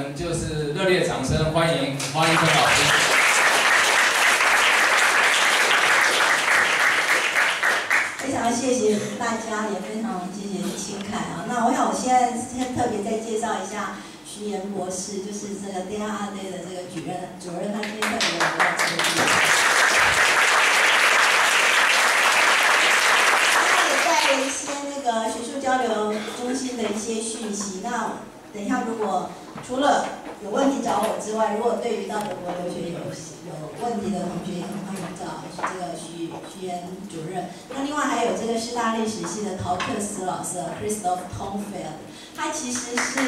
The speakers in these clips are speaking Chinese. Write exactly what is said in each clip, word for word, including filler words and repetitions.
们就是热烈掌声欢迎黄怡芬老师。 非常谢谢大家，也非常谢谢钦凯啊。那我想我现在先特别再介绍一下徐岩博士，就是这个 D R R Day 的这个主任，主任他今天特别来到这个地方。他也带了一些那个学术交流中心的一些讯息。那等一下，如果除了有问题找我之外，如果对于到德国留学有有问题的同学，也很欢迎找这个徐徐岩主任。那另外还有这个师大历史系的陶克斯老师 Christoph Tonfeld， 他其实是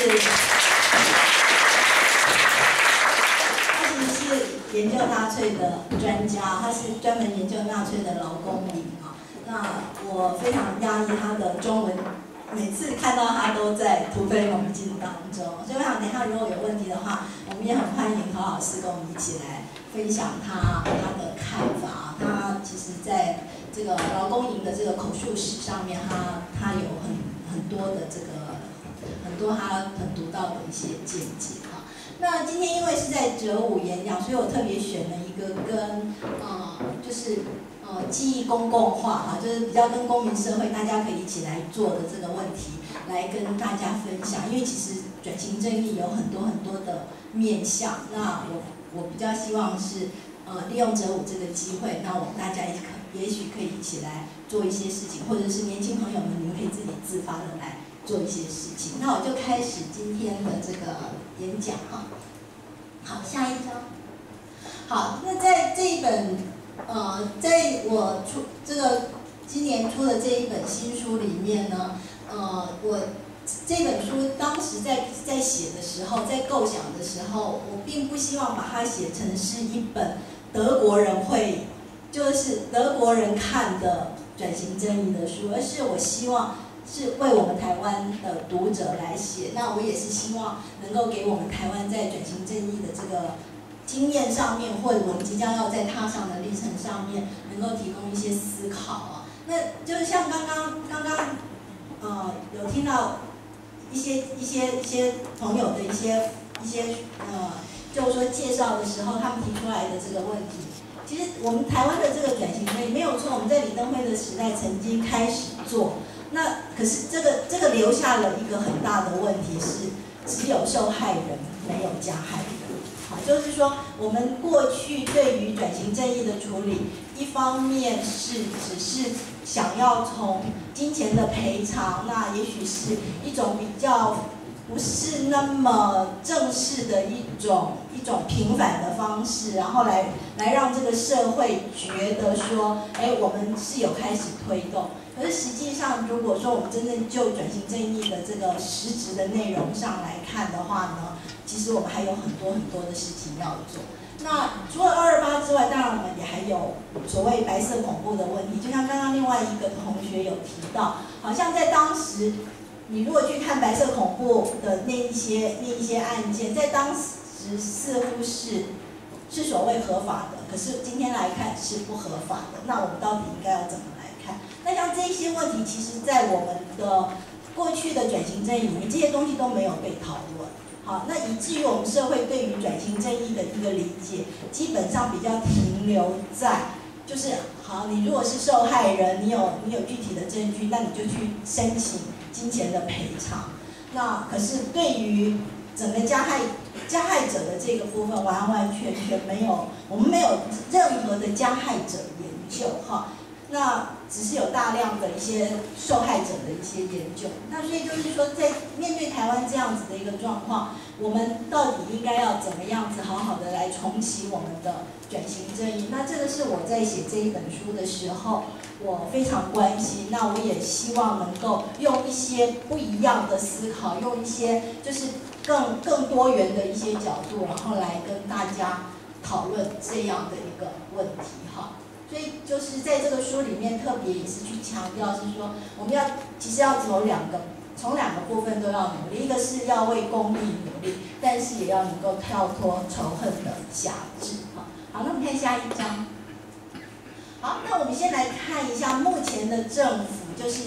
他其实是研究纳粹的专家，他是专门研究纳粹的劳工营啊。那我非常压抑他的中文。每次看到他都在突飞猛进当中，所以我想等一下如果有问题的话，我们也很欢迎陶老师跟我们一起来分享他他的看法。他其实在这个劳工营的这个口述史上面，他他有很很多的这个很多他很独到的一些见解啊。那今天因为是在哲武演讲，所以我特别选了一个跟呃就是呃记忆公共化啊，就是比较跟公民社会大家可以一起来做的这个问题，来跟大家分享。因为其实转型正义有很多很多的面向，那我我比较希望是呃利用哲武这个机会，那我们大家也可也许可以一起来做一些事情，或者是年轻朋友们你们可以自己自发的来做一些事情。那我就开始今天的这个演讲哈。好，下一张。好，那在这一本呃，在我出这个今年出的这一本新书里面呢，呃，我这本书当时在在写的时候，在构想的时候，我并不希望把它写成是一本德国人会，就是德国人看的转型正义的书，而是我希望是为我们台湾的读者来写。那我也是希望能够给我们台湾在转型正义的这个经验上面，或者我们即将要在踏上的历程上面，能够提供一些思考啊。那就是像刚刚刚刚呃有听到一些一些一些朋友的一些一些呃，就是说介绍的时候，他们提出来的这个问题，其实我们台湾的这个转型正义没有错，我们在李登辉的时代曾经开始做。那可是这个这个留下了一个很大的问题是，只有受害人没有加害人。好，就是说我们过去对于转型正义的处理，一方面是只是想要从金钱的赔偿，那也许是一种比较不是那么正式的一种一种平反的方式，然后来来让这个社会觉得说，哎，我们是有开始推动。可是实际上，如果说我们真正就转型正义的这个实质的内容上来看的话呢，其实我们还有很多很多的事情要做。那除了二二八之外，当然我们也还有所谓白色恐怖的问题。就像刚刚另外一个同学有提到，好像在当时，你如果去看白色恐怖的那一些那一些案件，在当时似乎是是所谓合法的，可是今天来看是不合法的。那我们到底应该要怎么来看？那像这些问题，其实在我们的过去的转型正义里面，这些东西都没有被讨论。好，那以至于我们社会对于转型正义的一个理解，基本上比较停留在，就是好，你如果是受害人，你有你有具体的证据，那你就去申请金钱的赔偿。那可是对于整个加害加害者的这个部分，完完全全没有，我们没有任何的加害者研究哈。那只是有大量的一些受害者的一些研究，那所以就是说，在面对台湾这样子的一个状况，我们到底应该要怎么样子好好的来重启我们的转型正义？那这个是我在写这一本书的时候，我非常关心。那我也希望能够用一些不一样的思考，用一些就是更更多元的一些角度，然后来跟大家讨论这样的一个问题哈。所以就是在这个书里面特别也是去强调，是说我们要其实要走两个，从两个部分都要努力，一个是要为公益努力，但是也要能够跳脱仇恨的辖制。好，好，那我们看下一章。好，那我们先来看一下目前的政府，就是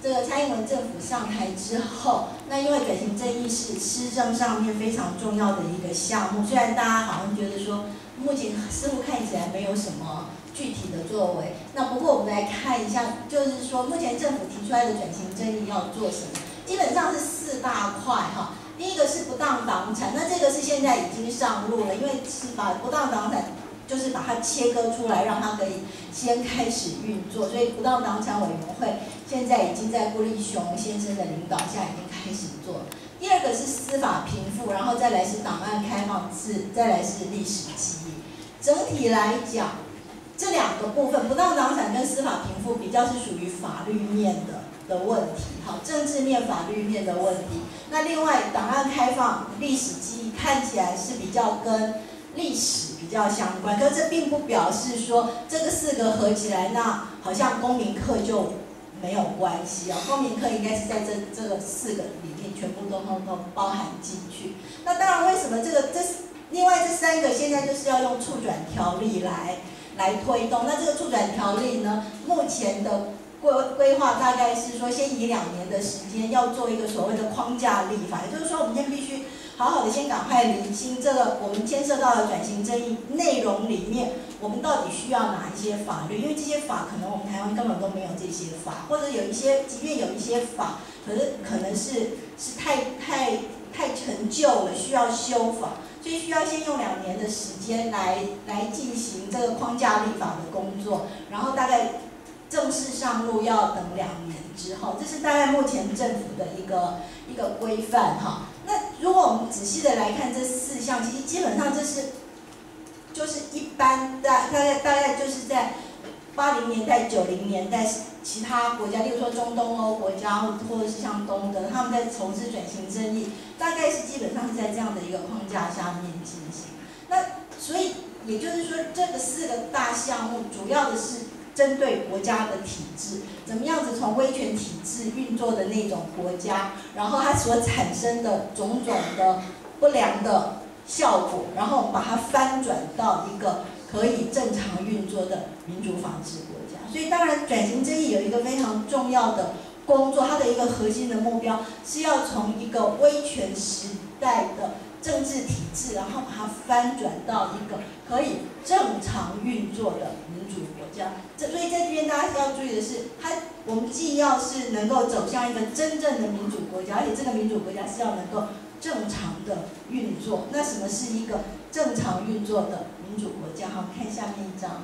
这个蔡英文政府上台之后，那因为转型正义是施政上面非常重要的一个项目，虽然大家好像觉得说目前似乎看起来没有什么具体的作为，那不过我们来看一下，就是说目前政府提出来的转型正义要做什么，基本上是四大块哈。第一个是不当党产，那这个是现在已经上路了，因为是把不当党产就是把它切割出来，让它可以先开始运作，所以不当党产委员会现在已经在郭立雄先生的领导下已经开始做。第二个是司法平复，然后再来是档案开放制，再来是历史记忆。整体来讲，这两个部分，不当党产跟司法平复比较是属于法律面的的问题，好，政治面、法律面的问题。那另外，档案开放、历史记忆看起来是比较跟历史比较相关，可是这并不表示说这个四个合起来，那好像公民课就没有关系啊。公民课应该是在这这个四个里面全部都通通包含进去。那当然，为什么这个这另外这三个现在就是要用促转条例来来推动？那这个促转条例呢，目前的规规划大概是说，先以两年的时间要做一个所谓的框架立法，也就是说，我们现在必须好好的先赶快厘清这个我们牵涉到的转型正义内容里面，我们到底需要哪一些法律？因为这些法可能我们台湾根本都没有这些法，或者有一些，即便有一些法，可是可能是是太太太陈旧了，需要修法，所以需要先用两年的时间来来进行这个框架立法的工作，然后大概正式上路要等两年之后，这是大概目前政府的一个一个规范哈。那如果我们仔细的来看这四项，其实基本上这是就是一般大大概大概就是在八零年代、九零年代其他国家，例如说中东欧国家或者是像东德，他们在从事转型正义，大概是基本上是在这样的一个框架下面进行。那所以也就是说，这个四个大项目主要的是针对国家的体制，怎么样子从威权体制运作的那种国家，然后它所产生的种种的不良的效果，然后把它翻转到一个可以正常运作的民主法治国家。所以当然，转型正义有一个非常重要的工作，它的一个核心的目标是要从一个威权时代的政治体制，然后把它翻转到一个可以正常运作的民主国家。这所以在这边大家要注意的是，它我们既要是能够走向一个真正的民主国家，而且这个民主国家是要能够正常的运作。那什么是一个正常运作的民主国家？好，我们看下面一张。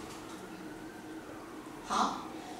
好。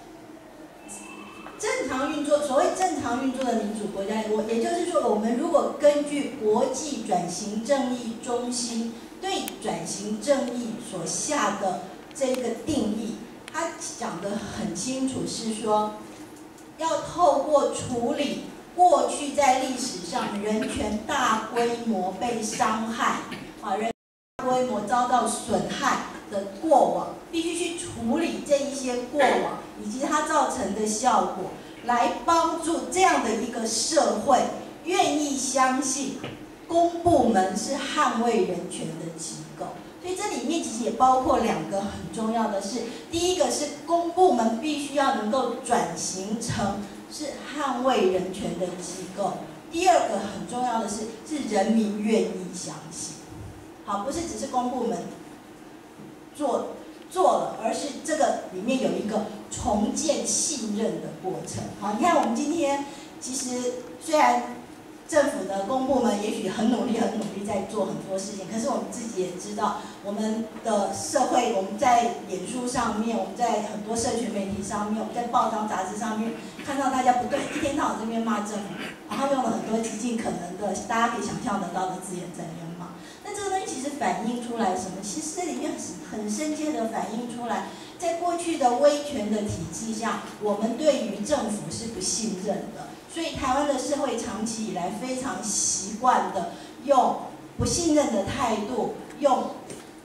正常运作，所谓正常运作的民主国家，我也就是说，我们如果根据国际转型正义中心对转型正义所下的这个定义，它讲得很清楚，是说要透过处理过去在历史上人权大规模被伤害，啊，人大规模遭到损害的过往，必须去处理这一些过往以及它造成的效果，来帮助这样的一个社会愿意相信公部门是捍卫人权的机构。所以这里面其实也包括两个很重要的是，第一个是公部门必须要能够转型成是捍卫人权的机构，第二个很重要的是是人民愿意相信。好，不是只是公部门做做了，而是这个里面有一个重建信任的过程。好，你看我们今天其实虽然政府的公部门也许很努力、很努力在做很多事情，可是我们自己也知道，我们的社会，我们在脸书上面，我们在很多社群媒体上面，我们在报章杂志上面看到大家不断一天到晚这边骂政府，然后用了很多极尽可能的大家可以想象得到的字眼在那边骂。那这个东西其实反映出来什么？其实这里面很很深切的反映出来，在过去的威权的体制下，我们对于政府是不信任的。所以台湾的社会长期以来非常习惯的用不信任的态度，用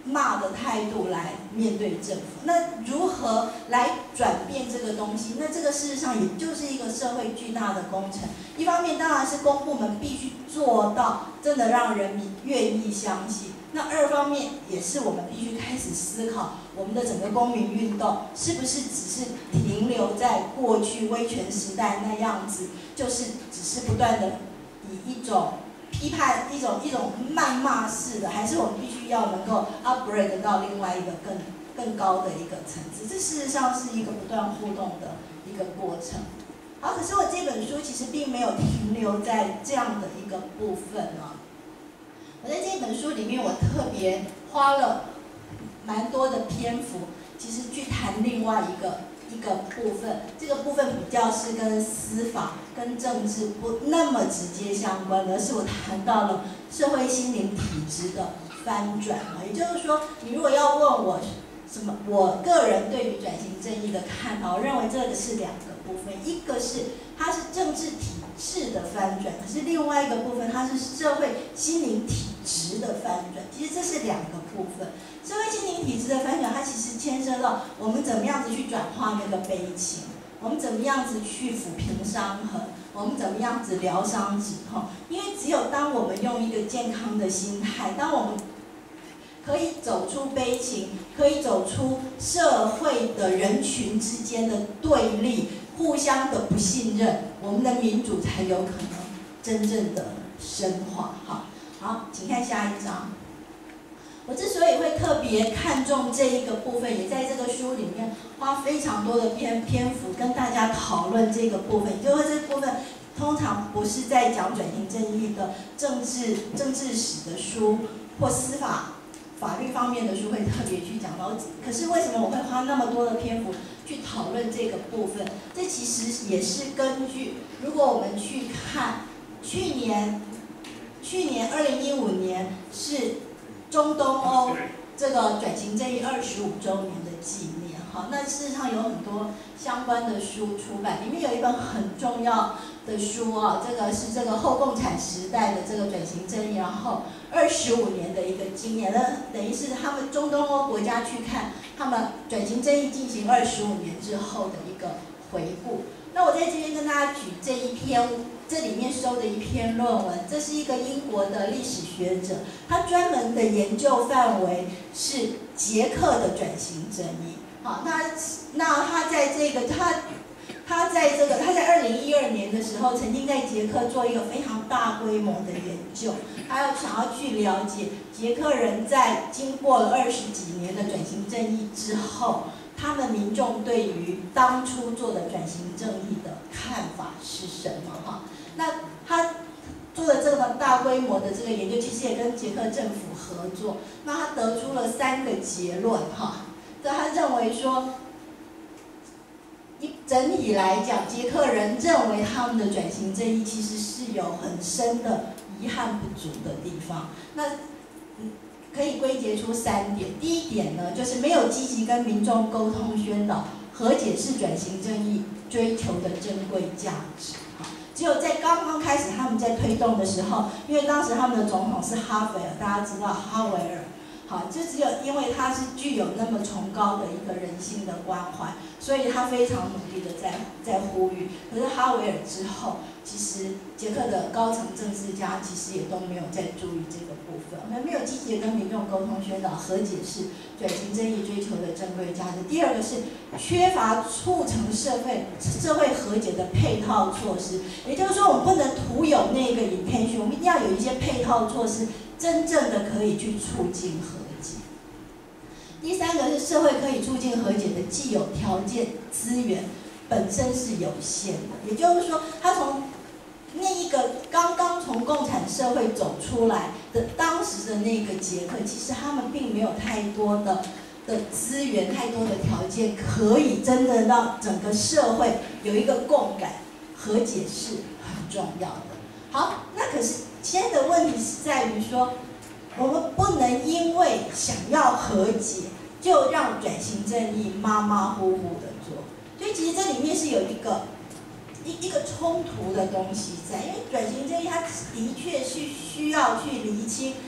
骂的态度来面对政府。那如何来转变这个东西？那这个事实上也就是一个社会巨大的工程。一方面当然是公部门必须做到真的让人民愿意相信。那二方面也是我们必须开始思考，我们的整个公民运动是不是只是停留在过去威权时代那样子，就是只是不断的以一种批判、一种一种谩骂式的，还是我们必须要能够 upgrade 到另外一个更更高的一个层次？这事实上是一个不断互动的一个过程。好，可是我这本书其实并没有停留在这样的一个部分啊。我在这本书里面，我特别花了蛮多的篇幅，其实去谈另外一个一个部分。这个部分比较是跟司法、跟政治不那么直接相关，而是我谈到了社会心灵体制的翻转啊。也就是说，你如果要问我什么，我个人对于转型正义的看法，我认为这个是两个部分，一个是它是政治体制的翻转，可是另外一个部分它是社会心灵体质的翻转。其实这是两个部分。社会心灵体质的翻转，它其实牵涉到我们怎么样子去转化那个悲情，我们怎么样子去抚平伤痕，我们怎么样子疗伤止痛。因为只有当我们用一个健康的心态，当我们可以走出悲情，可以走出社会的人群之间的对立，互相的不信任，我们的民主才有可能真正的深化。好，好，请看下一章。我之所以会特别看重这一个部分，也在这个书里面花非常多的篇篇幅跟大家讨论这个部分，也就是这个部分通常不是在讲转型正义的政治政治史的书或司法法律方面的书会特别去讲到。可是为什么我会花那么多的篇幅去讨论这个部分？这其实也是根据，如果我们去看去年，去年二零一五年是中东欧这个转型正义二十五周年的纪念。好，那事实上有很多相关的书出版，里面有一本很重要的书啊，这个是这个后共产时代的这个转型正义，然后二十五年的一个经验，那等于是他们中东欧国家去看他们转型正义进行二十五年之后的一个回顾。那我在这边跟大家举这一篇，这里面收的一篇论文，这是一个英国的历史学者，他专门的研究范围是捷克的转型正义。好，那那他在这个他他在这个他在二零一二年的时候，曾经在捷克做一个非常大规模的研究，他要想要去了解捷克人在经过了二十几年的转型正义之后，他们民众对于当初做的转型正义的看法是什么？哈，那他做了这么大规模的这个研究，其实也跟捷克政府合作。那他得出了三个结论，哈。那他认为说，一整体来讲，捷克人认为他们的转型正义其实是有很深的遗憾不足的地方。那可以归结出三点。第一点呢，就是没有积极跟民众沟通宣导，和解是转型正义追求的珍贵价值。只有在刚刚开始他们在推动的时候，因为当时他们的总统是哈维尔，大家知道哈维尔。好，就只有因为他是具有那么崇高的一个人性的关怀，所以他非常努力的在在呼吁。可是哈维尔之后，其实捷克的高层政治家其实也都没有在注意这个部分，我们没有积极的跟民众沟通宣导，和解是转型正义追求的珍贵价值。第二个是缺乏促成社会社会和解的配套措施，也就是说，我们不能徒有那个 intention， 我们一定要有一些配套措施。真正的可以去促进和解。第三个是社会可以促进和解的既有条件资源本身是有限的，也就是说，他从那一个刚刚从共产社会走出来的当时的那个捷克，其实他们并没有太多的的资源、太多的条件，可以真的让整个社会有一个共感，和解是很重要的。好，那可是。现在的问题是在于说，我们不能因为想要和解，就让转型正义马马虎虎的做。所以其实这里面是有一个一一个冲突的东西在，因为转型正义它的确是需要去厘清历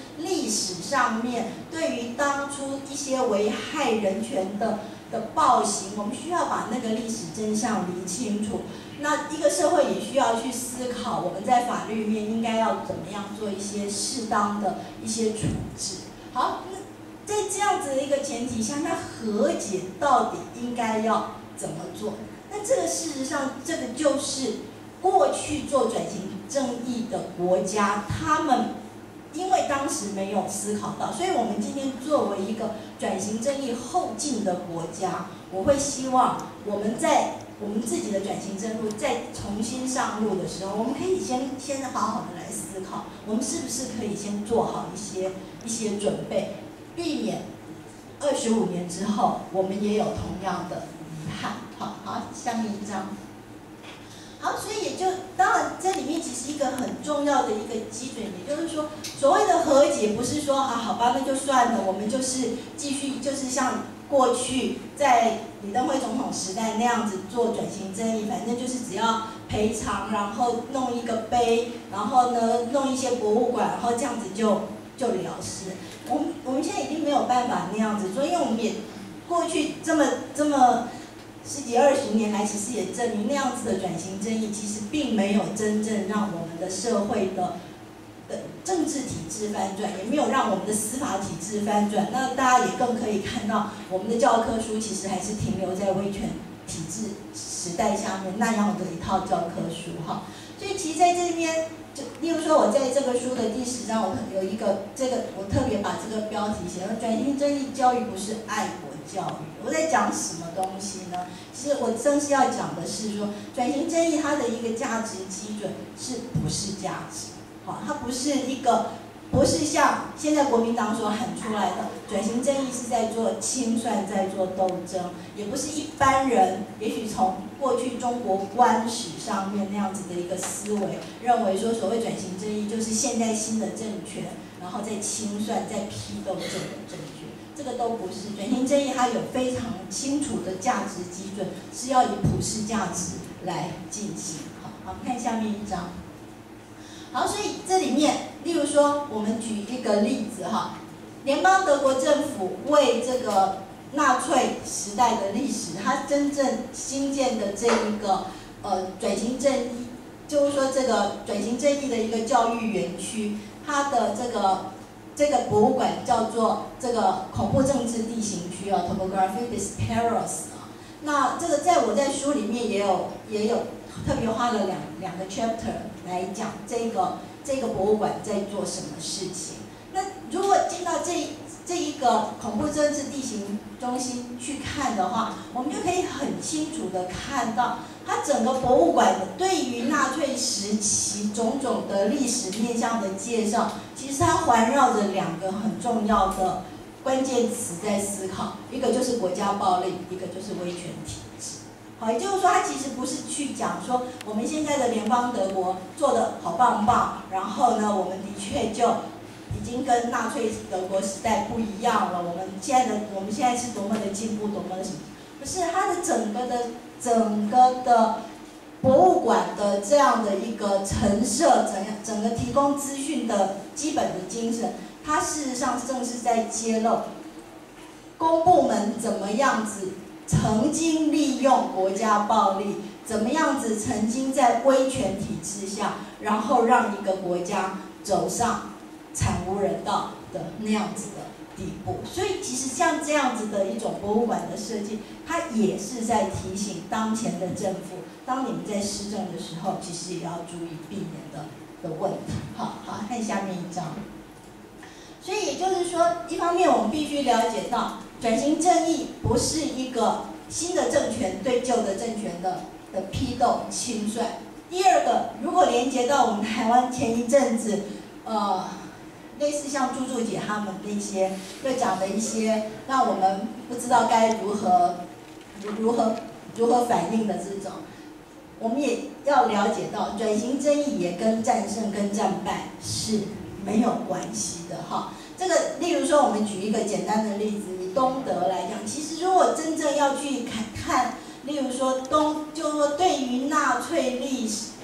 历史上面对于当初一些危害人权的的暴行，我们需要把那个历史真相理清楚。那一个社会也需要去思考，我们在法律面应该要怎么样做一些适当的一些处置。好，那在这样子的一个前提下，那和解到底应该要怎么做？那这个事实上，这个就是过去做转型正义的国家，他们因为当时没有思考到，所以我们今天作为一个转型正义后进的国家，我会希望我们在我们自己的转型正路再重新上路的时候，我们可以先先好好的来思考，我们是不是可以先做好一些一些准备，避免二十五年之后我们也有同样的遗憾。好，好，下面一张。好，所以也就当然这里面其实一个很重要的一个基准，也就是说，所谓的和解不是说啊，好吧，那就算了，我们就是继续就是像过去在李登辉总统时代那样子做转型正义，反正就是只要赔偿，然后弄一个碑，然后呢弄一些博物馆，然后这样子就就了事。我们我们现在已经没有办法那样子做，因为我们也过去这么这么。十几二十年来，其实也证明那样子的转型正义，其实并没有真正让我们的社会的的政治体制翻转，也没有让我们的司法体制翻转。那大家也更可以看到，我们的教科书其实还是停留在威权体制时代下面那样的一套教科书哈。所以其实在这边，就例如说我在这个书的第十章，我有一个这个我特别把这个标题写了：转型正义教育不是爱国教育。我在讲什么东西呢？其实我正是要讲的是说，转型正义它的一个价值基准是不是价值？好，它不是一个，不是像现在国民党所喊出来的转型正义是在做清算，在做斗争，也不是一般人也许从过去中国官史上面那样子的一个思维，认为说所谓转型正义就是现在新的政权，然后再清算、再批斗这个政权。这个都不是转型正义，它有非常清楚的价值基准，是要以普世价值来进行。好，好，看下面一张。好，所以这里面，例如说，我们举一个例子哈，联邦德国政府为这个纳粹时代的历史，它真正新建的这一个呃转型正义，就是说这个转型正义的一个教育园区，它的这个。这个博物馆叫做这个恐怖政治地形区啊 ，Topographic Disparos 啊。那这个在我在书里面也有也有特别花了两两个 chapter 来讲这个这个博物馆在做什么事情。那如果进到这这一个恐怖政治地形中心去看的话，我们就可以很清楚的看到，它整个博物馆对于纳粹时期种种的历史面向的介绍，其实它环绕着两个很重要的关键词在思考，一个就是国家暴力，一个就是威权体制。好，也就是说，它其实不是去讲说我们现在的联邦德国做的好棒棒，然后呢，我们的确就已经跟纳粹德国时代不一样了。我们现在的我们现在是多么的进步，多么的什么？不是它的整个的整个的博物馆的这样的一个陈设，整整个提供资讯的基本的精神，它事实上正是在揭露公部门怎么样子曾经利用国家暴力，怎么样子曾经在威权体制下，然后让一个国家走上惨无人道的那样子的地步。所以其实像这样子的一种博物馆的设计，它也是在提醒当前的政府，当你们在施政的时候，其实也要注意避免的的问题。好，好，看下面一张。所以也就是说，一方面我们必须了解到，转型正义不是一个新的政权对旧的政权的的批斗清算。第二个，如果连接到我们台湾前一阵子，呃。类似像朱朱姐他们那些，又讲的一些让我们不知道该如何如如何如何反应的这种，我们也要了解到，转型正义也跟战胜跟战败是没有关系的哈。这个，例如说，我们举一个简单的例子，以东德来讲，其实如果真正要去看看，例如说东，就是说对于纳粹历史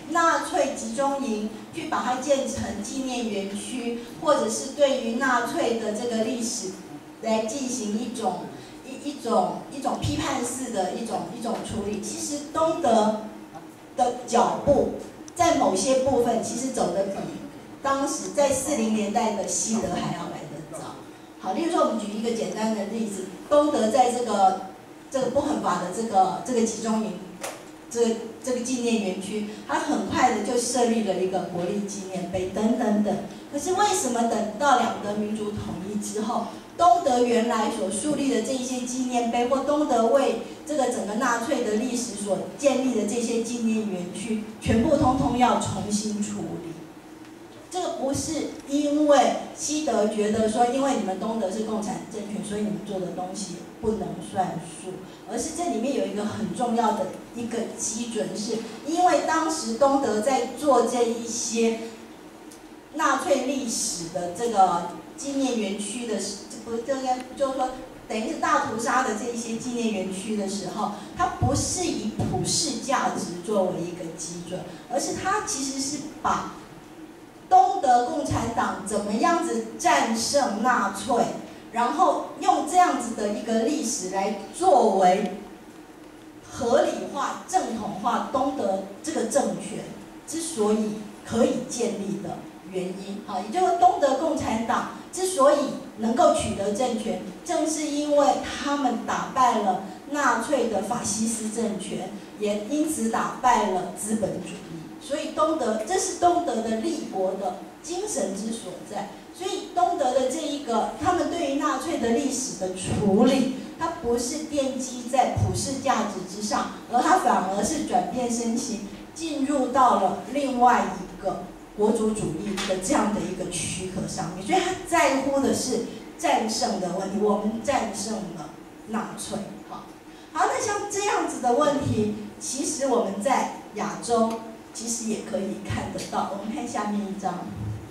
纳粹集中营去把它建成纪念园区，或者是对于纳粹的这个历史来进行一种一一种一种批判式的一种一种处理。其实东德的脚步在某些部分其实走得比当时在四零年代的西德还要来得早。好，例如说我们举一个简单的例子，东德在这个这个不合法的这个这个集中营。这个这个纪念园区，它很快的就设立了一个国立纪念碑，等等等。可是为什么等到两德民族统一之后，东德原来所树立的这一些纪念碑，或东德为这个整个纳粹的历史所建立的这些纪念园区，全部通通要重新处理？这个不是因为西德觉得说，因为你们东德是共产政权，所以你们做的东西不能算数，而是这里面有一个很重要的一个基准，是因为当时东德在做这一些纳粹历史的这个纪念园区的，不这个就是说等于是大屠杀的这一些纪念园区的时候，它不是以普世价值作为一个基准，而是它其实是把东德共产党怎么样子战胜纳粹，然后用这样子的一个历史来作为合理化、正统化东德这个政权之所以可以建立的原因。好，也就是东德共产党之所以能够取得政权，正是因为他们打败了纳粹的法西斯政权，也因此打败了资本主义。所以东德，这是东德的立国的精神之所在。所以东德的这一个，他们对于纳粹的历史的处理，它不是奠基在普世价值之上，而它反而是转变身形，进入到了另外一个国族主义的这样的一个躯壳上面。所以他在乎的是战胜的问题，我们战胜了纳粹。好，好，那像这样子的问题，其实我们在亚洲其实也可以看得到。我们看下面一张。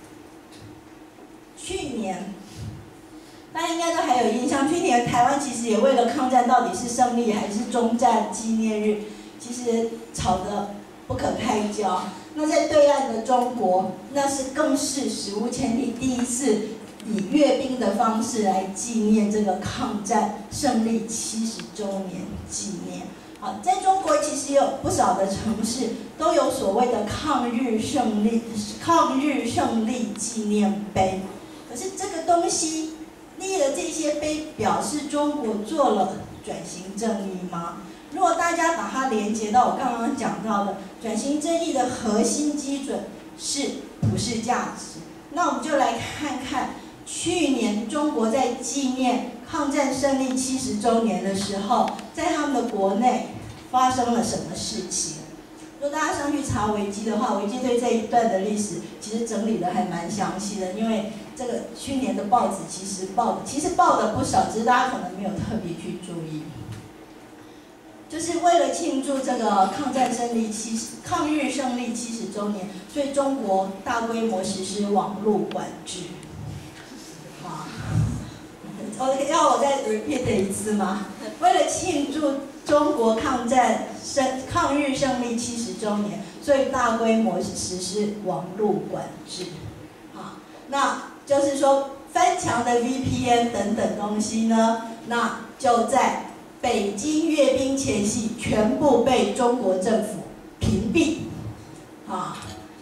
去年，大家应该都还有印象，去年台湾其实也为了抗战到底是胜利还是终战纪念日，其实吵得不可开交。那在对岸的中国，那是更是史无前例，第一次以阅兵的方式来纪念这个抗战胜利七十周年纪念。好，在中国其实有不少的城市都有所谓的抗日胜利抗日胜利纪念碑。可是这个东西立了这些碑，表示中国做了转型正义吗？如果大家把它连接到我刚刚讲到的转型正义的核心基准是普世价值，那我们就来看看去年中国在纪念抗战胜利七十周年的时候，在他们的国内发生了什么事情。如果大家上去查维基的话，维基对这一段的历史其实整理的还蛮详细的，因为这个去年的报纸其实报的其实报的不少，只是大家可能没有特别去注意。就是为了庆祝这个抗战胜利七十抗日胜利七十周年，所以中国大规模实施网络管制。啊，我要我再 repeat 一次吗？为了庆祝中国抗战胜抗日胜利七十周年，所以大规模实施网络管制。啊，那就是说翻墙的 V P N 等等东西呢，那就在北京阅兵前夕全部被中国政府屏蔽。啊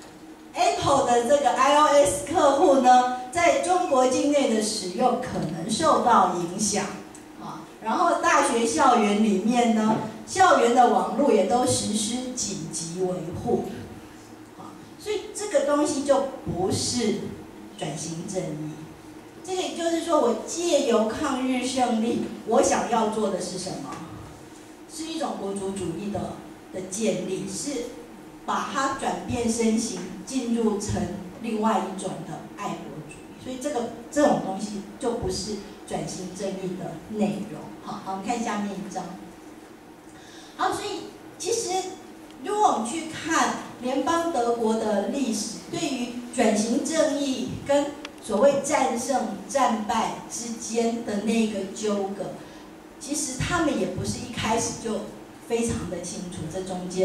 ，Apple 的这个 iOS 客户呢，在中国境内的使用可能受到影响。啊，然后大学校园里面呢，校园的网络也都实施紧急维护。啊，所以这个东西就不是转型正义。这个也就是说，我借由抗日胜利，我想要做的是什么？是一种国族主义的的建立，是把它转变身形，进入成另外一种的爱国主义。所以这个这种东西就不是转型正义的内容。好，好，我们看下面一张。好，所以其实如果我们去看联邦德国的历史，对于转型正义跟所谓战胜战败之间的那个纠葛，其实他们也不是一开始就非常的清楚这中间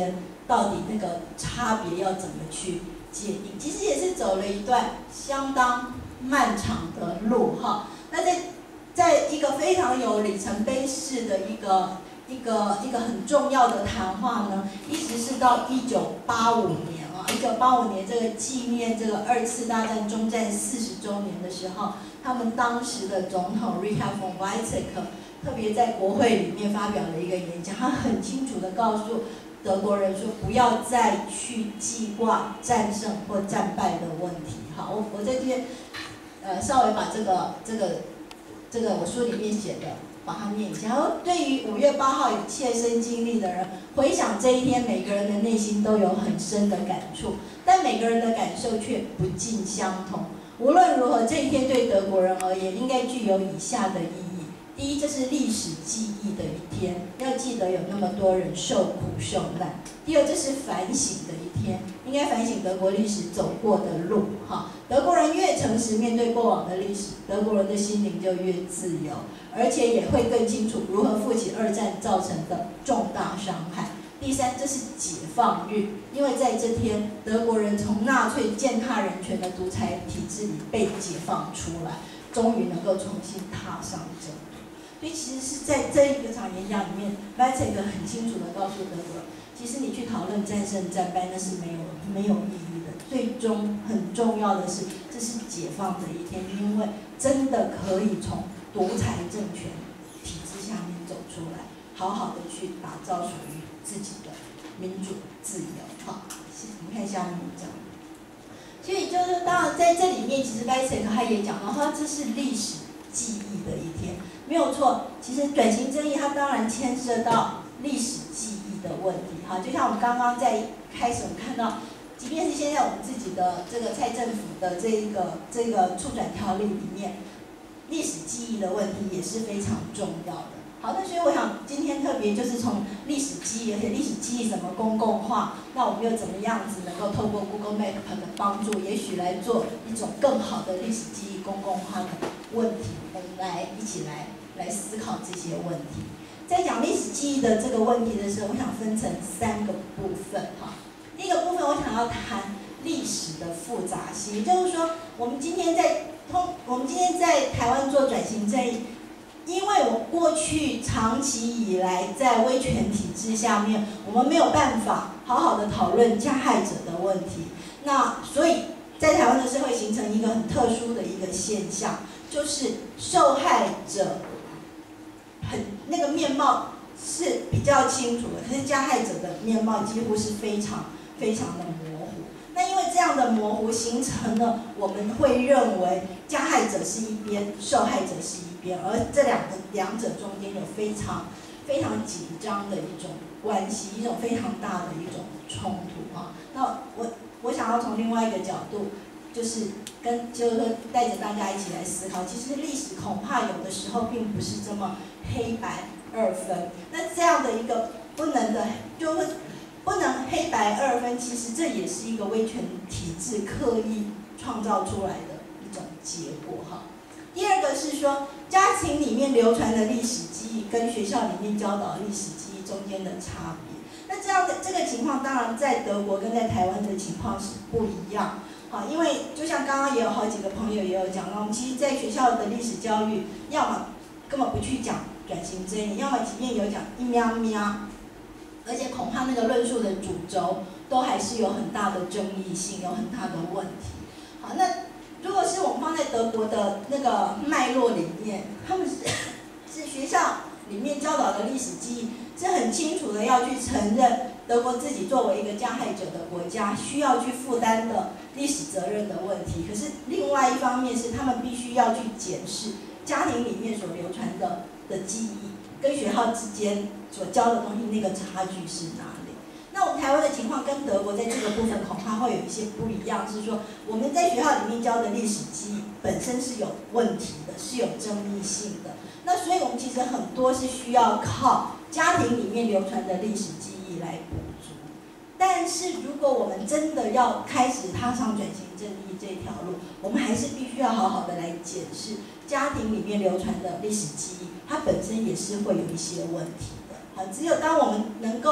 到底那个差别要怎么去界定？其实也是走了一段相当漫长的路哈。那在在一个非常有里程碑式的一个一个一个很重要的谈话呢，一直是到一九八五年啊，一九八五年这个纪念这个二次大战终战四十周年的时候，他们当时的总统 Richard von Weizsäcker 特别在国会里面发表了一个演讲，他很清楚地告诉德国人说，不要再去记挂战胜或战败的问题。好，我我在这边呃稍微把这个这个这个我书里面写的把它念一下。然后对于五月八号有切身经历的人，回想这一天，每个人的内心都有很深的感触，但每个人的感受却不尽相同。无论如何，这一天对德国人而言，应该具有以下的意义。第一，这是历史记忆的一天，要记得有那么多人受苦受难。第二，这是反省的一天，应该反省德国历史走过的路。哈，德国人越诚实面对过往的历史，德国人的心灵就越自由，而且也会更清楚如何负起二战造成的重大伤害。第三，这是解放日，因为在这天，德国人从纳粹践踏人权的独裁体制里被解放出来，终于能够重新踏上正途。所以其实是在这一个场演讲里面 ，Weizsäcker 很清楚地告诉德国人，其实你去讨论战胜战败那是没有没有意义的。最终很重要的是，这是解放的一天，因为真的可以从独裁政权体制下面走出来，好好的去打造属于自己的民主自由。好，我们看下面一章。所以就是，当然在这里面，其实 Weizsäcker 他也讲到，他这是历史记忆的一天，没有错。其实转型正义它当然牵涉到历史记忆的问题。哈，就像我们刚刚在开始我们看到，即便是现在我们自己的这个蔡政府的这一个这个促转条例里面，历史记忆的问题也是非常重要的。好，那所以我想今天特别就是从历史记忆，而且历史记忆怎么公共化，那我们又怎么样子能够透过 Google Map 的帮助，也许来做一种更好的历史记忆公共化的问题，我们来一起来来思考这些问题。在讲历史记忆的这个问题的时候，我想分成三个部分哈。第一个部分，我想要谈历史的复杂性，也就是说，我们今天在通，我们今天在台湾做转型正义。因为我过去长期以来在威权体制下面，我们没有办法好好的讨论加害者的问题，那所以在台湾的社会形成一个很特殊的一个现象，就是受害者很那个面貌是比较清楚的，可是加害者的面貌几乎是非常非常的模糊。那因为这样的模糊，形成了我们会认为加害者是一边，受害者是一边，而这两个两者中间有非常非常紧张的一种关系，一种非常大的一种冲突啊。那我我想要从另外一个角度，就是跟就是说带着大家一起来思考，其实历史恐怕有的时候并不是这么黑白二分。那这样的一个不能的，就是不能黑白二分，其实这也是一个威权体制刻意创造出来的一种结果哈。第二个是说，家庭里面流传的历史记忆跟学校里面教导历史记忆中间的差别。那这样的这个情况，当然在德国跟在台湾的情况是不一样。好，因为就像刚刚也有好几个朋友也有讲到，我们其实在学校的历史教育，要么根本不去讲转型正义，要么即便有讲一喵喵。而且恐怕那个论述的主轴都还是有很大的争议性，有很大的问题。好，那如果是我们放在德国的那个脉络里面，他们是是学校里面教导的历史记忆是很清楚的，要去承认德国自己作为一个加害者的国家需要去负担的历史责任的问题。可是另外一方面是他们必须要去检视家庭里面所流传的的记忆。跟学校之间所教的东西，那个差距是哪里？那我们台湾的情况跟德国在这个部分恐怕会有一些不一样，是说我们在学校里面教的历史记忆本身是有问题的，是有争议性的。那所以我们其实很多是需要靠家庭里面流传的历史记忆来补足。但是如果我们真的要开始踏上转型正义这条路，我们还是必须要好好的来检视家庭里面流传的历史记忆，它本身也是会有一些问题的。好，只有当我们能够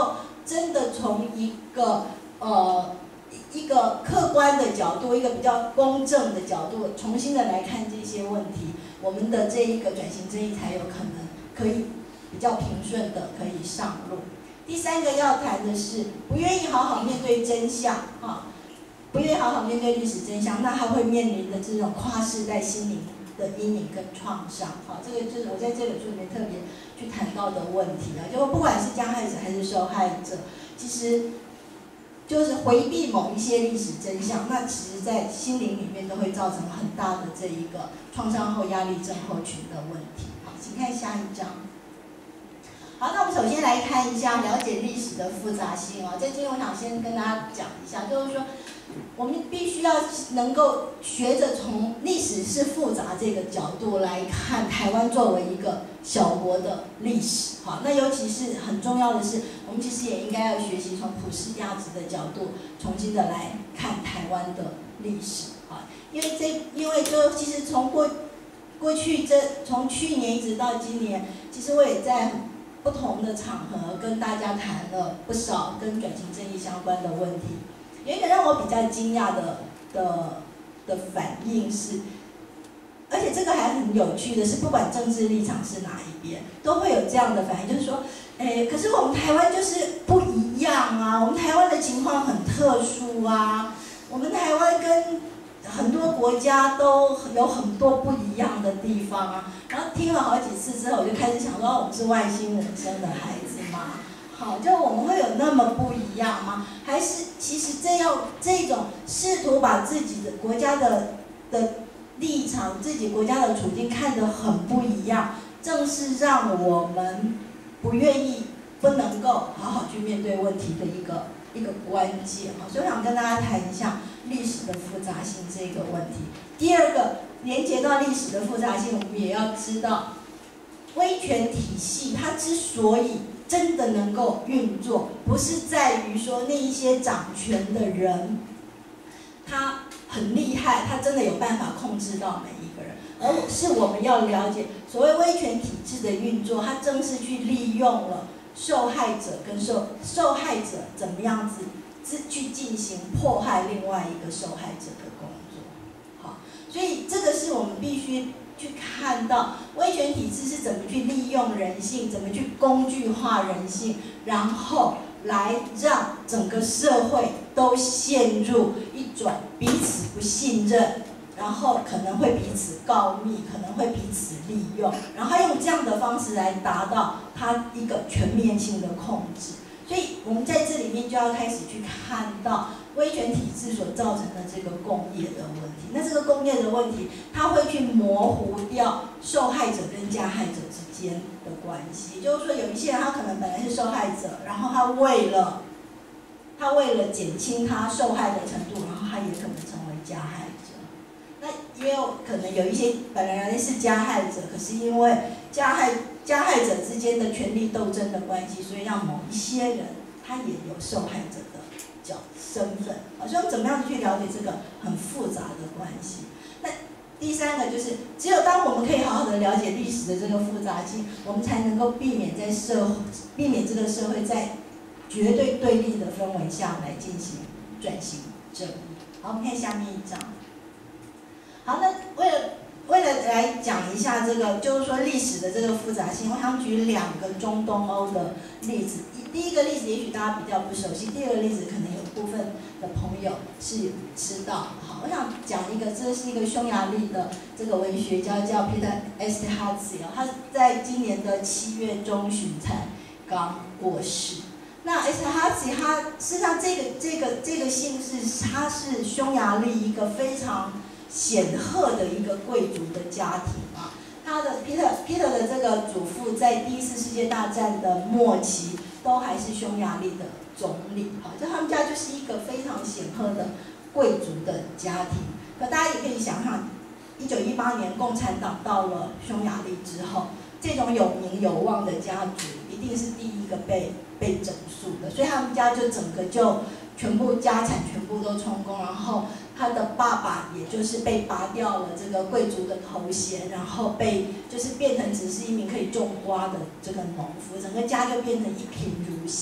真的从一个呃一个客观的角度，一个比较公正的角度，重新的来看这些问题，我们的这一个转型正义才有可能可以比较平顺的可以上路。第三个要谈的是，不愿意好好面对真相啊，不愿意好好面对历史真相，那还会面临的这种跨世代心灵的阴影跟创伤。好，这个就是我在这本书里面特别去谈到的问题啊，就不管是加害者还是受害者，其实就是回避某一些历史真相，那其实在心灵里面都会造成很大的这一个创伤后压力症候群的问题。好，请看下一章。好，那我们首先来看一下了解历史的复杂性啊。在这里我想先跟大家讲一下，就是说我们必须要能够学着从历史是复杂这个角度来看台湾作为一个小国的历史。好，那尤其是很重要的是，我们其实也应该要学习从普世价值的角度重新的来看台湾的历史。好，因为这因为就其实从过过去这从去年一直到今年，其实我也在不同的场合跟大家谈了不少跟转型正义相关的问题。有一个让我比较惊讶的的的反应是，而且这个还很有趣的是，不管政治立场是哪一边，都会有这样的反应，就是说，哎，可是我们台湾就是不一样啊，我们台湾的情况很特殊啊，我们台湾跟很多国家都有很多不一样的地方啊。然后听了好几次之后，我就开始想说，我们是外星人生的孩子吗？好，就我们会有那么不一样吗？还是其实这样这种试图把自己的国家的的立场、自己国家的处境看得很不一样，正是让我们不愿意、不能够好好去面对问题的一个一个关键啊。所以我想跟大家谈一下历史的复杂性这个问题。第二个，连接到历史的复杂性，我们也要知道，威权体系它之所以真的能够运作，不是在于说那一些掌权的人，他很厉害，他真的有办法控制到每一个人，而是我们要了解，所谓威权体制的运作，它正是去利用了受害者跟受受害者怎么样子去进行迫害另外一个受害者的工作。好，所以这个是我们必须去看到威权体制是怎么去利用人性，怎么去工具化人性，然后来让整个社会都陷入一种彼此不信任，然后可能会彼此告密，可能会彼此利用，然后用这样的方式来达到它一个全面性的控制。所以我们在这里面就要开始去看到威权体制所造成的这个共业的问题。那这个共业的问题，它会去模糊掉受害者跟加害者之间的关系。也就是说，有一些人他可能本来是受害者，然后他为了他为了减轻他受害的程度，然后他也可能成为加害者。那也有可能有一些本来是加害者，可是因为加害加害者之间的权力斗争的关系，所以让某一些人他也有受害者的角身份。好，所以怎么样去了解这个很复杂的关系？那第三个就是，只有当我们可以好好的了解历史的这个复杂性，我们才能够避免在社避免这个社会在绝对对立的氛围下来进行转型正义。好，我们看下面一章。好，那为了为了来讲一下这个，就是说历史的这个复杂性，我想举两个中东欧的例子。第一个例子也许大家比较不熟悉，第二个例子可能有部分的朋友是知道。好，我想讲一个，这是一个匈牙利的这个文学家叫 Peter Esterházy， 他在今年的七月中旬才刚过世。那 Esterházy 他事实上这个这个这个姓氏，他是匈牙利一个非常显赫的一个贵族的家庭啊。他的 Peter Peter 的这个祖父在第一次世界大战的末期都还是匈牙利的总理，好，就他们家就是一个非常显赫的贵族的家庭。可大家也可以想想，一九一八年共产党到了匈牙利之后，这种有名有望的家族一定是第一个被被整肃的，所以他们家就整个就全部家产全部都充公，然后他的爸爸也就是被拔掉了这个贵族的头衔，然后被就是变成只是一名可以种花的这个农夫，整个家就变成一贫如洗。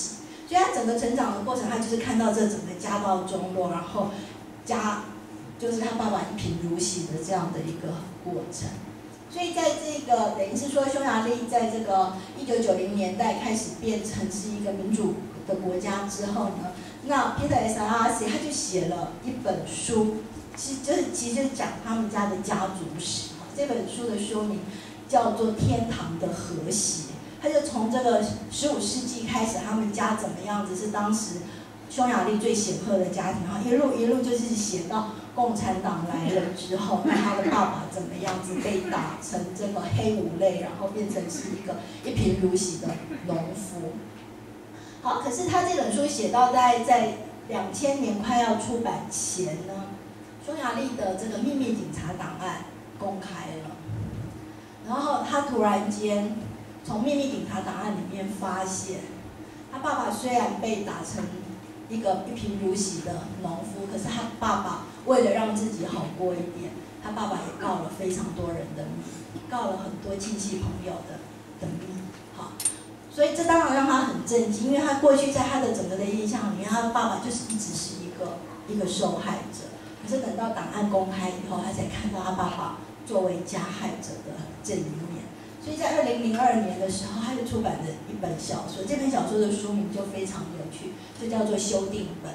所以他整个成长的过程，他就是看到这整个家道中落，然后家就是他爸爸一贫如洗的这样的一个过程。所以在这个等于是说，匈牙利在这个一九九零年代开始变成是一个民主的国家之后呢，那 Peter Esterhazy 他就写了一本书，其实就是其实就是讲他们家的家族史。这本书的书名叫做《天堂的和谐》，他就从这个十五世纪开始，他们家怎么样子是当时匈牙利最显赫的家庭，然后一路一路就是写到共产党来了之后，那他的爸爸怎么样子被打成这个黑五类，然后变成是一个一贫如洗的农夫。好，可是他这本书写到在在两千年快要出版前呢，匈牙利的这个秘密警察档案公开了，然后他突然间从秘密警察档案里面发现，他爸爸虽然被打成一个一贫如洗的农夫，可是他爸爸为了让自己好过一点，他爸爸也告了非常多人的密，告了很多亲戚朋友的的密。好，所以这当然让他很震惊，因为他过去在他的整个的印象里面，他的爸爸就是一直是一个一个受害者。可是等到档案公开以后，他才看到他爸爸作为加害者的这一面。所以在二零零二年的时候，他就出版了一本小说，这本小说的书名就非常有趣，就叫做《修订本》。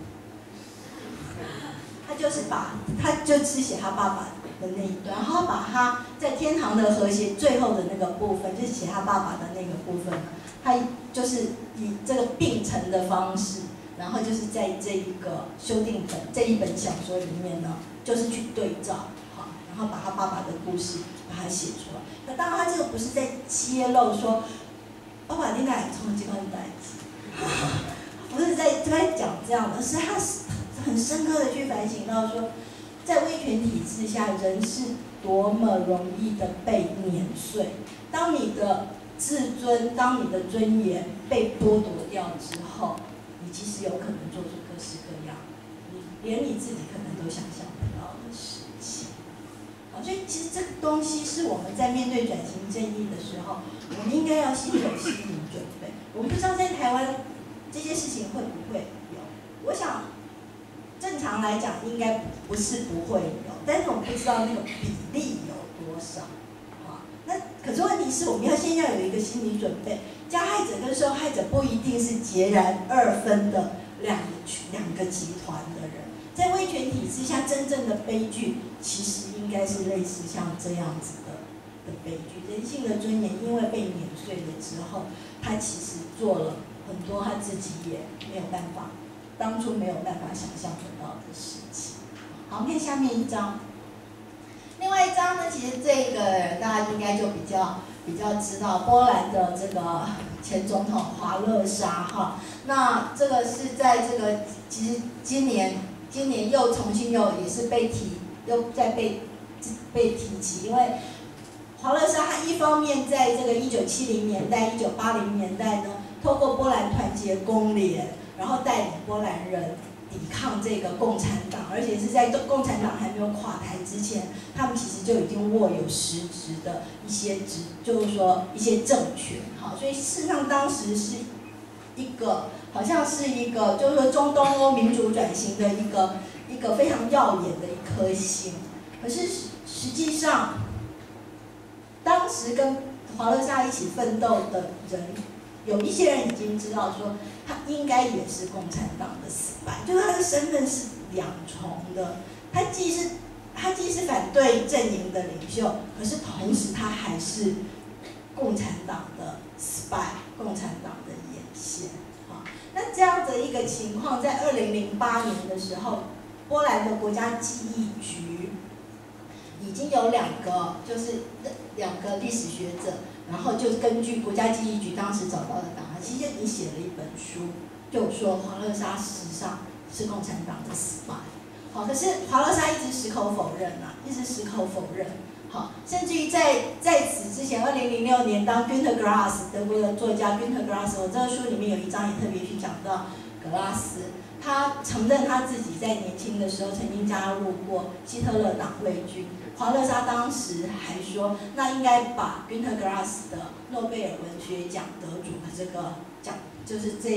他就是把，他就只写他爸爸的那一段，然后把他在天堂的和谐最后的那个部分，就是写他爸爸的那个部分，他就是以这个并成的方式，然后就是在这一个修订本这一本小说里面呢，就是去对照，好，然后把他爸爸的故事把它写出来。那当然，他这个不是在揭露说爸爸你哪里从这块代志，不是在在讲这样的，是他很深刻的去反省到说，在威权体制下，人是多么容易的被碾碎。当你的自尊，当你的尊严被剥夺掉之后，你其实有可能做出各式各样，你连你自己可能都想象不到的事情。好，所以其实这个东西是我们在面对转型正义的时候，我们应该要先有心理准备。我们不知道在台湾这些事情会不会有，我想正常来讲应该不是不会有，但是我们不知道那个比例有多少。啊，那可是问题是我们要先要有一个心理准备，加害者跟受害者不一定是截然二分的两个两个集团的人。在威权体制下，真正的悲剧其实应该是类似像这样子的的悲剧。人性的尊严因为被碾碎了之后，他其实做了很多他自己也没有办法，当初没有办法想象得到的事情。好，我们看下面一张。另外一张呢，其实这个人大家应该就比较比较知道，波兰的这个前总统华勒莎哈。那这个是在这个其实今年今年又重新又也是被提又再被被提起，因为华勒莎他一方面在这个一九七零年代、一九八零年代呢，透过波兰团结公联，然后带领波兰人抵抗这个共产党，而且是在共产党还没有垮台之前，他们其实就已经握有实质的一些职，就是说一些政权。好，所以事实上当时是一个好像是一个，就是说中东欧民主转型的一个一个非常耀眼的一颗星。可是实际上，当时跟华勒莎一起奋斗的人，有一些人已经知道说，他应该也是共产党的死败，就是他的身份是两重的。他既是他既是反对阵营的领袖，可是同时他还是共产党的死败，共产党的眼线。好，那这样的一个情况，在二零零八年的时候，波兰的国家记忆局已经有两个，就是两个历史学者。然后就根据国家记忆局当时找到的档案，其实已经写了一本书，就说华勒莎事实上是共产党的死败。好，可是华勒莎一直矢口否认啊，一直矢口否认。好，甚至于在在此之前，二零零六年，当 Günter Grass 德国的作家 Günter Grass， 我这个书里面有一章也特别去讲到格拉斯，他承认他自己在年轻的时候曾经加入过希特勒党卫军。华勒莎当时还说，那应该把 Günter Grass 的诺贝尔文学奖得主的这个奖，就是这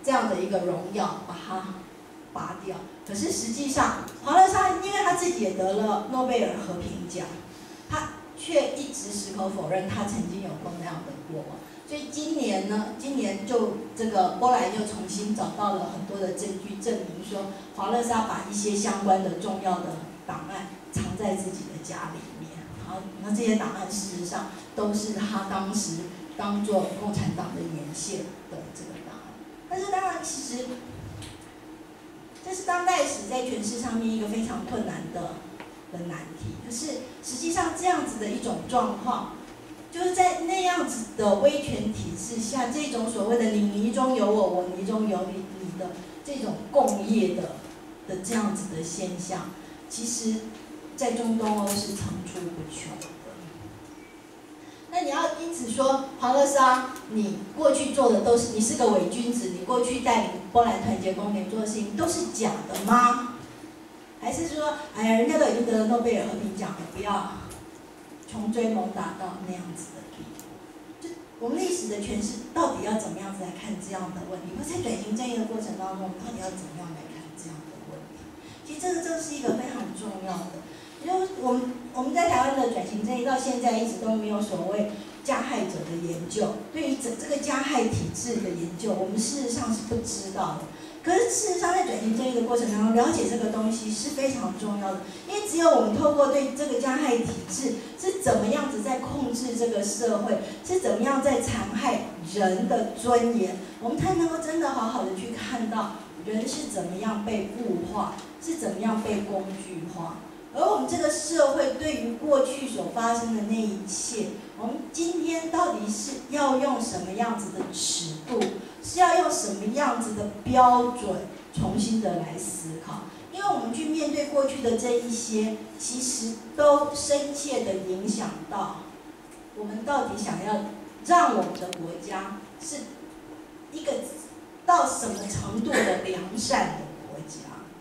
这样的一个荣耀把它拔掉。可是实际上，华勒莎因为他自己也得了诺贝尔和平奖，他却一直矢口否认他曾经有过那样的过往。所以今年呢，今年就这个波兰又重新找到了很多的证据，证明说华勒莎把一些相关的重要的档案藏在自己的家里面。好，那这些档案事实上都是他当时当做共产党的眼线的这个档案。但是当然，其实这是当代史在诠释上面一个非常困难的的难题。可是实际上这样子的一种状况，就是在那样子的威权体制下，这种所谓的你泥中有我，我泥中有你你的这种共业的的这样子的现象，其实在中东欧是层出不穷的。那你要因此说华勒莎，你过去做的都是你是个伪君子，你过去带领波兰团结公联做的事情都是假的吗？还是说，哎呀，人家都已经得了诺贝尔和平奖了，不要穷追猛打到那样子的地步？就我们历史的诠释到底要怎么样子来看这样的问题？或在转型正义的过程当中，我们到底要怎么样来看这样的问题？其实这个这是一个非常重要的。因为我们我们在台湾的转型正义到现在一直都没有所谓加害者的研究，对于整这个加害体制的研究，我们事实上是不知道的。可是事实上，在转型正义的过程当中，了解这个东西是非常重要的，因为只有我们透过对这个加害体制是怎么样子在控制这个社会，是怎么样在残害人的尊严，我们才能够真的好好的去看到人是怎么样被物化，是怎么样被工具化。而我们这个社会对于过去所发生的那一切，我们今天到底是要用什么样子的尺度，是要用什么样子的标准重新的来思考？因为我们去面对过去的这一些，其实都深切的影响到我们到底想要让我们的国家是一个到什么程度的良善的国家。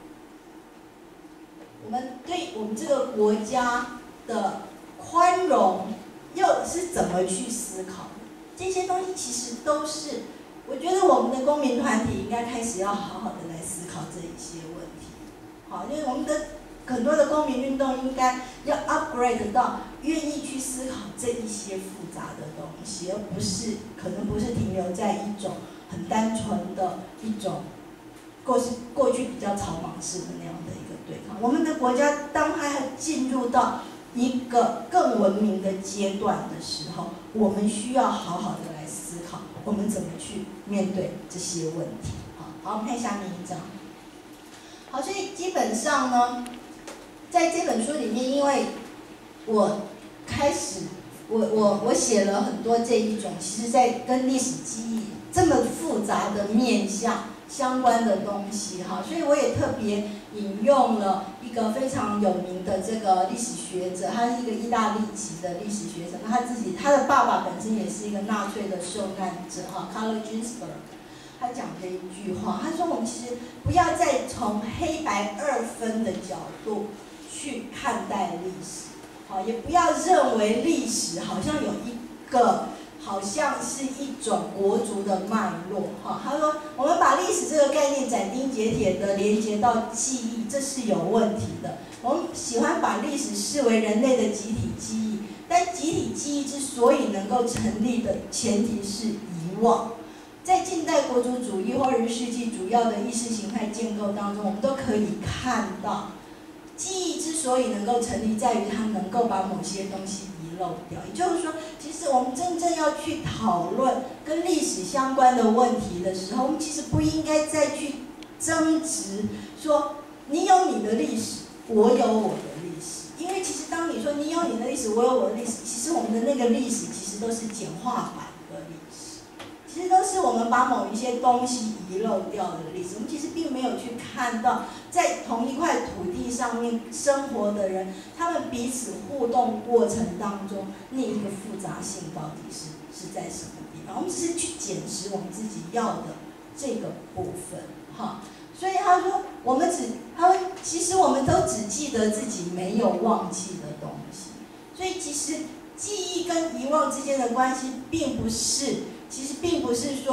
我们对我们这个国家的宽容又是怎么去思考的？这些东西其实都是，我觉得我们的公民团体应该开始要好好的来思考这一些问题。好，因为我们的很多的公民运动应该要 upgrade 到愿意去思考这一些复杂的东西，而不是可能不是停留在一种很单纯的一种过去过去比较草莽式的那样的一个对抗。我们的国家当它进入到一个更文明的阶段的时候，我们需要好好的来思考，我们怎么去面对这些问题。好，好，我们看下面一章。好，所以基本上呢，在这本书里面，因为我开始，我我我写了很多这一种，其实在跟历史记忆这么复杂的面向相关的东西哈，所以我也特别引用了一个非常有名的这个历史学者，他是一个意大利籍的历史学者，那他自己他的爸爸本身也是一个纳粹的受难者哈 ，Carlo Ginzburg。他讲的一句话，他说：“我们其实不要再从黑白二分的角度去看待历史，好，也不要认为历史好像有一个好像是一种国族的脉络。”哈，他说：“我们把历史这个概念斩钉截铁的连接到记忆，这是有问题的。我们喜欢把历史视为人类的集体记忆，但集体记忆之所以能够成立的前提是遗忘。”在近代国族主义或二十世纪主要的意识形态建构当中，我们都可以看到，记忆之所以能够成立，在于它能够把某些东西遗漏掉。也就是说，其实我们真正要去讨论跟历史相关的问题的时候，我们其实不应该再去争执说你有你的历史，我有我的历史。因为其实当你说你有你的历史，我有我的历史，其实我们的那个历史其实都是简化版的历史。其实都是我们把某一些东西遗漏掉的历史，我们其实并没有去看到，在同一块土地上面生活的人，他们彼此互动过程当中，那一个复杂性到底是是在什么地方？我们只是去捡拾我们自己要的这个部分，哈。所以他说，我们只，他说，其实我们都只记得自己没有忘记的东西，所以其实记忆跟遗忘之间的关系，并不是。其实并不是说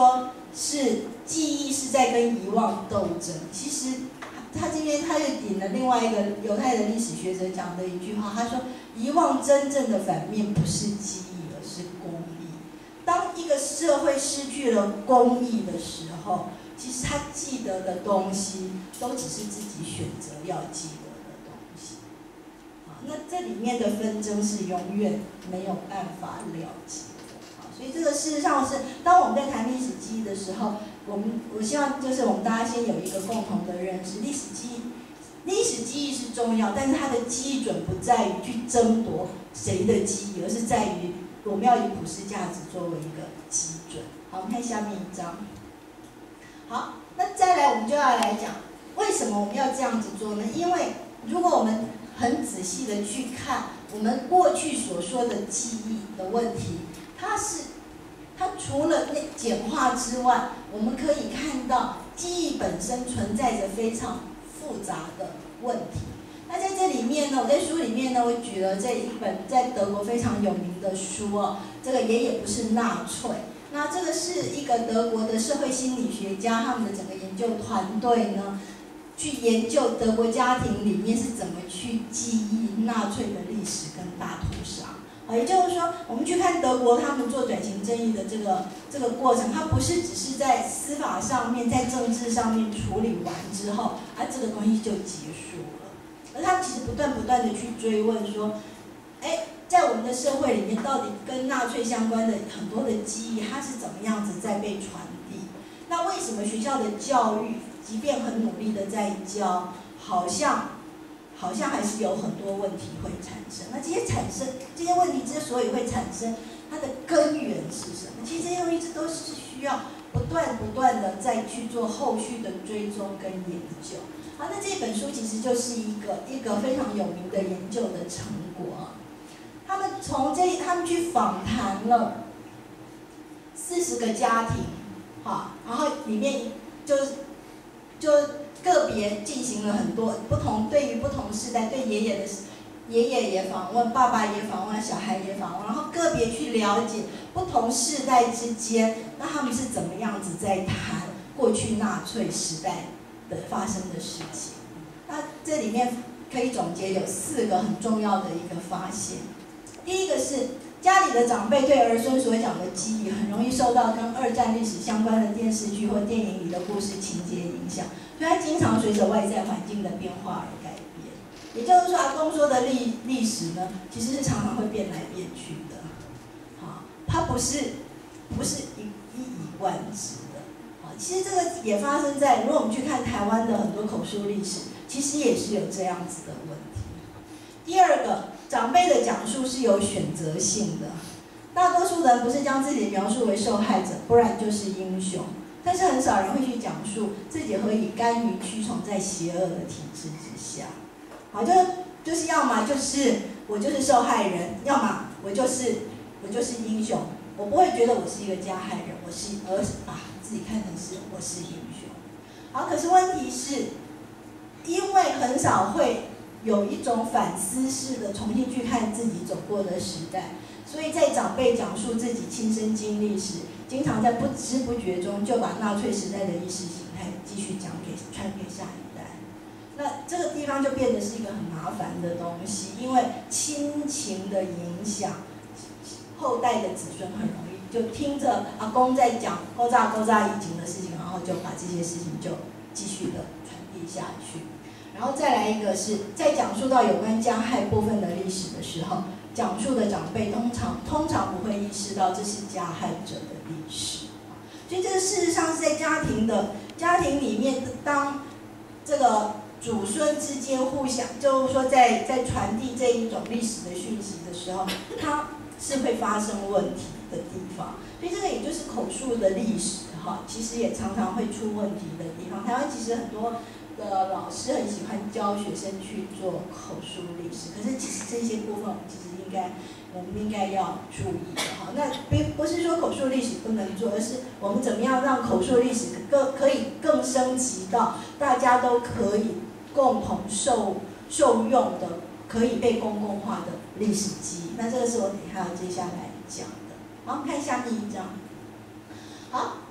是记忆是在跟遗忘斗争。其实他这边他又引了另外一个犹太的历史学者讲的一句话，他说：遗忘真正的反面不是记忆，而是公义。当一个社会失去了公义的时候，其实他记得的东西都只是自己选择要记得的东西。好，那这里面的纷争是永远没有办法了结的。好，所以这个事实上是，当我们在谈历史记忆的时候，我们我希望就是我们大家先有一个共同的认识：历史记忆，历史记忆是重要，但是它的基准不在于去争夺谁的记忆，而是在于我们要以普世价值作为一个基准。好，我们看下面一张。好，那再来我们就要来讲，为什么我们要这样子做呢？因为如果我们很仔细的去看我们过去所说的记忆的问题，它是它除了那简化之外，我们可以看到记忆本身存在着非常复杂的问题。那在这里面呢，我在书里面呢，我举了这一本在德国非常有名的书哦，这个也也不是纳粹。那这个是一个德国的社会心理学家，他们的整个研究团队呢，去研究德国家庭里面是怎么去记忆纳粹的历史跟大屠杀。啊，也就是说，我们去看德国他们做转型正义的这个这个过程，它不是只是在司法上面、在政治上面处理完之后，啊，这个关系就结束了，而他们其实不断不断的去追问说，哎。在我们的社会里面，到底跟纳粹相关的很多的记忆，它是怎么样子在被传递？那为什么学校的教育，即便很努力的在教，好像好像还是有很多问题会产生？那这些产生这些问题之所以会产生，它的根源是什么？其实这些东西都是需要不断不断的再去做后续的追踪跟研究。好，那这本书其实就是一个一个非常有名的研究的成果。他们从这，他们去访谈了四十个家庭，好，然后里面就就个别进行了很多不同，对于不同世代，对爷爷的爷爷也访问，爸爸也访问，小孩也访问，然后个别去了解不同世代之间，那他们是怎么样子在谈过去纳粹时代的发生的事情。那这里面可以总结有四个很重要的一个发现。第一个是家里的长辈对儿孙所讲的记忆，很容易受到跟二战历史相关的电视剧或电影里的故事情节影响，所以它经常随着外在环境的变化而改变。也就是说，阿公说的历历史呢，其实是常常会变来变去的。好，它不是不是一一以贯之的。好，其实这个也发生在，如果我们去看台湾的很多口述历史，其实也是有这样子的问题。第二个，长辈的讲述是有选择性的，大多数人不是将自己描述为受害者，不然就是英雄，但是很少人会去讲述自己何以甘于屈从在邪恶的体制之下。好，就就是要么就是我就是受害人，要么我就是我就是英雄，我不会觉得我是一个加害人，我是而把自己看成是我是英雄。好，可是问题是，因为很少会有一种反思式的重新去看自己走过的时代，所以在长辈讲述自己亲身经历时，经常在不知不觉中就把纳粹时代的意识形态继续讲给传给下一代。那这个地方就变得是一个很麻烦的东西，因为亲情的影响，后代的子孙很容易就听着阿公在讲勾扎勾扎以前的事情，然后就把这些事情就继续的传递下去。然后再来一个是在讲述到有关加害部分的历史的时候，讲述的长辈通常通常不会意识到这是加害者的历史，所以这个事实上是在家庭的家庭里面，当这个祖孙之间互相就是说在在传递这一种历史的讯息的时候，它是会发生问题的地方。所以这个也就是口述的历史哈，其实也常常会出问题的地方。台湾其实很多的老师很喜欢教学生去做口述历史，可是其实这些部分我们其实应该，我们应该要注意的哈。那并不是说口述历史不能做，而是我们怎么样让口述历史更可以更升级到大家都可以共同受受用的、可以被公共化的历史记忆。那这个是我等一下要接下来讲的。好，我们看下面一张。好。那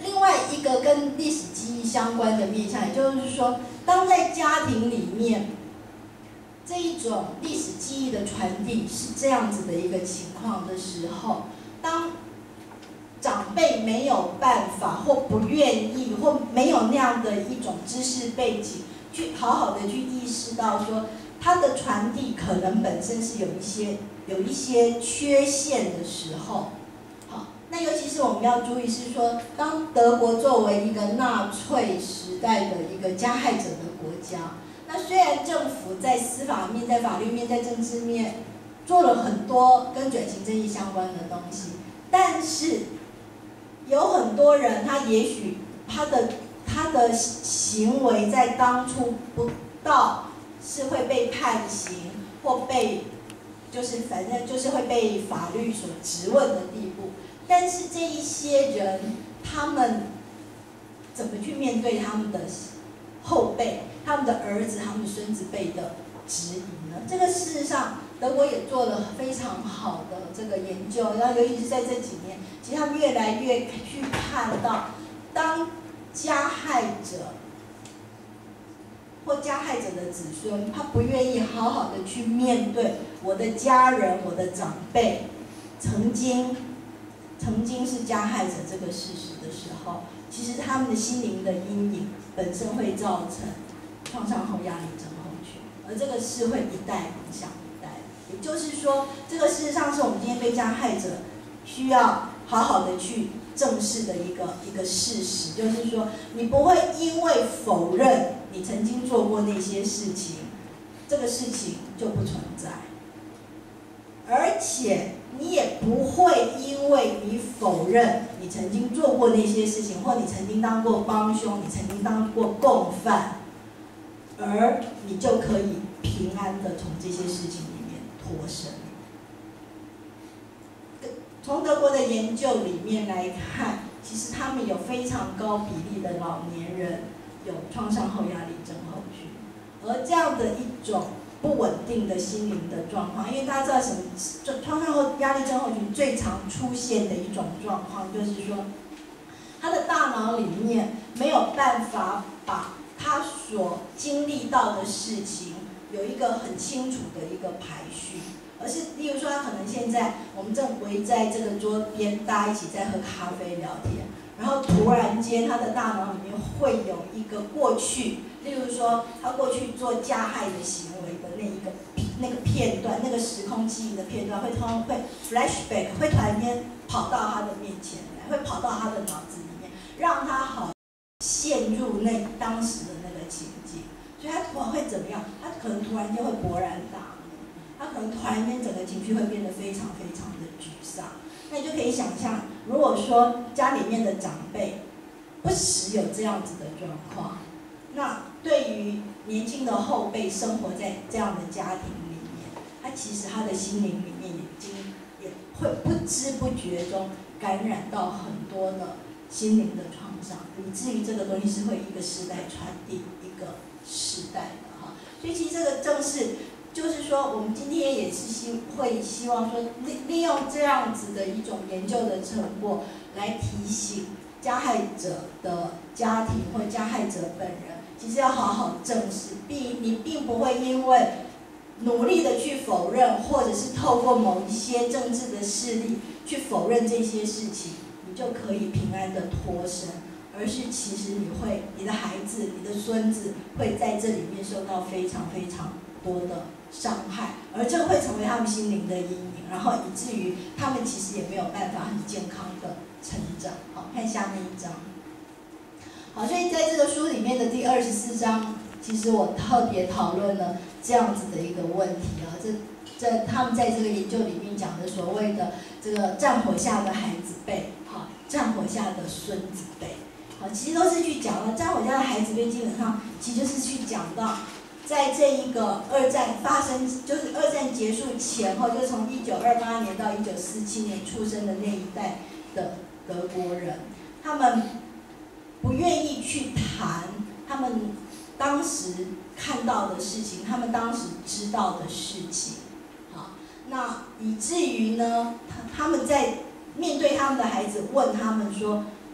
另外一个跟历史记忆相关的面向，也就是说，当在家庭里面，这一种历史记忆的传递是这样子的一个情况的时候，当长辈没有办法或不愿意或没有那样的一种知识背景，去好好的去意识到说，它的传递可能本身是有一些有一些缺陷的时候，好，那尤其是我们要注意是说，当德国作为一个纳粹时代的一个加害者的国家，那虽然政府在司法面、在法律面、在政治面做了很多跟转型正义相关的东西，但是有很多人，他也许他的他的行为在当初不到是会被判刑或被，就是反正就是会被法律所质问的地步。但是这一些人，他们怎么去面对他们的后辈、他们的儿子、他们的孙子辈的质疑呢？这个事实上，德国也做了非常好的这个研究，然后尤其是在这几年，其实他们越来越去看到，当加害者或加害者的子孙，他不愿意好好的去面对我的家人、我的长辈曾经曾经是加害者这个事实的时候，其实他们的心灵的阴影本身会造成创伤后压力症候群，而这个是会一代影响一代。也就是说，这个事实上是我们今天被加害者需要好好的去正视的一个一个事实，就是说，你不会因为否认你曾经做过那些事情，这个事情就不存在，而且你也不会因为你否认你曾经做过那些事情，或你曾经当过帮凶，你曾经当过共犯，而你就可以平安的从这些事情里面脱身。从德国的研究里面来看，其实他们有非常高比例的老年人有创伤后压力症候群，而这样的一种不稳定的心灵的状况，因为大家知道什么？创伤后压力症候群最常出现的一种状况，就是说，他的大脑里面没有办法把他所经历到的事情有一个很清楚的一个排序。而是，例如说，他可能现在我们正围在这个桌边，大家一起在喝咖啡聊天，然后突然间他的大脑里面会有一个过去，例如说他过去做加害的行为的那一个那个片段，那个时空记忆的片段，会突然会 flashback， 会突然间跑到他的面前来，会跑到他的脑子里面，让他好陷入那当时的那个情境，所以他突然会怎么样？他可能突然间会勃然大怒。他可能突然间整个情绪会变得非常非常的沮丧，那你就可以想象，如果说家里面的长辈不时有这样子的状况，那对于年轻的后辈生活在这样的家庭里面，他其实他的心灵里面已经也会不知不觉中感染到很多的心灵的创伤，以至于这个东西是会一个世代传递一个世代的哈。所以其实这个正是。就是说，我们今天也是希会希望说利利用这样子的一种研究的成果，来提醒加害者的家庭或加害者本人，其实要好好正视，并你并不会因为努力的去否认，或者是透过某一些政治的势力去否认这些事情，你就可以平安的脱身，而是其实你会，你的孩子、你的孙子会在这里面受到非常非常多的伤害，而这会成为他们心灵的阴影，然后以至于他们其实也没有办法很健康的成长。好，看下面一章。好，所以在这个书里面的第二十四章，其实我特别讨论了这样子的一个问题啊，这这他们在这个研究里面讲的所谓的这个战火下的孩子辈，好，战火下的孙子辈，好，其实都是去讲了战火下的孩子辈，基本上其实就是去讲到。在这一个二战发生，就是二战结束前后，就从一九二八年到一九四七年出生的那一代的德国人，他们不愿意去谈他们当时看到的事情，他们当时知道的事情，好，那以至于呢，他他们在面对他们的孩子，问他们说：“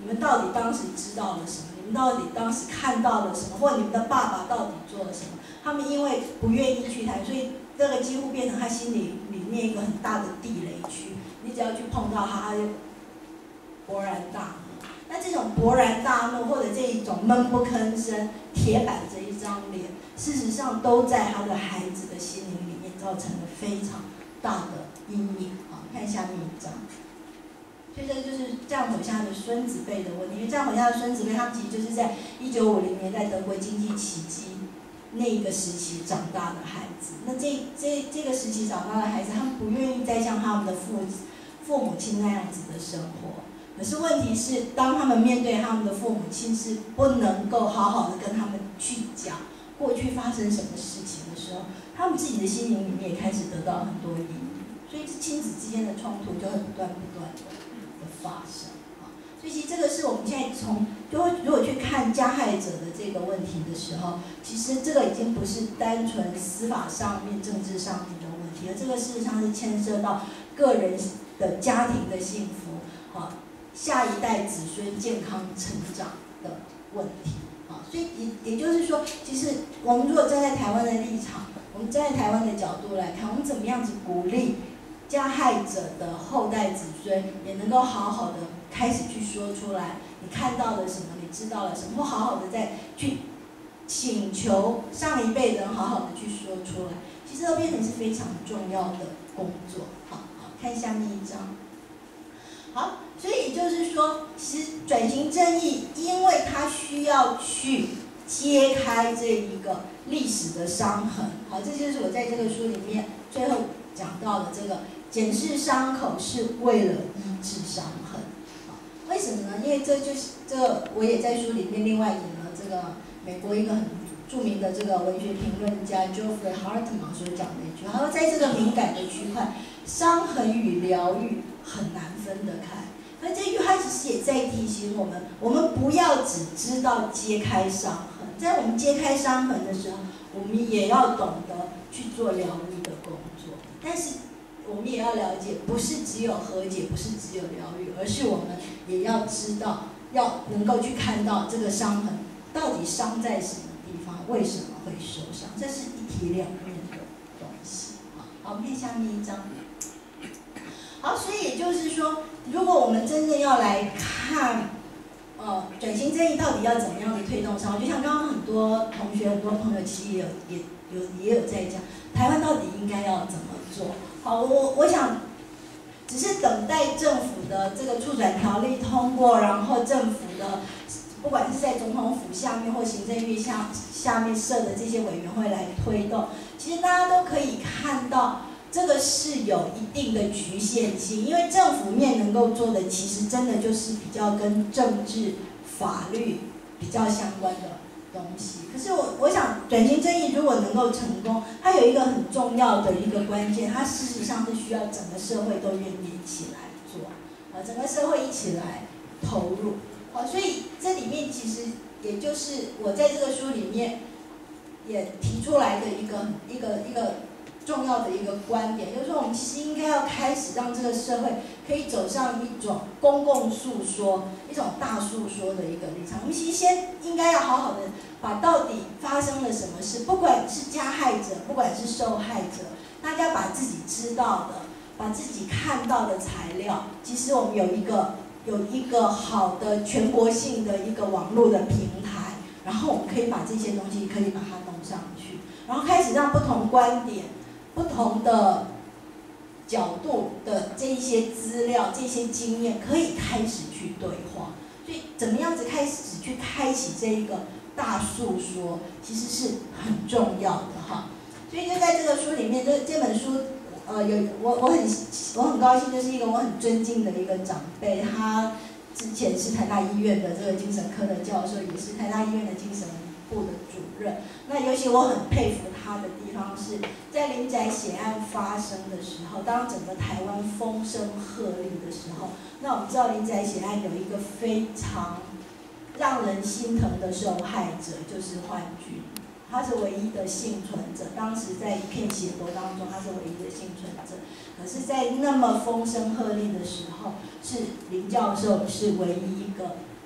你们到底当时知道了什么？你们到底当时看到了什么？或者你们的爸爸到底做了什么？他们因为不愿意去谈，所以这个几乎变成他心里里面一个很大的地雷区。你只要去碰到他，他就勃然大怒。那这种勃然大怒，或者这一种闷不吭声、铁板着一张脸，事实上都在他的孩子的心灵里面造成了非常大的阴影。好，看下面一张。所以这就是战火下的孙子辈的问题。因为战火下的孙子辈，他们其实就是在一九五零年在德国经济奇迹那个时期长大的孩子。那这这这个时期长大的孩子，他们不愿意再像他们的父父母亲那样子的生活。可是问题是，当他们面对他们的父母亲是不能够好好的跟他们去讲过去发生什么事情的时候，他们自己的心灵里面也开始得到很多阴影。所以亲子之间的冲突就会不断不断的的发生啊。所以其实这个是我们现在从就会如果去看加害者的这个问题的时候，其实这个已经不是单纯司法上面、政治上面的问题了，这个事实上是牵涉到个人的家庭的幸福啊。下一代子孙健康成长的问题啊，所以也也就是说，其实我们如果站在台湾的立场，我们站在台湾的角度来看，我们怎么样子鼓励加害者的后代子孙也能够好好的开始去说出来，你看到了什么，你知道了什么，或好好的再去请求上一辈人好好的去说出来，其实都变成是非常重要的工作。好，好，看下面一张。好，所以也就是说，其实转型正义，因为它需要去揭开这一个历史的伤痕。好，这就是我在这个书里面最后讲到的这个检视伤口是为了医治伤痕。好，为什么呢？因为这就是这个我也在书里面另外引了这个美国一个很著名的这个文学评论家 Geoffrey Hartman 所讲的一句，他说在这个敏感的区块，伤痕与疗愈很难分得开。那这句话其实也在提醒我们，我们不要只知道揭开伤痕，在我们揭开伤痕的时候，我们也要懂得去做疗愈的工作。但是我们也要了解，不是只有和解，不是只有疗愈，而是我们也要知道，要能够去看到这个伤痕到底伤在什么地方，为什么会受伤，这是一体两面的东西。好，我们看下面一张。好，所以也就是说，如果我们真正要来看，呃，转型正义到底要怎么样的推动上，就像刚刚很多同学、很多朋友其实也有也有也有在讲，台湾到底应该要怎么做？好，我我想，只是等待政府的这个促转条例通过，然后政府的不管是在总统府下面或行政院下下面设的这些委员会来推动，其实大家都可以看到。这个是有一定的局限性，因为政府面能够做的，其实真的就是比较跟政治、法律比较相关的东西。可是我我想，转型正义如果能够成功，它有一个很重要的一个关键，它事实上是需要整个社会都愿意一起来做，啊，整个社会一起来投入，啊，所以这里面其实也就是我在这个书里面也提出来的一个一个一个。重要的一个观点，就是说，我们其实应该要开始让这个社会可以走上一种公共诉说、一种大诉说的一个立场。我们其实先应该要好好的把到底发生了什么事，不管是加害者，不管是受害者，大家把自己知道的、把自己看到的材料，其实我们有一个有一个好的全国性的一个网络的平台，然后我们可以把这些东西可以把它弄上去，然后开始让不同观点。不同的角度的这一些资料、这些经验，可以开始去对话。所以，怎么样子开始去开启这一个大诉说，其实是很重要的哈。所以，就在这个书里面，这这本书，呃，有我我很我很高兴，就是一个我很尊敬的一个长辈，他之前是台大医院的这个精神科的教授，也是台大医院的精神部的主任。那尤其我很佩服他的地方是，在林宅血案发生的时候，当整个台湾风声鹤唳的时候，那我们知道林宅血案有一个非常让人心疼的受害者，就是焕君，他是唯一的幸存者。当时在一片血泊当中，他是唯一的幸存者。可是，在那么风声鹤唳的时候，是林教授是唯一一个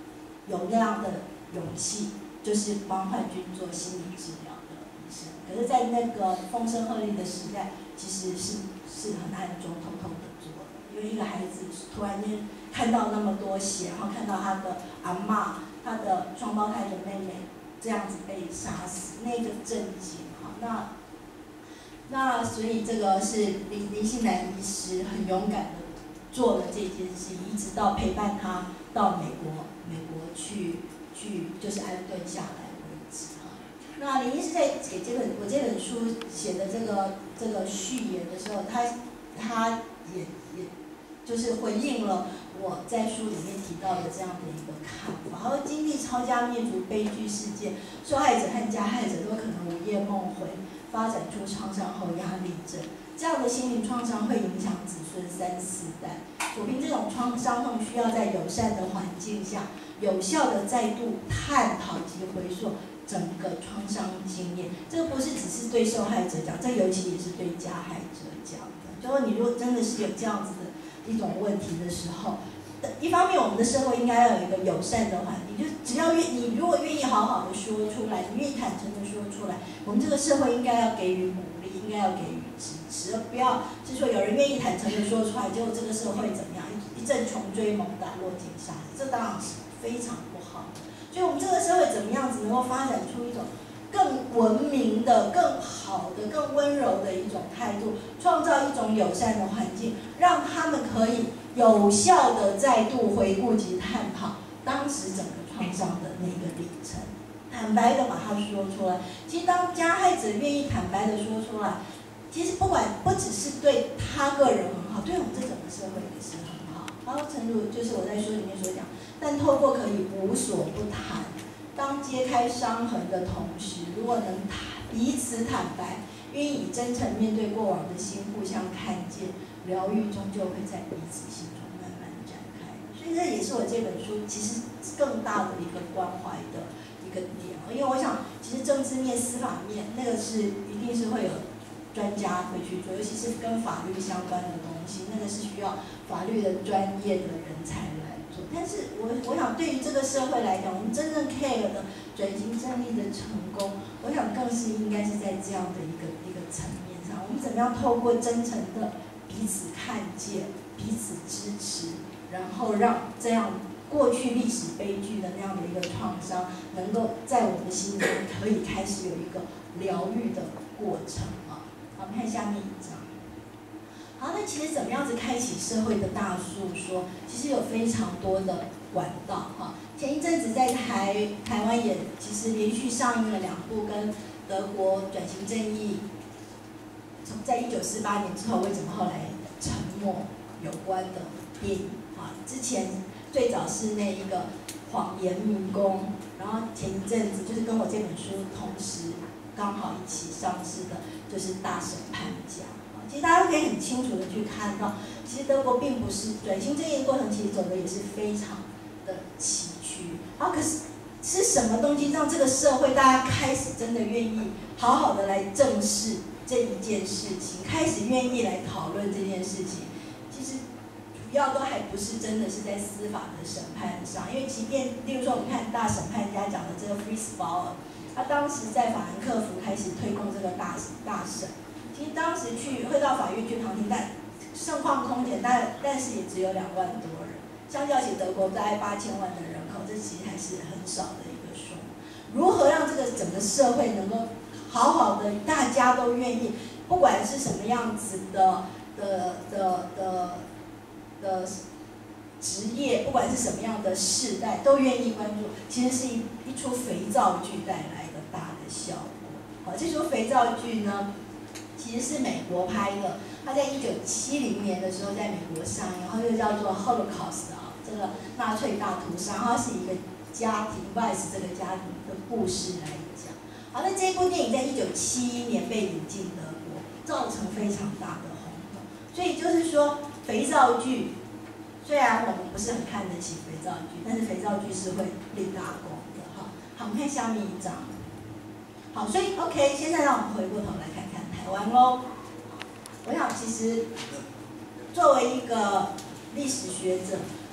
有那样的勇气，就是帮患军做心理治疗的医生。可是，在那个风声鹤唳的时代，其实是是很暗中偷偷的做的，因为一个孩子突然间看到那么多血，然后看到他的阿嬷、他的双胞胎的妹妹这样子被杀死，那个震惊。好，那那所以这个是林林信南医师很勇敢的做了这件事，一直到陪伴他到美国美国去去就是安顿下来为止哈。那林医师在给这本我这本书写的这个这个序言的时候，他他也也就是回应了我在书里面提到的这样的一个看法。然后经历抄家灭族悲剧事件，受害者和加害者都可能午夜梦回，发展出创伤后压力症。这样的心理创伤会影响子孙三四代。抚平这种创伤痛，需要在友善的环境下，有效的再度探讨及回溯整个创伤经验。这个不是只是对受害者讲，这尤其也是对加害者讲的。就说你如果真的是有这样子的一种问题的时候，一方面我们的社会应该要有一个友善的环境，就只要愿你如果愿意好好的说出来，你愿意坦诚的说出来，我们这个社会应该要给予鼓励，应该要给予支持，而不要是说有人愿意坦诚的说出来，结果这个社会怎么样，一一阵穷追猛打，落井下石，这当然是非常不好的。所以我们这个社会怎么样子能够发展出一种更文明的、更好的、更温柔的一种态度，创造一种友善的环境，让他们可以有效的再度回顾及探讨当时整个创伤的那个历程，坦白的把它说出来。其实当加害者愿意坦白的说出来，其实不管不只是对他个人很好，对我们这整个社会也是很好。然后诚如就是我在书里面所讲，但透过可以无所不谈，当揭开伤痕的同时，如果能彼此坦白，愿意以真诚面对过往的心互相看见，疗愈终究会在彼此心中慢慢展开。所以这也是我这本书其实更大的一个关怀的一个点。因为我想，其实政治面、司法面那个是一定是会有专家会去做，尤其是跟法律相关的东西，那个是需要法律的专业的人才来做。但是我我想，对于这个社会来讲，我们真正 care 的转型正义的成功，我想更是应该是在这样的一个一个层面上，我们怎么样透过真诚的彼此看见、彼此支持，然后让这样过去历史悲剧的那样的一个创伤，能够在我们心中可以开始有一个疗愈的过程啊。好，我们看下面一张。好，那其实怎么样子开启社会的大诉说，其实有非常多的管道哈。前一阵子在台台湾也其实连续上映了两部跟德国转型正义，从在一九四八年之后为什么后来沉默有关的电影啊。之前最早是那一个谎言迷宫，然后前一阵子就是跟我这本书同时刚好一起上市的，就是大审判家。其实大家都可以很清楚的去看到，其实德国并不是转型正义的过程，其实走的也是非常的崎岖。然后可是是什么东西让这个社会大家开始真的愿意好好的来正视这一件事情，开始愿意来讨论这件事情？其实主要都还不是真的是在司法的审判上，因为即便例如说我们看大审判家讲的这个 Frisbauer， 他当时在法兰克福开始推动这个大大审。其实当时去会到法院去旁听，但盛况空前，但但是也只有两万多人，相较起德国大概八千万的人口，这其实还是很少的一个数目。如何让这个整个社会能够好好的，大家都愿意，不管是什么样子的的的的的职业，不管是什么样的世代，都愿意关注，其实是一一出肥皂剧带来的大的效果。好，这出肥皂剧呢，其实是美国拍的，它在一九七零年的时候在美国上映，然后又叫做 Holocaust 啊，这个纳粹大屠杀，它是一个家庭 Weiss 这个家庭的故事来讲。好，那这部电影在一九七一年被引进德国，造成非常大的轰动。所以就是说，肥皂剧虽然我们不是很看得起肥皂剧，但是肥皂剧是会立大功的哈。好，我们看下面一张。好，所以 OK， 现在让我们回过头来看看台湾喽。我想，其实作为一个历史学者，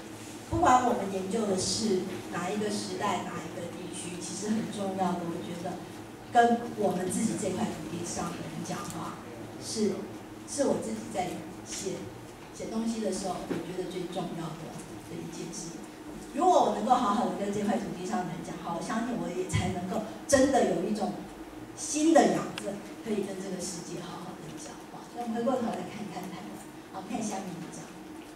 不管我们研究的是哪一个时代、哪一个地区，其实很重要的，我觉得跟我们自己这块土地上的人讲话，是是我自己在写写东西的时候，我觉得最重要的的一件事。如果我能够好好的跟这块土地上的人讲话，我相信我也才能够真的有一种新的养分，可以跟这个世界好好的讲话。所以我们回过头来看看台湾，好，看下面一张。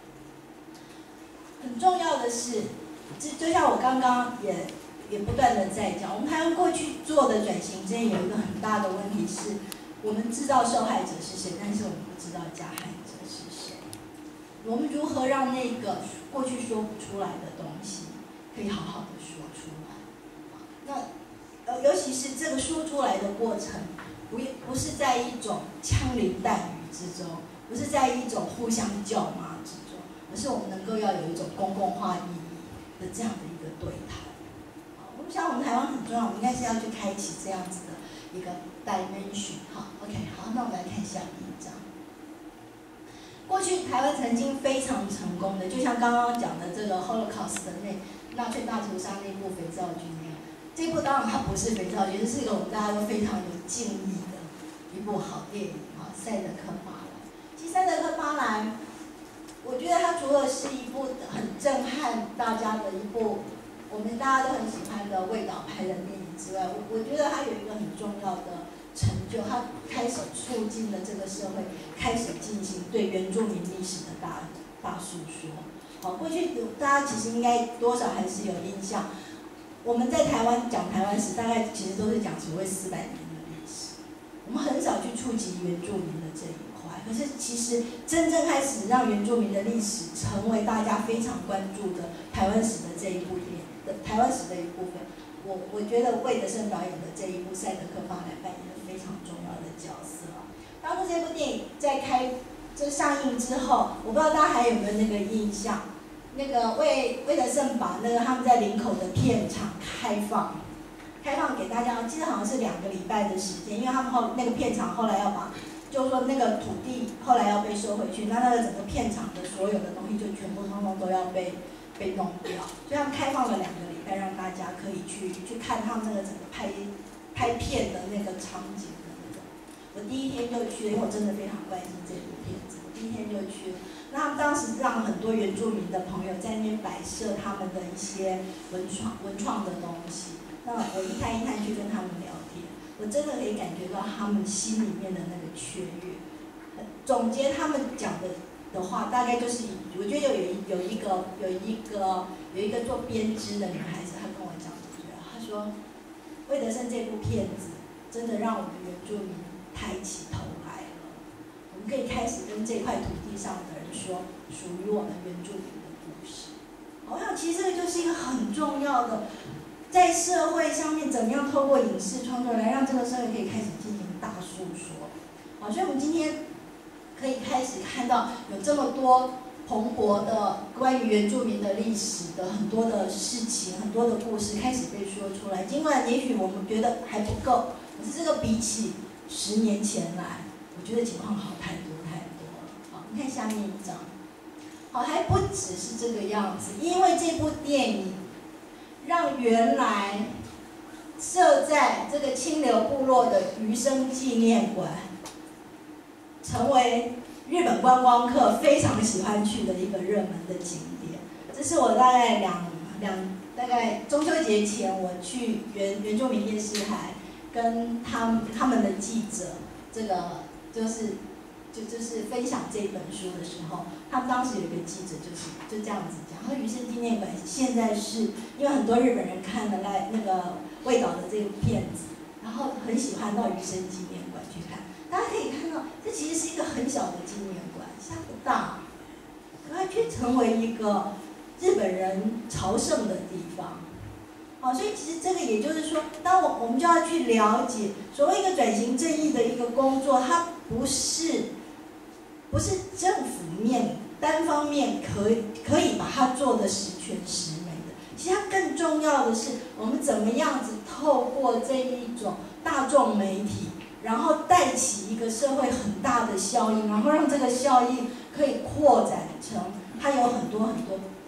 很重要的是，就就像我刚刚也也不断的在讲，我们台湾过去做的转型正义有一个很大的问题是，我们知道受害者是谁，但是我们不知道加害者是谁。我们如何让那个过去说不出来的东西，可以好好的说出来？那呃，尤其是这个说出来的过程，不不是在一种枪林弹雨之中，不是在一种互相叫骂之中，而是我们能够要有一种公共化意义的这样的一个对谈。我们想我们台湾很重要，我们应该是要去开启这样子的一个 dimension。好 ，OK， 好，那我们来看下面一张。过去台湾曾经非常成功的，就像刚刚讲的这个 Holocaust 的那纳粹大屠杀那部肥皂剧那样，这部当然它不是肥皂剧，这是一个我们大家都非常有敬意的一部好电影啊，《赛德克·巴莱》。其实《赛德克·巴莱》，我觉得它除了是一部很震撼大家的一部我们大家都很喜欢的魏导拍的电影之外，我我觉得它有一个很重要的成就，它开始促进了这个社会开始进行对原住民历史的大大诉说。好，过去大家其实应该多少还是有印象，我们在台湾讲台湾史，大概其实都是讲所谓四百年的历史，我们很少去触及原住民的这一块。可是其实真正开始让原住民的历史成为大家非常关注的台湾史的这一部电影的台湾史的一部分，我我觉得魏德圣导演的这一部《赛德克·巴莱》扮演了非常重要的角色。当初这部电影在开这上映之后，我不知道大家还有没有那个印象，那个魏魏德圣把那个他们在林口的片场开放，开放给大家，我记得好像是两个礼拜的时间，因为他们后那个片场后来要把，就是说那个土地后来要被收回去，那那个整个片场的所有的东西就全部通通都要被被弄掉，所以他们开放了两个礼拜，让大家可以去去看他们那个整个拍拍片的那个场景的那种。我第一天就去了，因为我真的非常关心这部片子，我第一天就去了。那他们当时让很多原住民的朋友在那边摆设他们的一些文创文创的东西，那我一探一探去跟他们聊天，我真的可以感觉到他们心里面的那个雀跃。总结他们讲的的话，大概就是我觉得有有有一个有一个有一个做编织的女孩子，她跟我讲这句话，她说魏德圣这部片子真的让我们原住民抬起头来了，我们可以开始跟这块土地上的人说属于我们原住民的故事。我想其实这个就是一个很重要的，在社会上面怎么样透过影视创作来让这个社会可以开始进行大诉说。好，所以我们今天可以开始看到有这么多蓬勃的关于原住民的历史的很多的事情，很多的故事开始被说出来。尽管也许我们觉得还不够，可是这个比起十年前来，我觉得情况好太多太多了。好，你看下面一张。好，还不只是这个样子，因为这部电影让原来设在这个清流部落的余生纪念馆成为日本观光客非常喜欢去的一个热门的景点。这是我大概两两大概中秋节前我去原原住民夜市海跟他们他们的记者，这个就是就就是分享这本书的时候，他们当时有一个记者就是就这样子讲，他说余生纪念馆现在是因为很多日本人看了来那个魏导的这部片子，然后很喜欢到余生纪念馆去看。大家可以看到，这其实是一个很小的纪念馆，它不大，可它却成为一个日本人朝圣的地方。好，所以其实这个也就是说，当我我们就要去了解，所谓一个转型正义的一个工作，它不是不是政府面单方面可以可以把它做的十全十美的。其实它更重要的是，我们怎么样子透过这一种大众媒体，然后带起一个社会很大的效应，然后让这个效应可以扩展成它有很多很多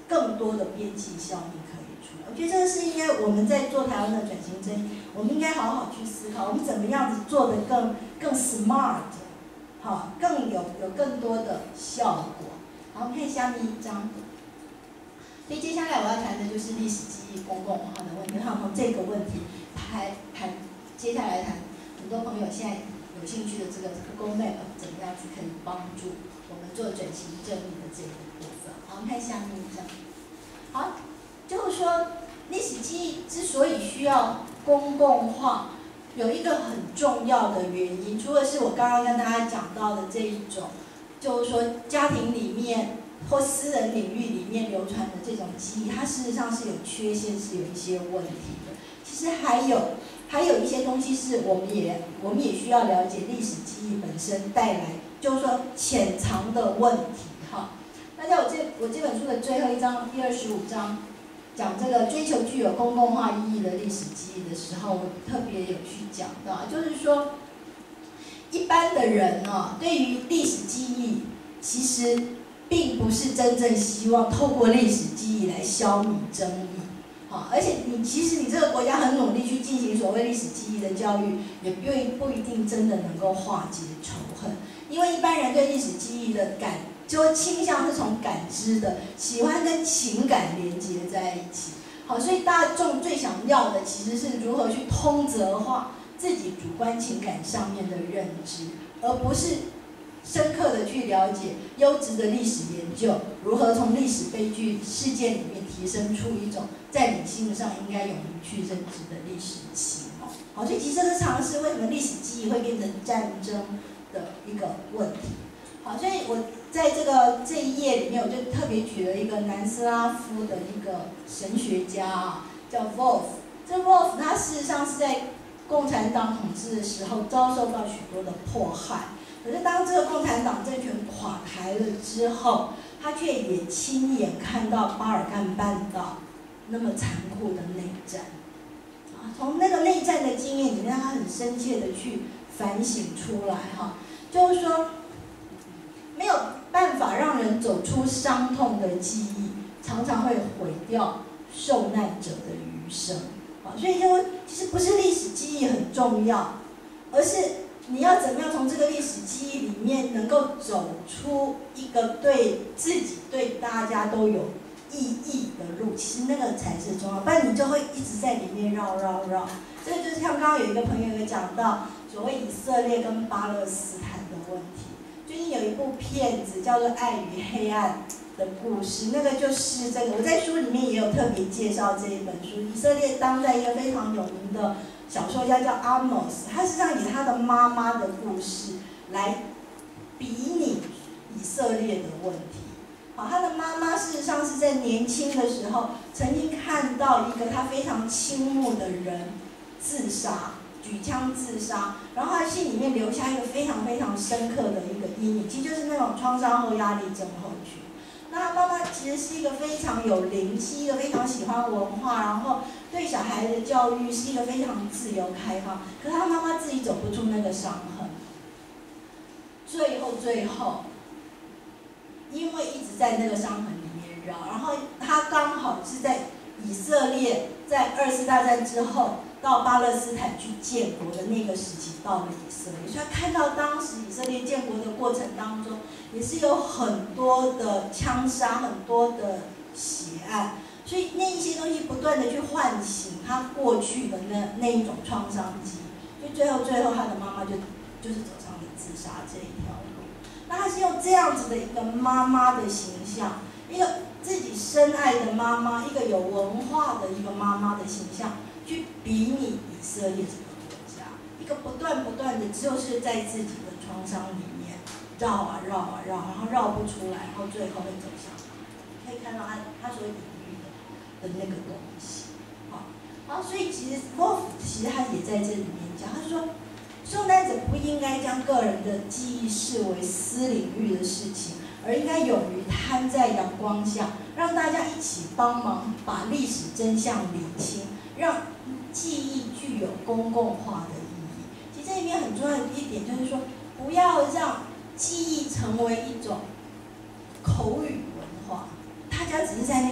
更多的边际效益可以出来。我觉得这个是应该我们在做台湾的转型正义，我们应该好好去思考，我们怎么样子做得更更 smart， 好，更有有更多的效果。好，我们看下面一张。所以接下来我要谈的就是历史记忆公共化的问题。那从这个问题谈谈，接下来谈很多朋友现在有兴趣的这个 Google Map 怎么样子可以帮助我们做转型正义的这个部分。好，我们看下面一张。好，就是说历史记忆之所以需要公共化，有一个很重要的原因，除了是我刚刚跟大家讲到的这一种，就是说家庭里面或私人领域里面流传的这种记忆，它事实上是有缺陷，是有一些问题的。其实还有还有一些东西是我们也我们也需要了解历史记忆本身带来，就是说潜藏的问题哈。那在我这我这本书的最后一章，第二十五章，讲这个追求具有公共化意义的历史记忆的时候，我特别有去讲到，就是说一般的人呢，对于历史记忆其实并不是真正希望透过历史记忆来消弭争议，好，而且你其实你这个国家很努力去进行所谓历史记忆的教育，也不不一定真的能够化解仇恨，因为一般人对历史记忆的感，就倾向是从感知的，喜欢跟情感连接在一起，好，所以大众最想要的其实是如何去通则化自己主观情感上面的认知，而不是深刻的去了解优质的历史研究如何从历史悲剧事件里面提升出一种在理性上应该勇于去认知的历史启蒙。好，所以其实这个尝试为什么历史记忆会变成战争的一个问题。好，所以我在这个这一页里面，我就特别举了一个南斯拉夫的一个神学家啊，叫 Wolf。这 Wolf 他事实上是在共产党统治的时候遭受到许多的迫害。可是当这个共产党政权垮台了之后，他却也亲眼看到巴尔干半岛那么残酷的内战。啊，从那个内战的经验里面，他很深切的去反省出来，哈，就是说没有办法让人走出伤痛的记忆，常常会毁掉受难者的余生。啊，所以就其实不是历史记忆很重要，而是你要怎么样从这个历史记忆里面能够走出一个对自己、对大家都有意义的路，其实那个才是重要，不然你就会一直在里面绕绕绕。这个就是像刚刚有一个朋友有讲到所谓以色列跟巴勒斯坦的问题。最近有一部片子叫做《爱与黑暗》的故事，那个就是这个，我在书里面也有特别介绍这一本书。以色列当代一个非常有名的小说家叫阿莫斯，他实际上以他的妈妈的故事来比拟以色列的问题。好，他的妈妈事实上是在年轻的时候曾经看到一个他非常倾慕的人自杀，举枪自杀，然后他心里面留下一个非常非常深刻的一个阴影，其实就是那种创伤后压力症候群。那他妈妈其实是一个非常有灵气，一个非常喜欢文化，然后对小孩的教育是一个非常自由开放，可是他妈妈自己走不出那个伤痕，最后最后，因为一直在那个伤痕里面绕，然后他刚好是在以色列在二次大战之后到巴勒斯坦去建国的那个时期到了以色列，所以他看到当时以色列建国的过程当中，也是有很多的枪杀，很多的血案，所以那一些东西不断的去唤醒他过去的那那一种创伤记忆，所以最后最后他的妈妈就就是走上了自杀这一条路。那他是用这样子的一个妈妈的形象，一个自己深爱的妈妈，一个有文化的一个妈妈的形象，去比拟以色列这个国家，一个不断不断的就是在自己的创伤里面绕啊绕啊绕，然后绕不出来，然后最后会走向哪里？可以看到他他所隐喻的的那个东西，好，然后所以其实沃夫其实他也在这里面讲，他说受难者不应该将个人的记忆视为私领域的事情，而应该勇于摊在阳光下，让大家一起帮忙把历史真相理清，让记忆具有公共化的意义。其实这里面很重要的一点就是说，不要让记忆成为一种口语文化，大家只是在那边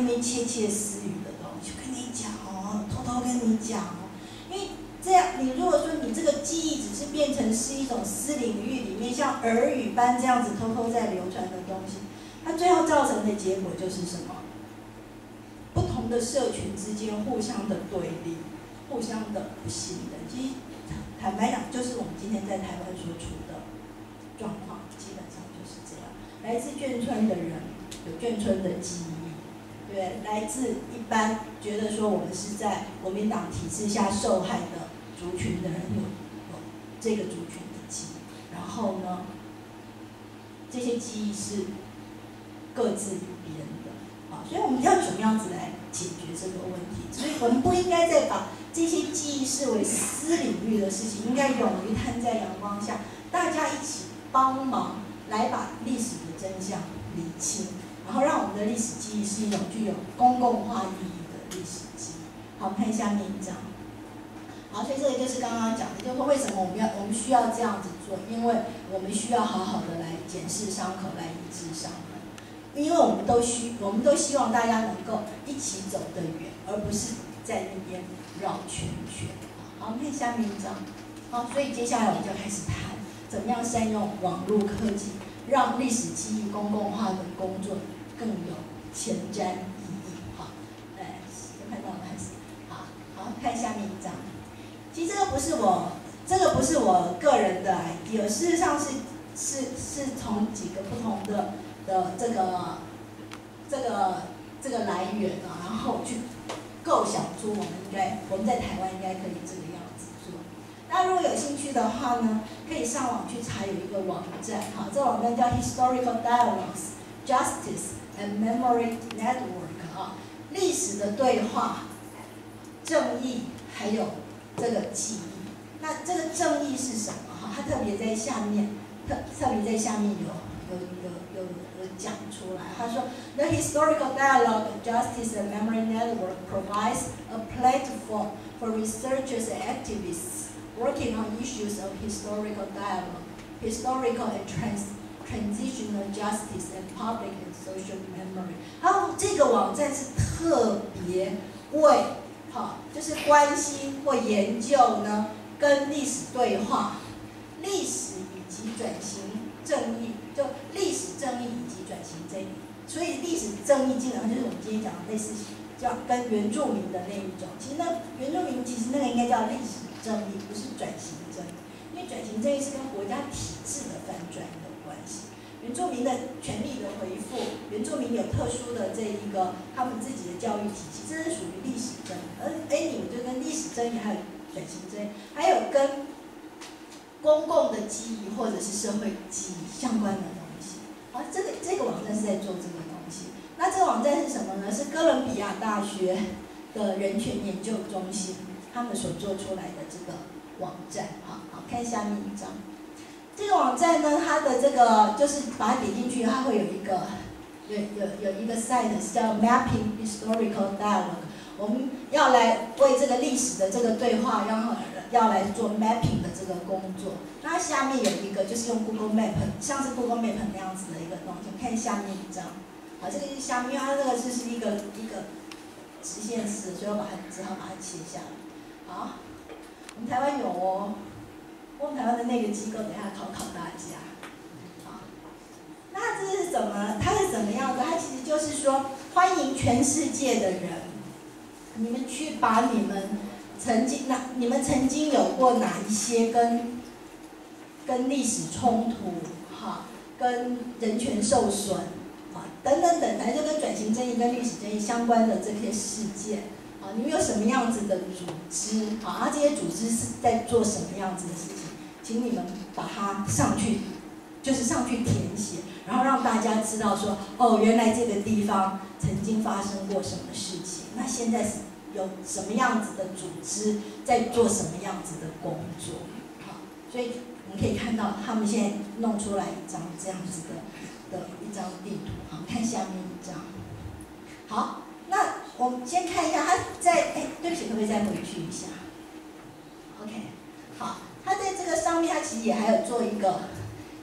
那边窃窃私语的东西，跟你讲哦，偷偷跟你讲哦，因为这样，你如果说你这个记忆只是变成是一种私领域里面像耳语般这样子偷偷在流传的东西，它最后造成的结果就是什么？不同的社群之间互相的对立，互相的不信任。其实坦白讲，就是我们今天在台湾所处的状况，基本上就是这样。来自眷村的人有眷村的记忆，对，来自一般觉得说我们是在国民党体制下受害的族群的人有有这个族群的记忆，然后呢，这些记忆是各自一边的，啊，所以我们要怎么样子来解决这个问题？所以我们不应该再把这些记忆视为私领域的事情，应该勇于摊在阳光下，大家一起帮忙来把历史的真相理清，然后让我们的历史记忆是一种具有公共化意义的历史记忆。好，我们看下面一章。好，所以这个就是刚刚讲的，就是说为什么我们要我们需要这样子做，因为我们需要好好的来检视伤口，来医治伤痕，因为我们都需我们都希望大家能够一起走得远，而不是在那边绕圈圈。好，我们看下面一章。好，所以接下来我们就开始谈怎么样善用网络科技，让历史记忆公共化的工作更有前瞻意义。好，哎，有看到吗？还是好，好，看下面一章。其实这个不是我，这个不是我个人的 idea， 事实上是是是从几个不同的的这个这个这个来源啊，然后去构想出我们应该我们在台湾应该可以这个样子做。大家如果有兴趣的话呢，可以上网去查有一个网站，哈，这个网站叫 Historical Dialogues, Justice and Memory Network 啊，历史的对话、正义还有这个记忆。那这个正义是什么？哈，它特别在下面，特特别在下面有有有有有讲出来。他说 ，The Historical Dialogue, Justice and Memory Network provides a platform for researchers and activists working on issues of historical dialogue, historical and trans transitional justice and public and social memory。好，这个网站是特别为好，就是关心或研究呢，跟历史对话、历史以及转型正义，就历史正义以及转型正义。所以历史正义基本上就是我们今天讲的类似叫跟原住民的那一种。其实那原住民其实那个应该叫历史正义，不是转型正义，因为转型正义是跟国家体制的翻转有关系。原住民的权利的回复，原住民有特殊的这一个他们自己的教育体系，这是属于历史正义。而哎，你们就跟历史正义还有转型正义，还有跟公共的记忆或者是社会记忆相关的东西。好，这个这个网站是在做这个东西。那这个网站是什么呢？是哥伦比亚大学的人权研究中心他们所做出来的这个网站。好好看下面一张。这个网站呢，它的这个就是把它点进去，它会有一个有有有一个 site 是叫 Mapping Historical Dialogue。我们要来为这个历史的这个对话，然后要来做 mapping 的这个工作。那它下面有一个就是用 Google Map， 像是 Google Map 那样子的一个东西。看下面一张，好，这个是下面，因为它这个就是一个一个直线式，所以我把它只好把它切下来。好，我们台湾有哦。我们台湾的那个机构，等一下考考大家。好，那这是怎么？它是怎么样子？它其实就是说，欢迎全世界的人，你们去把你们曾经那你们曾经有过哪一些跟跟历史冲突，哈，跟人权受损，啊，等等等，反正就跟转型正义、跟历史正义相关的这些事件。啊，你们有什么样子的组织？啊，这些组织是在做什么样子的事情？请你们把它上去，就是上去填写，然后让大家知道说，哦，原来这个地方曾经发生过什么事情，那现在是有什么样子的组织在做什么样子的工作。好，所以我们可以看到他们现在弄出来一张这样子的的一张地图。好，看下面一张。好。那我们先看一下，他在哎，对不起，可不可以再回去一下 ？OK， 好，他在这个上面，他其实也还有做一个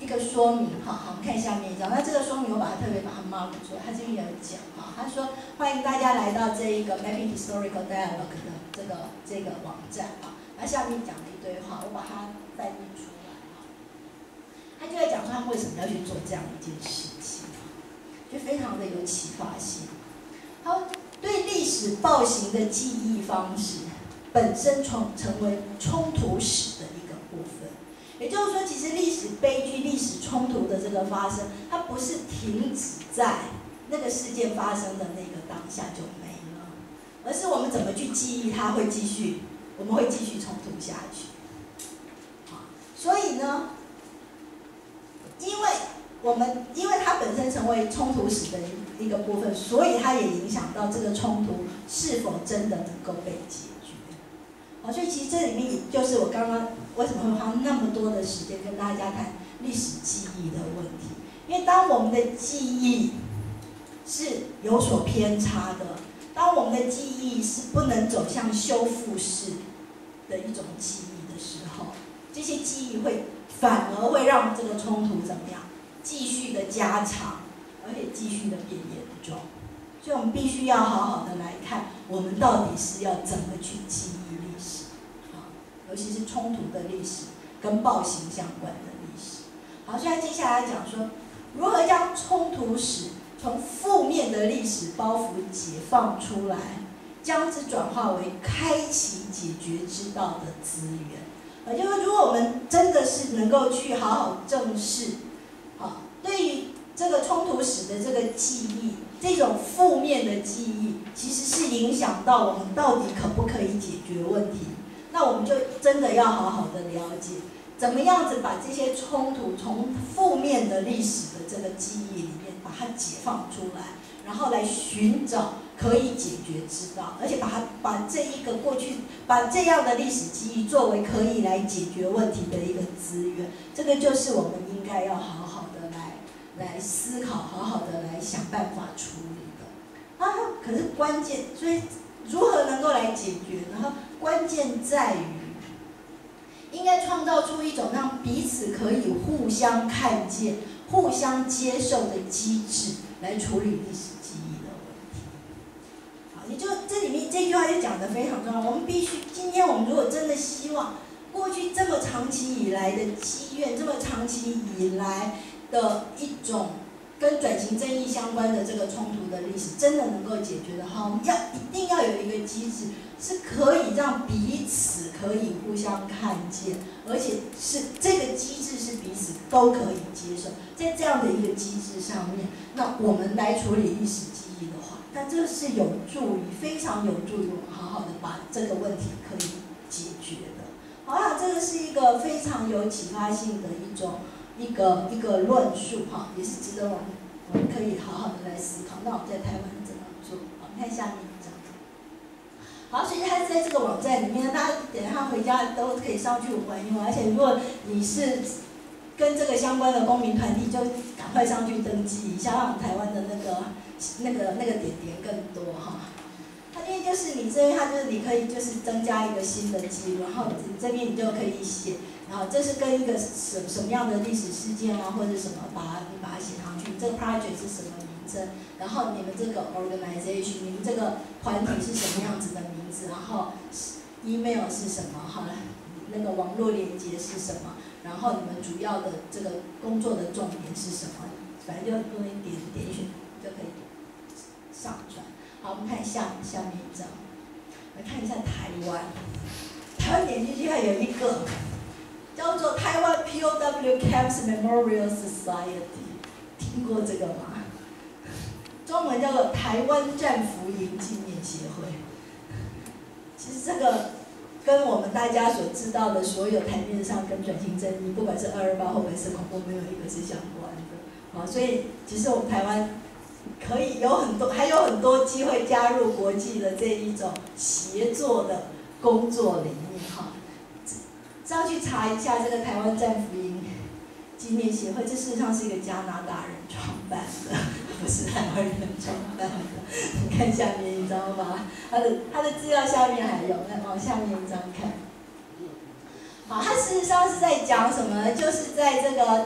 一个说明，哈，好，我们看下面一张。那这个说明我把它特别把它 mark 出来，它这边有讲哈，他说欢迎大家来到这一个 Mapping Historical Dialogue 的这个这个网站啊。那下面讲了一堆话，我把它翻译出来哈。他就在讲说他们为什么要去做这样一件事情，就非常的有启发性。好，对历史暴行的记忆方式本身成成为冲突史的一个部分。也就是说，其实历史悲剧、历史冲突的这个发生，它不是停止在那个事件发生的那个当下就没了，而是我们怎么去记忆它会继续，我们会继续冲突下去。好，所以呢，因为我们因为它本身成为冲突史的一个部分，所以它也影响到这个冲突是否真的能够被解决。好，所以其实这里面也就是我刚刚为什么会花那么多的时间跟大家谈历史记忆的问题，因为当我们的记忆是有所偏差的，当我们的记忆是不能走向修复式的一种记忆的时候，这些记忆会反而会让这个冲突怎么样继续的加长，而且继续的变严重。所以我们必须要好好的来看，我们到底是要怎么去记忆历史，啊，尤其是冲突的历史跟暴行相关的历史。好，所以接下来讲说，如何将冲突史从负面的历史包袱解放出来，将之转化为开启解决之道的资源。也就是说，如果我们真的是能够去好好正视，啊，对于这个冲突史的这个记忆，这种负面的记忆，其实是影响到我们到底可不可以解决问题。那我们就真的要好好的了解，怎么样子把这些冲突从负面的历史的这个记忆里面把它解放出来，然后来寻找可以解决之道，而且把它把这一个过去把这样的历史记忆作为可以来解决问题的一个资源，这个就是我们应该要好好的来来思考，好好的来想办法处理的。啊，可是关键，所以如何能够来解决呢？关键在于应该创造出一种让彼此可以互相看见、互相接受的机制，来处理历史记忆的问题。好，也就这里面这句话就讲得非常重要。我们必须，今天我们如果真的希望过去这么长期以来的积怨，这么长期以来的一种跟转型正义相关的这个冲突的历史，真的能够解决的话，我们要一定要有一个机制，是可以让彼此可以互相看见，而且是这个机制是彼此都可以接受。在这样的一个机制上面，那我们来处理历史记忆的话，那这是有助于，非常有助于我们好好的把这个问题可以解决的。好像这个是一个非常有启发性的一种。一个一个论述哈，也是值得我们我们可以好好的来思考。那我们在台湾怎么做？我们看下面一张。好，所以它在这个网站里面，大家等一下回家都可以上去玩一玩。而且如果你是跟这个相关的公民团体，就赶快上去登记一下，让台湾的那个那个那个点点更多哈。它因为就是你这边，它就是你可以就是增加一个新的记录，然后你这边你就可以写。啊，这是跟一个什什么样的历史事件啊，或者什么，把它你把它写上去。这个 project 是什么名称？然后你们这个 organization， 你们这个团体是什么样子的名字？然后 email 是什么？哈，那个网络连接是什么？然后你们主要的这个工作的重点是什么？反正就用一点点选就可以上传。好，我们看下下面一张，来看一下台湾。台湾点进去还有一个。叫做台湾 P O W Camps Memorial Society， 听过这个吗？中文叫做台湾战俘营纪念协会。其实这个跟我们大家所知道的所有台面上跟转型正义，不管是二二八或者是恐怖，没有一个是相关的。好，所以其实我们台湾可以有很多，还有很多机会加入国际的这一种协作的工作里面哈。上去查一下这个台湾战俘营纪念协会，这事实上是一个加拿大人创办的，不是台湾人创办的。你看下面一张吧，它的它的资料下面还有，来往下面一张看。好，它事实上是在讲什么呢？就是在这个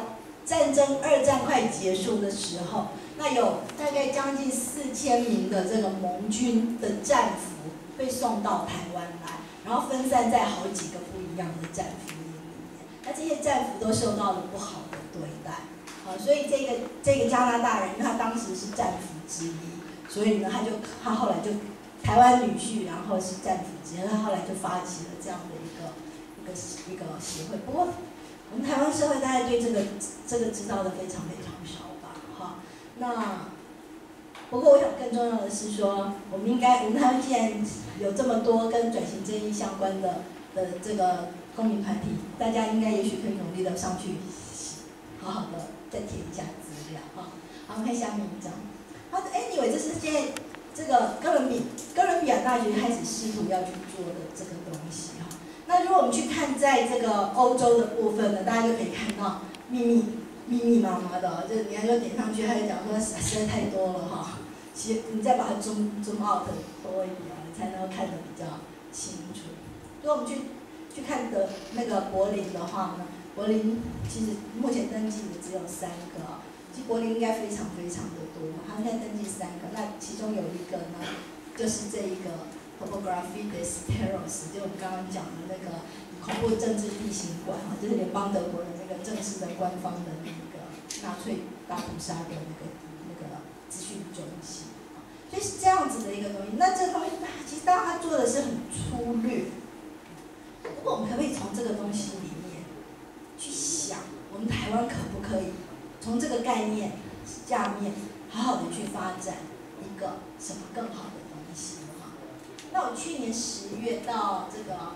战争二战快结束的时候，那有大概将近四千名的这个盟军的战俘被送到台湾来，然后分散在好几个不一样的战俘营里面。那这些战俘都受到了不好的对待，啊，所以这个这个加拿大人，因为他当时是战俘之一，所以呢，他就他后来就台湾女婿，然后是战俘之一，他后来就发起了这样的一个一个一个协会。不过，我们台湾社会大概对这个这个知道的非常非常少吧，哈。那不过我想更重要的是说，我们应该我们台湾既然有这么多跟转型正义相关的的这个公民团体，大家应该也许可以努力的上去，好好的再填一下资料，哈。好，我们看下面一张。好的 ，anyway， 这是现在这个哥伦比哥伦比亚大学开始试图要去做的这个东西，哈。那如果我们去看在这个欧洲的部分呢，大家就可以看到密密密密麻麻的，就是你还说点上去，他就讲说实在太多了哈。其实你再把它 zoom zoom out 多一点，你才能够看得比较清楚。如果我们去去看的那个柏林的话呢，柏林其实目前登记的只有三个，其实柏林应该非常非常的多，他现在登记三个，那其中有一个呢，就是这一个 Topography des Terrors， 就我们刚刚讲的那个恐怖政治地形馆哈，就是联邦德国的那个正式的官方的那个纳粹大屠杀的那个那个资讯中心，所以是这样子的一个东西。那这个东西，其实当然他做的是很粗略，不过我们可不可以从这个东西里面去想，我们台湾可不可以从这个概念下面好好的去发展一个什么更好的东西？哈，那我去年十月到这个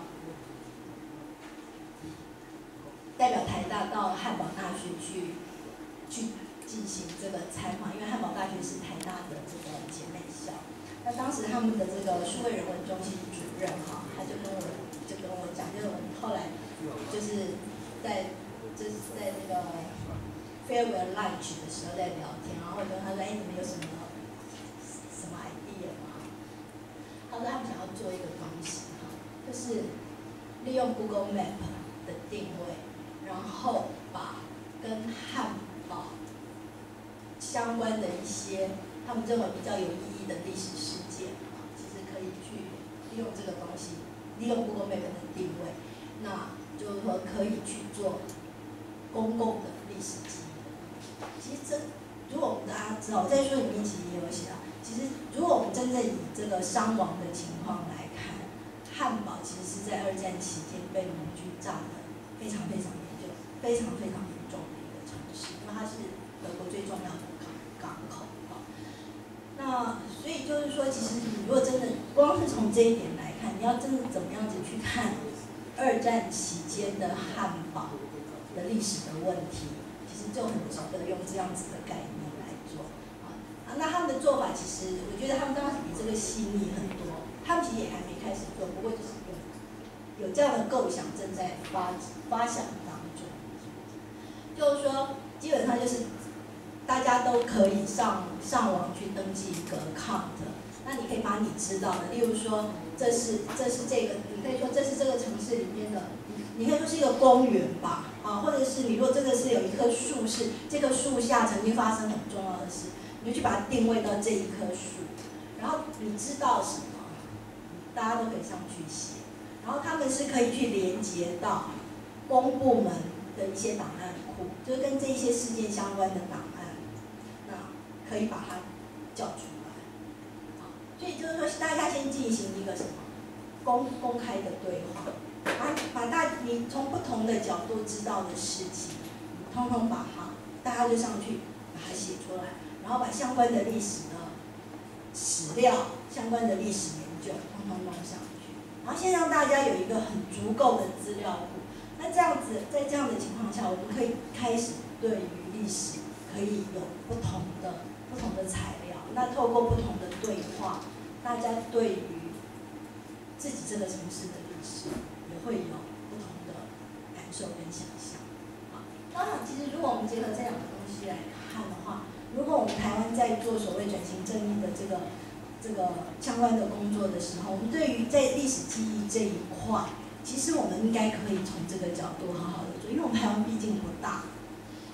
代表台大到汉堡大学去去进行这个采访，因为汉堡大学是台大的这个姐妹校。那当时他们的这个数位人文中心主任哈，他就跟我就跟我讲，就是我们后来就是在就是在那个 farewell lunch 的时候在聊天，然后我跟他说，哎，你们有什么什么 idea 吗？他说他们想要做一个东西哈，就是利用 Google Map 的定位，然后把跟汉堡相关的一些他们认为比较有意义的历史事件啊，其实可以去利用这个东西，利用 Google Map 的定位，那就是说可以去做公共的历史记忆。其实这，如果我们大家知道，我在书里面其实也有写到，其实如果我们真正以这个伤亡的情况来看，汉堡其实是在二战期间被盟军炸的非常非常严重、非常非常严重的一个城市，因为它是德国最重要的港港口啊。那所以就是说，其实你如果真的光是从这一点来看，你要真的怎么样子去看二战期间的汉堡的历史的问题，其实就很值得用这样子的概念来做啊。那他们的做法，其实我觉得他们当时比这个细腻很多。他们其实也还没开始做，不过就是有有这样的构想正在发发想当中。就是说，基本上就是大家都可以上上网去登记一个 account， 那你可以把你知道的，例如说这是这是这个，你可以说这是这个城市里面的，你可以说是一个公园吧，啊，或者是你如果真的是有一棵树是这棵树下曾经发生很重要的事，你就去把它定位到这一棵树，然后你知道什么？大家都可以上去写，然后他们是可以去连接到公部门的一些档案库，就是跟这些事件相关的档案，那可以把它叫出来。啊，所以就是说，大家先进行一个什么公公开的对话，把把大你从不同的角度知道的事情，通通把它大家就上去把它写出来，然后把相关的历史的史料、相关的历史研究通通弄上去，然后先让大家有一个很足够的资料库。那这样子，在这样的情况下，我们可以开始对于历史可以有不同的不同的材料。那透过不同的对话，大家对于自己这个城市的历史也会有不同的感受跟想象。好，当然，其实如果我们结合这两个东西来看的话，如果我们台湾在做所谓转型正义的这个这个相关的工作的时候，我们对于在历史记忆这一块，其实我们应该可以从这个角度好好的做，因为我们台湾毕竟不大，啊，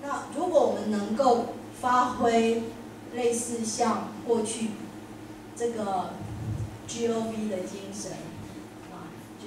那如果我们能够发挥类似像过去这个 G O V 的精神啊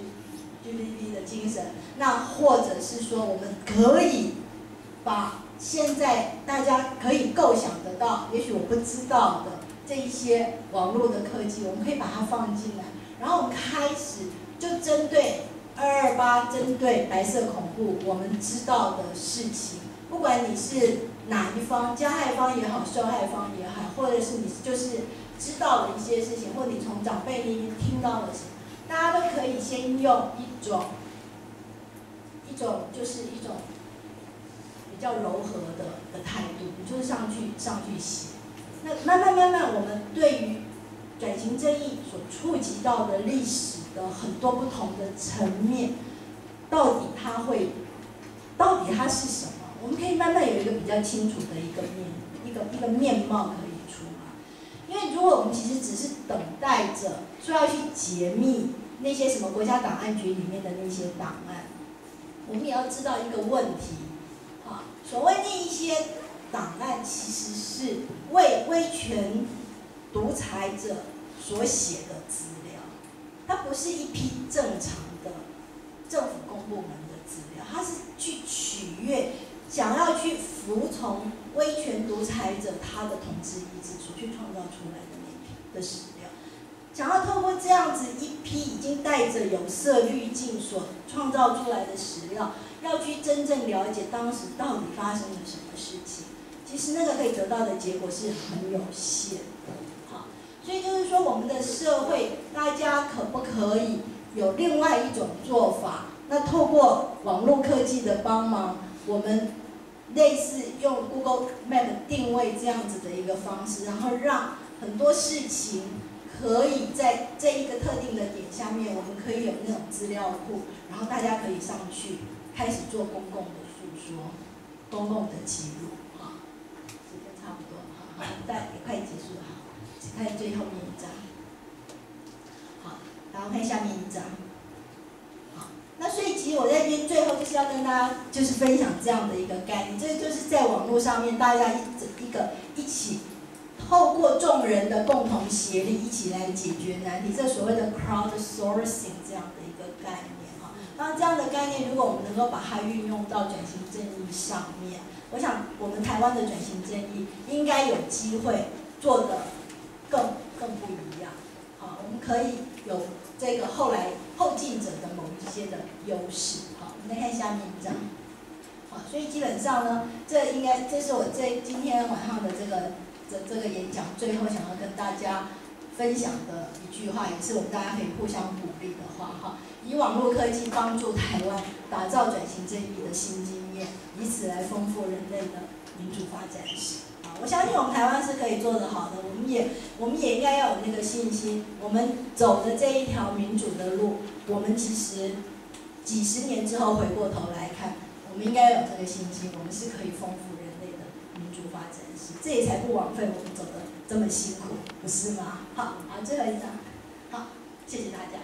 ，G G V V 的精神，那或者是说我们可以把现在大家可以构想得到，也许我不知道的这一些网络的科技，我们可以把它放进来，然后我们开始就针对二二八，针对白色恐怖，我们知道的事情，不管你是哪一方，加害方也好，受害方也好，或者是你就是知道的一些事情，或你从长辈那边听到的事情，大家都可以先用一种一种就是一种比较柔和的的态度，你就是上去上去写。那慢慢慢慢，我们对于转型正义所触及到的历史的很多不同的层面，到底它会，到底它是什么？我们可以慢慢有一个比较清楚的一个面，一个一个面貌可以出来。因为如果我们其实只是等待着说要去解密那些什么国家档案局里面的那些档案，我们也要知道一个问题，啊，所谓那一些档案其实是为威权独裁者所写的资料，它不是一批正常的政府公部门的资料，它是去取悦想要去服从威权独裁者他的统治意志所去创造出来的那批的史料，想要透过这样子一批已经带着有色滤镜所创造出来的史料，要去真正了解当时到底发生了什么事情，其实那个可以得到的结果是很有限的。好，所以就是说，我们的社会大家可不可以有另外一种做法？那透过网络科技的帮忙，我们类似用 Google Map 定位这样子的一个方式，然后让很多事情可以在这一个特定的点下面，我们可以有那种资料库，然后大家可以上去开始做公共的诉说、公共的记录。啊，时间差不多，好，好，但也快结束了，好，只看最后面一张。好，然后看下面一张。那所以其实我在这边最后就是要跟大家就是分享这样的一个概念，这就是在网络上面大家一一个一起透过众人的共同协力一起来解决难题，这所谓的 crowdsourcing 这样的一个概念哈。那这样的概念，如果我们能够把它运用到转型正义上面，我想我们台湾的转型正义应该有机会做得更更不一样。好，我们可以有这个后来后进者的某一些的优势。好，我们再看下面一张。好，所以基本上呢，这应该这是我这今天晚上的这个这这个演讲最后想要跟大家分享的一句话，也是我们大家可以互相鼓励的话哈。以网络科技帮助台湾打造转型正义的新经验，以此来丰富人类的民主发展史。我相信我们台湾是可以做得好的，我们也我们也应该要有那个信心。我们走的这一条民主的路，我们其实几十年之后回过头来看，我们应该有这个信心，我们是可以丰富人类的民主发展史，这也才不枉费我们走得这么辛苦，不是吗？好，好，最后一张，好，谢谢大家。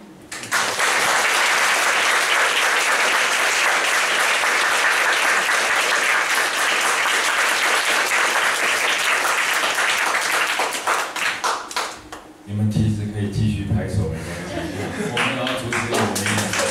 你们其实可以继续拍手，没关系。我们要主持我们的演讲。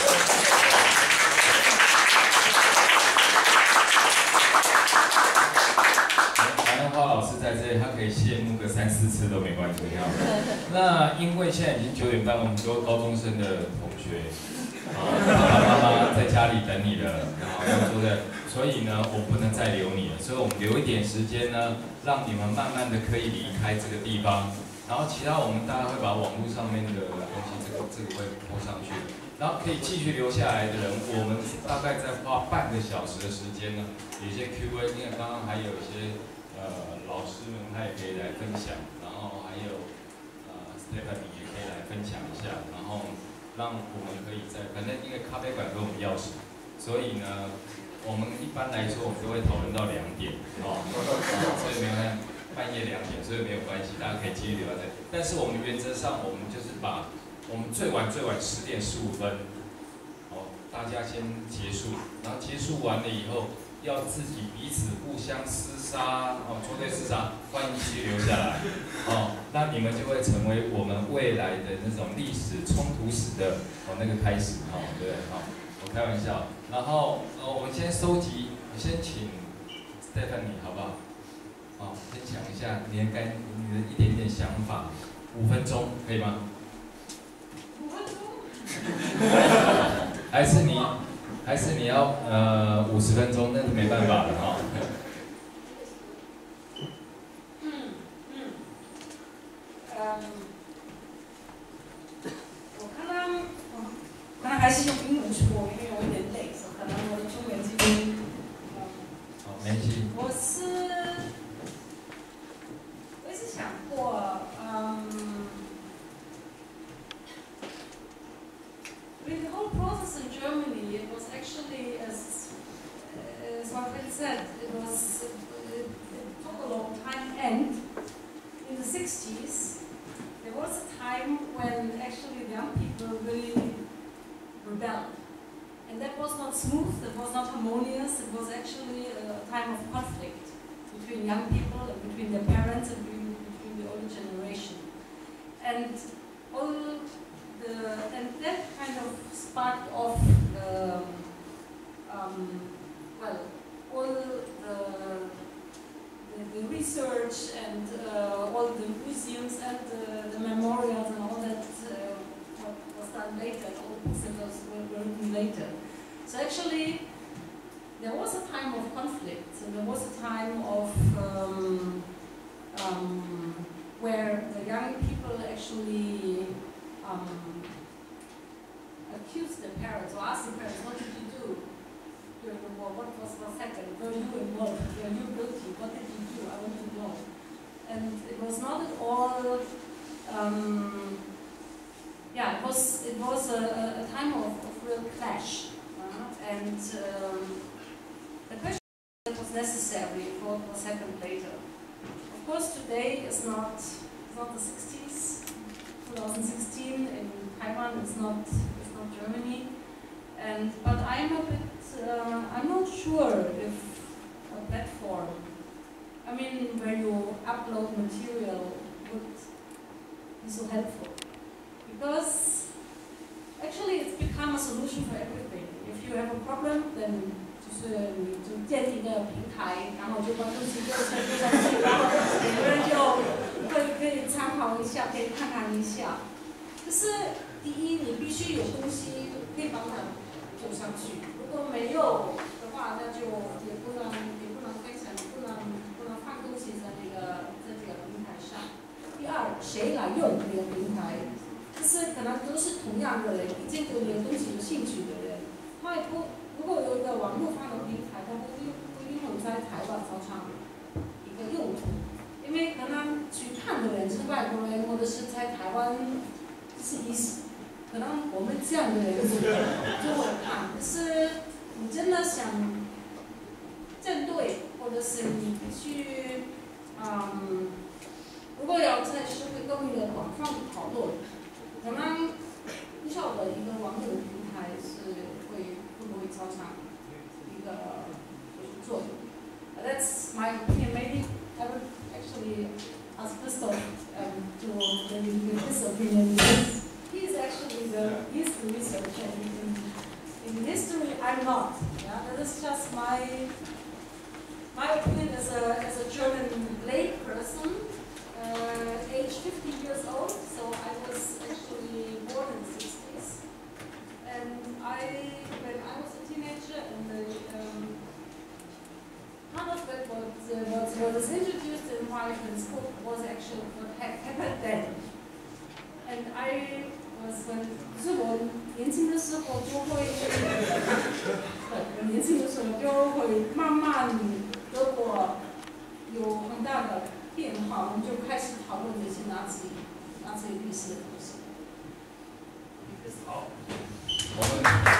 蓝兰花老师在这里，他可以谢幕个三四次都没关系。那因为现在已经九点半，我们很多高中生的同学，爸爸妈妈在家里等你了，然后要坐在，所以呢，我不能再留你了，所以我们留一点时间呢，让你们慢慢的可以离开这个地方。然后其他我们大概会把网络上面的东西，这个这个会播上去，然后可以继续留下来的人，我们大概再花半个小时的时间呢，有一些 Q A， 因为刚刚还有一些呃老师们他也可以来分享，然后还有呃 Stephanie 也可以来分享一下，然后让我们可以在，反正因为咖啡馆给我们钥匙，所以呢，我们一般来说我们都会讨论到两点哦，所以没有那。半夜两点，所以没有关系，大家可以继续留在这里。但是我们原则上，我们就是把我们最晚最晚十点十五分，好，大家先结束，然后结束完了以后， 要自己彼此互相厮杀，哦，作对厮杀，欢迎继续留下来，哦，那你们就会成为我们未来的那种历史冲突史的哦那个开始，哦，对不对？哦，我开玩笑。然后呃，我们先收集，我先请 Stephanie 好不好？哦，先讲一下你的感，你的一点点想法，五分钟可以吗？ 五分钟？ 还是你，还是你要呃五十分钟？那是没办法了哈。 嗯嗯，嗯，我看他，我可能还是用英文说，因为我有点累，所以可能我的中文这边，嗯， 好，没关系。 我是，我一直想过，嗯。With the whole process in Germany, it was actually, as, as my friend said, it was it, it took a long time. And in the sixties, there was a time when actually the young people really rebelled, and that was not smooth. It was not harmonious. It was actually a time of conflict between young people and between their parents and between, between the older generation, and all. The, and that kind of sparked off the, um, well, all the, the, the research and uh, all the museums and the, the memorials and all that uh, what was done later, all the books that was, were written later. So actually, there was a time of conflict, and there was a time of um, um, where the young people actually Um, accuse the parents or ask the parents, what did you do during the war? What was what happened? Were you involved? Were you guilty? What did you do? I want to know. And it was not at all. Um, yeah, it was it was a, a time of, of real clash, uh, and um, the question that was necessary for what was happened later. Of course, today is not it's not the sixties. twenty sixteen in Taiwan is not is not Germany, and but I'm a bit uh, I'm not sure if a platform, I mean, where you upload material would be so helpful, because actually it's become a solution for everything. If you have a problem, then 就是你就建立一个平台，然后就把东西就传播上去，然后每个人就会可以参考一下，可以看看一下。可是第一，你必须有东西可以帮他走上去。如果没有的话，那就也不能也不能分享，不能不能放东西在那个在这个平台上。第二，谁来用这个平台？就是可能都是同样的人，已经对这个东西有兴趣的人，他也不。如果有一个网络上的平台，它不一不一定会在台湾造成一个用途，因为可能去看的人是外国人，或者是在台湾是意思，可能我们这样的人就就会看。可是你真的想针对，或者是你必须，嗯，如果要在社会更一个广泛的讨论，可能不晓得一个网络的平台是会。会不会造成一个作用 ？That's my opinion. Maybe I would actually ask Christoph um, to maybe give his opinion. Because he is actually the he's the researcher in, in history. I'm not. Yeah, that is just my my opinion as a as a German lay person, uh, age fifty years old. So I was actually born in the sixties, and I. When I was a teenager, and the, um, part of that what, uh, what, what was introduced in my friend's book was actually what happened then. And I was when 就是我年轻的时候就会，对，我年轻的时候就会慢慢，如果有很大的变化，我们就开始讨论这些纳粹纳粹历史的东西。 好，我们。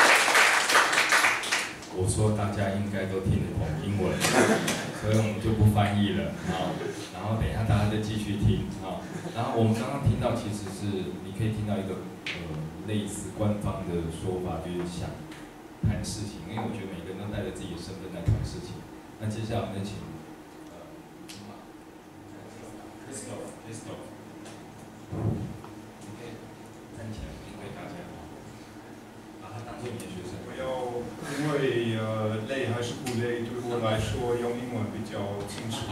我说大家应该都听得懂英文，所以我们就不发翻译了啊，然后等一下大家再继续听啊。然后我们刚刚听到其实是你可以听到一个呃类似官方的说法，就是想谈事情，因为我觉得每个人都带着自己的身份在谈事情。那接下来我们就请呃 Christoph Christoph， 你可以站起来，面对大家，把他当做你的学生。 我要因为呃累还是不累，对我来说用英文比较清楚。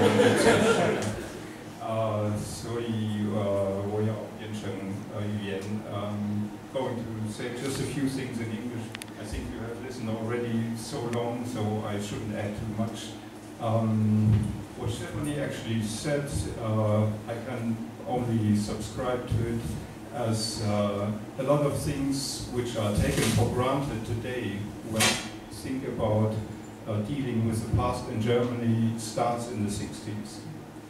呃，所以呃我要变成呃语言。Um, going to say just a few things in English. I think you have listened already so long, so I shouldn't add too much. Um, what Stephanie actually said, uh, I can only subscribe to it, as uh, a lot of things which are taken for granted today when you think about uh, dealing with the past in Germany starts in the sixties.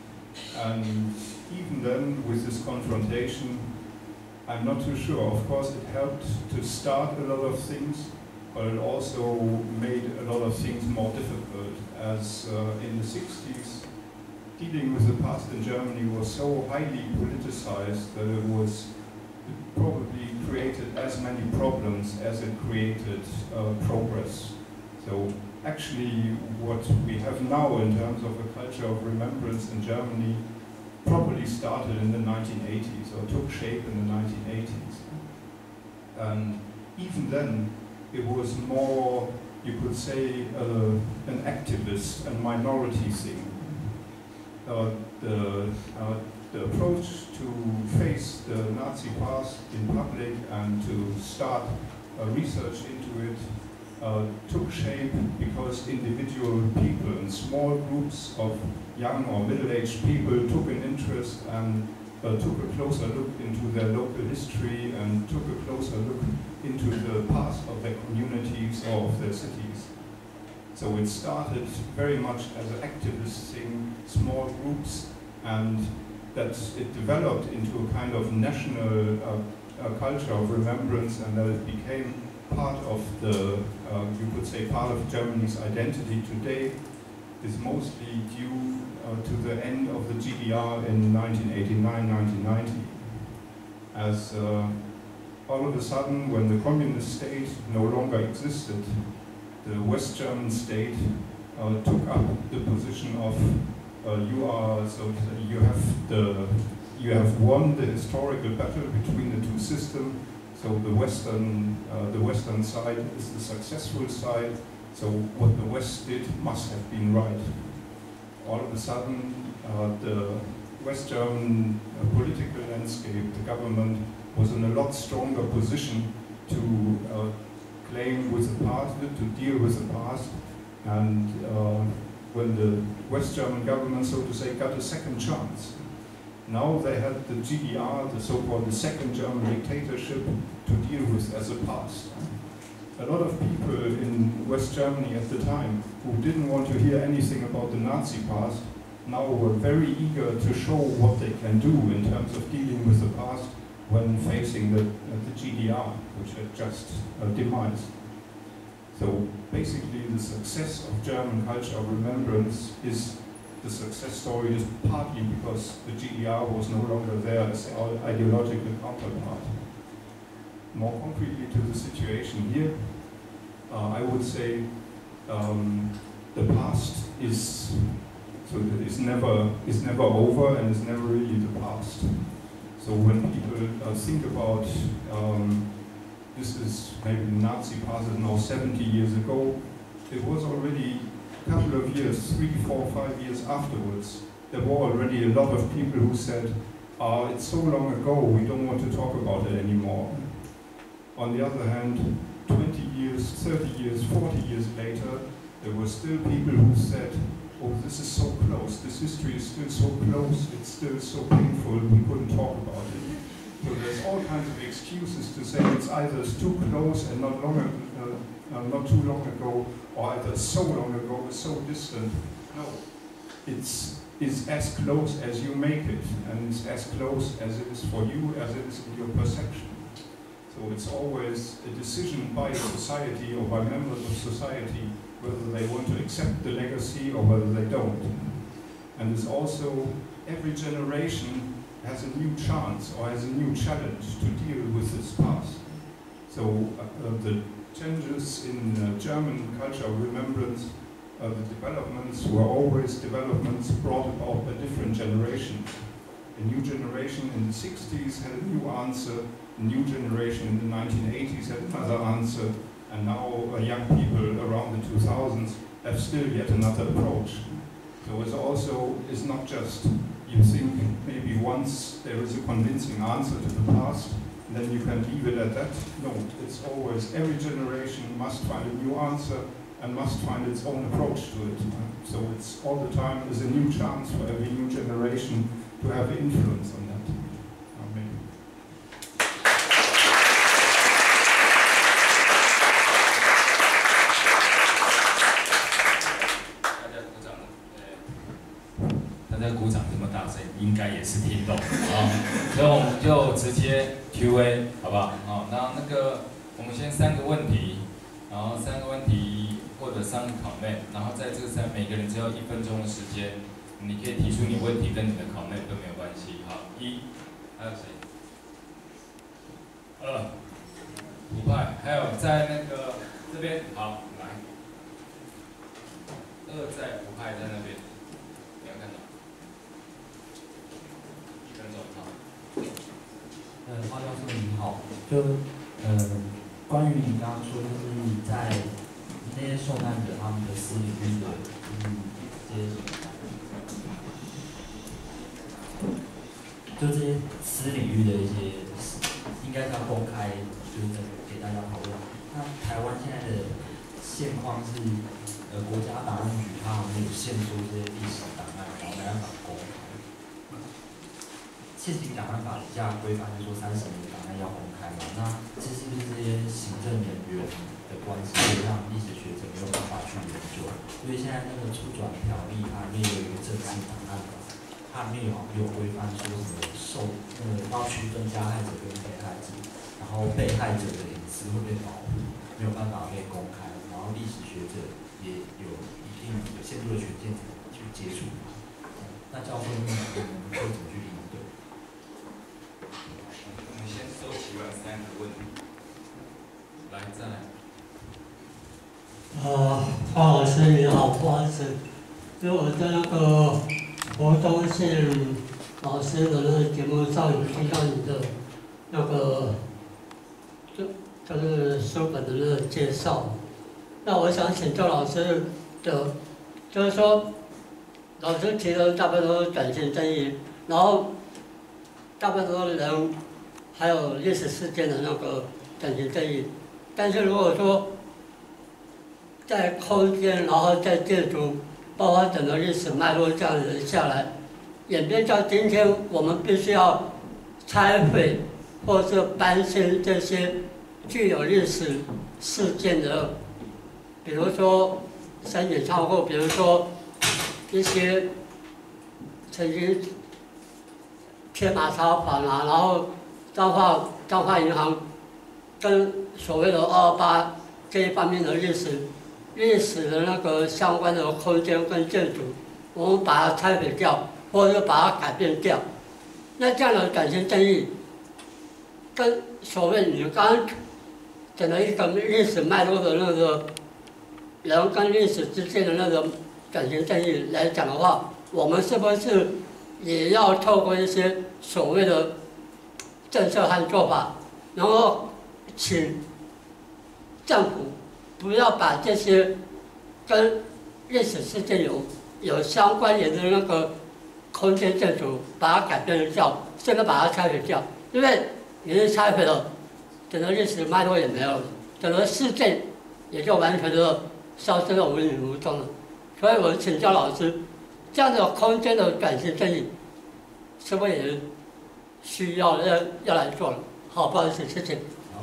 And even then, with this confrontation, I'm not too sure. Of course, it helped to start a lot of things, but it also made a lot of things more difficult, as uh, in the sixties, dealing with the past in Germany was so highly politicized that it was it probably created as many problems as it created uh, progress. So actually what we have now in terms of a culture of remembrance in Germany probably started in the nineteen eighties or took shape in the nineteen eighties. And even then it was more, you could say, uh, an activist and minority thing. Uh, the, uh, the approach to face the Nazi past in public and to start uh, research into it uh, took shape because individual people and small groups of young or middle-aged people took an interest and uh, took a closer look into their local history and took a closer look into the past of their communities or of their cities. So it started very much as an activist thing, small groups, and that it developed into a kind of national uh, uh, culture of remembrance, and that it became part of the, uh, you could say, part of Germany's identity today, is mostly due uh, to the end of the G D R in nineteen eighty-nine nineteen ninety. As uh, all of a sudden, when the communist state no longer existed, the West German state uh, took up the position of uh, you are, so you have the, you have won the historical battle between the two systems. So the Western, uh, the Western side is the successful side. So what the West did must have been right. All of a sudden, uh, the West German uh, political landscape, the government, was in a lot stronger position to uh, claim with the past, to deal with the past. And uh, when the West German government, so to say, got a second chance, now they had the G D R, the so-called the second German dictatorship, to deal with as a past. A lot of people in West Germany at the time who didn't want to hear anything about the Nazi past now were very eager to show what they can do in terms of dealing with the past when facing the, uh, the G D R, which had just uh, demised. So basically the success of German culture of remembrance is the success story is partly because the G D R was no longer there as our ideological counterpart. More concretely to the situation here, uh, I would say um, the past is so is never is never over and is never really the past. So when people uh, think about um, this is maybe the Nazi past is now seventy years ago, it was already a couple of years, three, four, five years afterwards, there were already a lot of people who said, oh, it's so long ago, we don't want to talk about it anymore. On the other hand, twenty years, thirty years, forty years later, there were still people who said, oh, this is so close, this history is still so close, it's still so painful, we couldn't talk about it. So there's all kinds of excuses to say it's either too close and not long, uh, uh, not too long ago, or either so long ago, so distant. No, it's, it's as close as you make it, and it's as close as it is for you, as it is in your perception. So it's always a decision by society or by members of society whether they want to accept the legacy or whether they don't. is also every generation has a new chance or has a new challenge to deal with its past. So uh, the changes in uh, German cultural remembrance, uh, the developments were always developments brought about by different generations. A new generation in the sixties had a new answer, a new generation in the nineteen eighties had another answer, and now uh, young people around the two thousands have still yet another approach. So it's also, it's not just you think maybe once there is a convincing answer to the past, then you can leave it at that. No, it's always, every generation must find a new answer and must find its own approach to it. So it's all the time is a new chance for every new generation to have influence on that. Amen. 大家鼓掌这么大声，应该也是听懂啊，所以我们就直接 Q A 好不好？好，那那个我们先三个问题，然后三个问题或者三个考内，然后在这三每个人只要一分钟的时间，你可以提出你问题跟你的考内都没有关系。好，一，还有谁？二，五派，还有在那个这边，好，来，二在五派在那边，你要看到。 呃，花教授你好，就呃，关于你刚刚说，就是你在那些受难者他们的私领域的，嗯，这些，就这些私领域的一些，应该要公开，就是给大家讨论。那台湾现在的现况是，呃，国家档案局它好像有限缩这些历史档案，然后没办法公开。 现行档案法底下规范是说三十年档案要公开嘛？那这是不是这些行政人员的关系，会让历史学者没有办法去研究？因为现在那个出转条例它里面有一个正式档案法，它里面有有规范说什么受呃要区分加害者跟被害者，然后被害者的隐私会被保护，没有办法被公开，然后历史学者也有一定有限度的权限去接触它。那教授你们会怎么去理解？ 我们先收集完三个问题，来再来。 呃，花老师你好，不好意思，因为我在那个活动性老师的那个节目上有听到你的那个就就是书本的那个介绍，那我想请教老师的，就是说老师提的大部分都是转型正义，然后大部分都是人。 还有历史事件的那个转型正义，但是如果说在空间，然后在建筑，包括整个历史脉络这样子下来，演变到今天，我们必须要拆毁或是搬迁这些具有历史事件的，比如说三井仓库，比如说一些曾经天马茶坊啊，然后。 彰化彰化银行跟所谓的二二八这一方面的历史历史的那个相关的空间跟建筑，我们把它拆毁掉，或者把它改变掉。那这样的转型正义，跟所谓你刚刚讲的一个历史脉络的那个人跟历史之间的那个转型正义来讲的话，我们是不是也要透过一些所谓的 政策和做法，然后请政府不要把这些跟历史事件有有相关联的那个空间建筑，把它改变掉，甚至把它拆毁掉。因为你是拆毁了，整个历史脉络也没有了，整个事件也就完全的消失的无影无踪了。所以我请教老师，这样的空间的转型正义，是不是也 需要要要来做了，好，不好意思，谢谢。 好，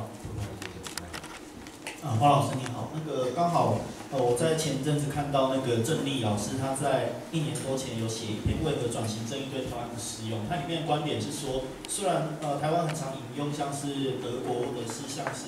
啊，花老师你好，那个刚好呃我在前阵子看到那个郑丽老师他在一年多前有写一篇为何转型正义对台湾不适用，它里面的观点是说，虽然呃台湾很常引用像是德国或者是像是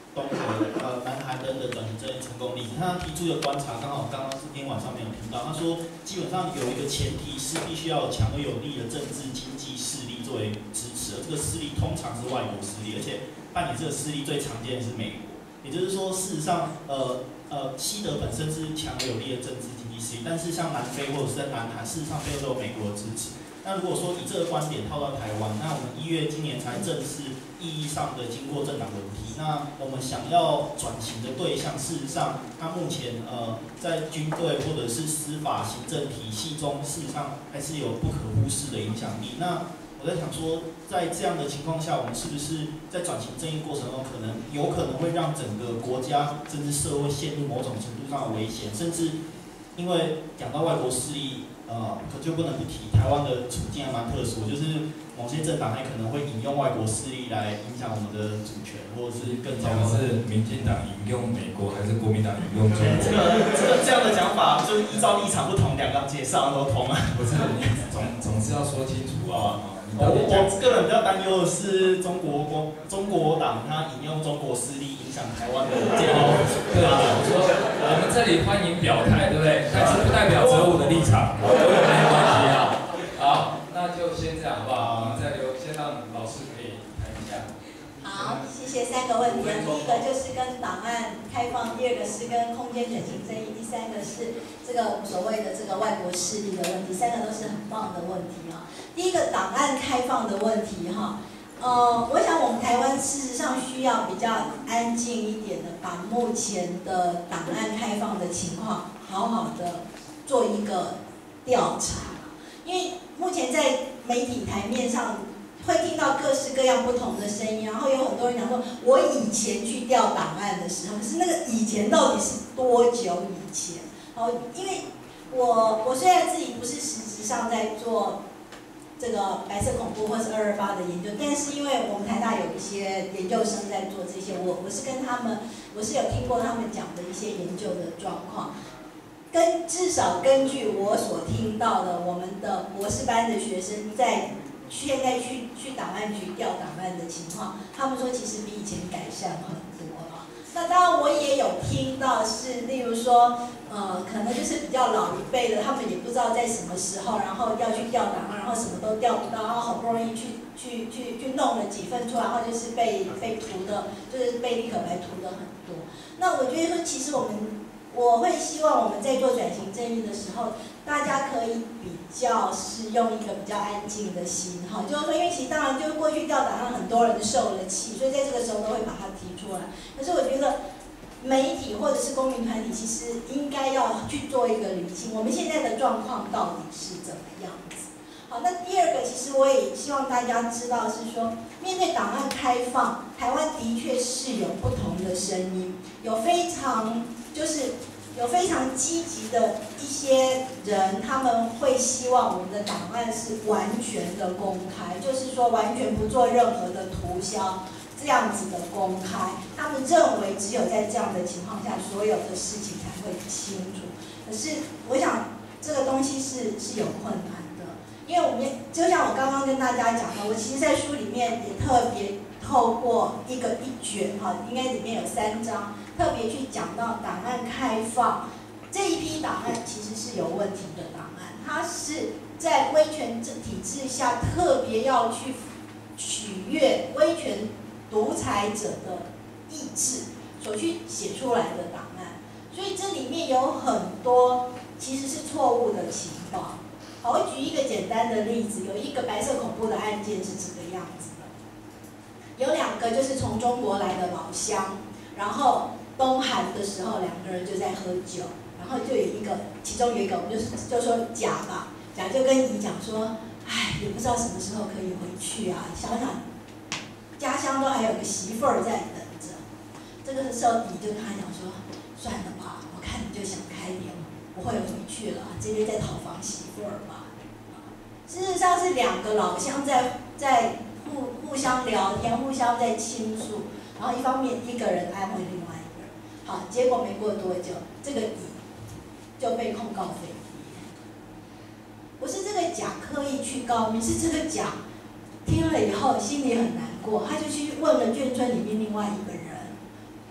东和、呃南韩等等转型正义成功例子。他提出的观察，刚好刚刚今天晚上没有听到。他说，基本上有一个前提是必须要有强而有力的政治经济势力作为支持，而这个势力通常是外国势力，而且扮演这个势力最常见的是美国。也就是说，事实上，呃呃，西德本身是强而有力的政治经济势力，但是像南非或者是在南韩，事实上背后都有美国的支持。那如果说以这个观点套到台湾，那我们一月今年才正式意义上的经过政党轮替，那我们想要转型的对象，事实上，它目前呃在军队或者是司法行政体系中，事实上还是有不可忽视的影响力。那我在想说，在这样的情况下，我们是不是在转型正义过程中，可能有可能会让整个国家甚至社会陷入某种程度上的危险，甚至因为讲到外国势力。呃，可就不能不提台湾的处境还蛮特殊，就是某些政党还可能会引用外国势力来影响我们的主权，或者是更糟糕的是民进党引用美国，还是国民党引用中国？ 这个这个这样的讲法，就是依照立场不同，两个介绍都通啊。 不是，你总总是要说清楚啊。 我我个人比较担忧的是中国国中国党他引用中国势力影响台湾的建立。 对啊，我说我们这里欢迎表态，对不对？但是不代表择我的立场，没有关系啊。好，那就先这样好不好？我们再留，先让老师可以谈一下。 好，谢谢。三个问题，第一个就是跟档案开放，第二个是跟空间转型正义，第三个是这个所谓的这个外国势力的问题，三个都是很棒的问题啊。第一个档案开放的问题哈，呃，我想我们台湾事实上需要比较安静一点的，把目前的档案开放的情况好好的做一个调查，因为目前在媒体台面上会听到各式各样不同的声音，然后有很多人讲说，我以前去调档案的时候，可是那个以前到底是多久以前？哦，因为我我虽然自己不是实质上在做这个白色恐怖或是二二八的研究，但是因为我们台大有一些研究生在做这些，我我是跟他们，我是有听过他们讲的一些研究的状况，跟至少根据我所听到的，我们的博士班的学生在现在去去档案局调档案的情况，他们说其实比以前改善很多了。那当然我也有听到是，例如说，呃，可能就是比较老一辈的，他们也不知道在什么时候，然后要去调档案，然后什么都调不到，然后好不容易去去去去弄了几份出来，然后就是被被涂的，就是被立可白涂的很多。那我觉得说，其实我们我会希望我们在做转型正义的时候，大家可以比较是用一个比较安静的心，哈，就是说，因为其实当然就是过去调档案很多人受了气，所以在这个时候都会把它提出来。可是我觉得媒体或者是公民团体其实应该要去做一个理清，我们现在的状况到底是怎么样子。好，那第二个，其实我也希望大家知道是说，面对档案开放，台湾的确是有不同的声音，有非常就是有非常积极的一些人，他们会希望我们的档案是完全的公开，就是说完全不做任何的涂销。这样子的公开，他们认为只有在这样的情况下，所有的事情才会清楚。可是，我想这个东西是是有困难的，因为我们就像我刚刚跟大家讲的，我其实在书里面也特别透过一个一卷哈，应该里面有三章，特别去讲到档案开放这一批档案其实是有问题的档案，它是在威权体制下特别要去取悦威权独裁者的意志所去写出来的档案，所以这里面有很多其实是错误的情报。好，我举一个简单的例子，有一个白色恐怖的案件是这个样子的，有两个就是从中国来的老乡，然后东韩的时候两个人就在喝酒，然后就有一个，其中有一个我们就是就说甲吧，甲就跟乙讲说，哎，也不知道什么时候可以回去啊，想想。家乡都还有个媳妇儿在等着，这个时候你就跟他讲说，算了吧，我看你就想开点，不会回去了，这边在讨房媳妇儿吧。事实上是两个老乡在在互互相聊天，互相在倾诉，然后一方面一个人安慰另外一个人，好，结果没过多久，这个乙就被控告非礼。不是这个甲刻意去告密，是这个甲听了以后心里很难过，他就去问了眷村里面另外一个人，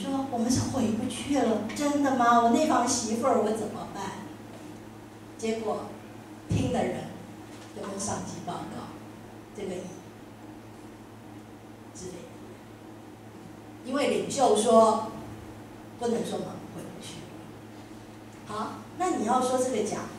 说我们是回不去了，真的吗？我那房媳妇儿我怎么办？结果听的人就跟上级报告，这个之类的，因为领袖说不能说我们回不去。好，那你要说这个奖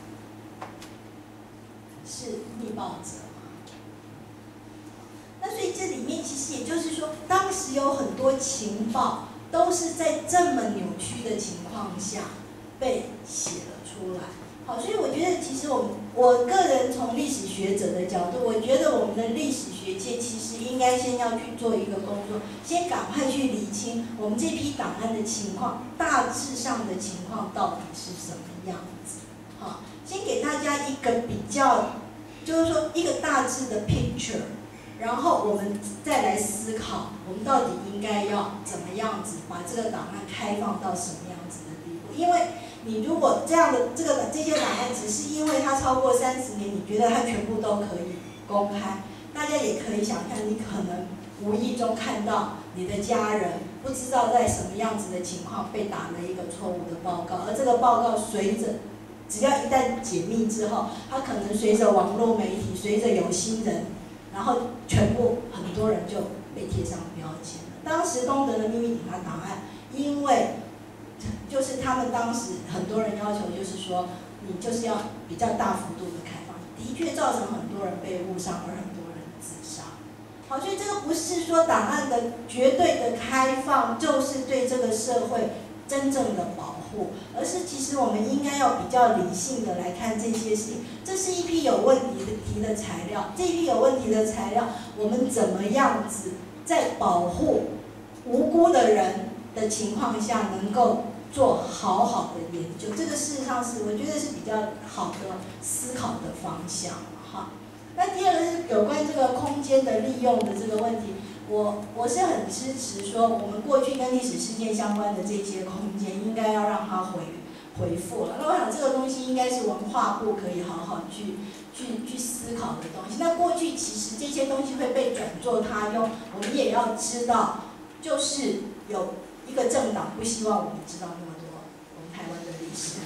是密报者吗？那所以这里面其实也就是说，当时有很多情报都是在这么扭曲的情况下被写了出来。好，所以我觉得其实我们我个人从历史学者的角度，我觉得我们的历史学界其实应该先要去做一个工作，先赶快去理清我们这批档案的情况，大致上的情况到底是什么样子。好，先给大家一个比较，就是说一个大致的 picture， 然后我们再来思考，我们到底应该要怎么样子把这个档案开放到什么样子的地步？因为你如果这样的这个这些档案只是因为它超过三十年，你觉得它全部都可以公开，大家也可以想象，你可能无意中看到你的家人不知道在什么样子的情况被打了一个错误的报告，而这个报告随着只要一旦解密之后，它可能随着网络媒体，随着有心人，然后全部很多人就被贴上标签了。当时东德的秘密警察档案，因为就是他们当时很多人要求，就是说你就是要比较大幅度的开放，的确造成很多人被误伤，而很多人自杀。好，所以这个不是说档案的绝对的开放就是对这个社会真正的保护，而是其实我们应该要比较理性的来看这些事情。这是一批有问题的题的材料，这一批有问题的材料，我们怎么样子在保护无辜的人的情况下，能够做好好的研究，这个事实上是我觉得是比较好的思考的方向哈。那第二个是有关这个空间的利用的这个问题，我我是很支持说，我们过去跟历史事件相关的这些空间，应该要让它回回复了。那我想这个东西应该是文化部可以好好去去去思考的东西。那过去其实这些东西会被转作他用，我们也要知道，就是有一个政党不希望我们知道那么多我们台湾的历史。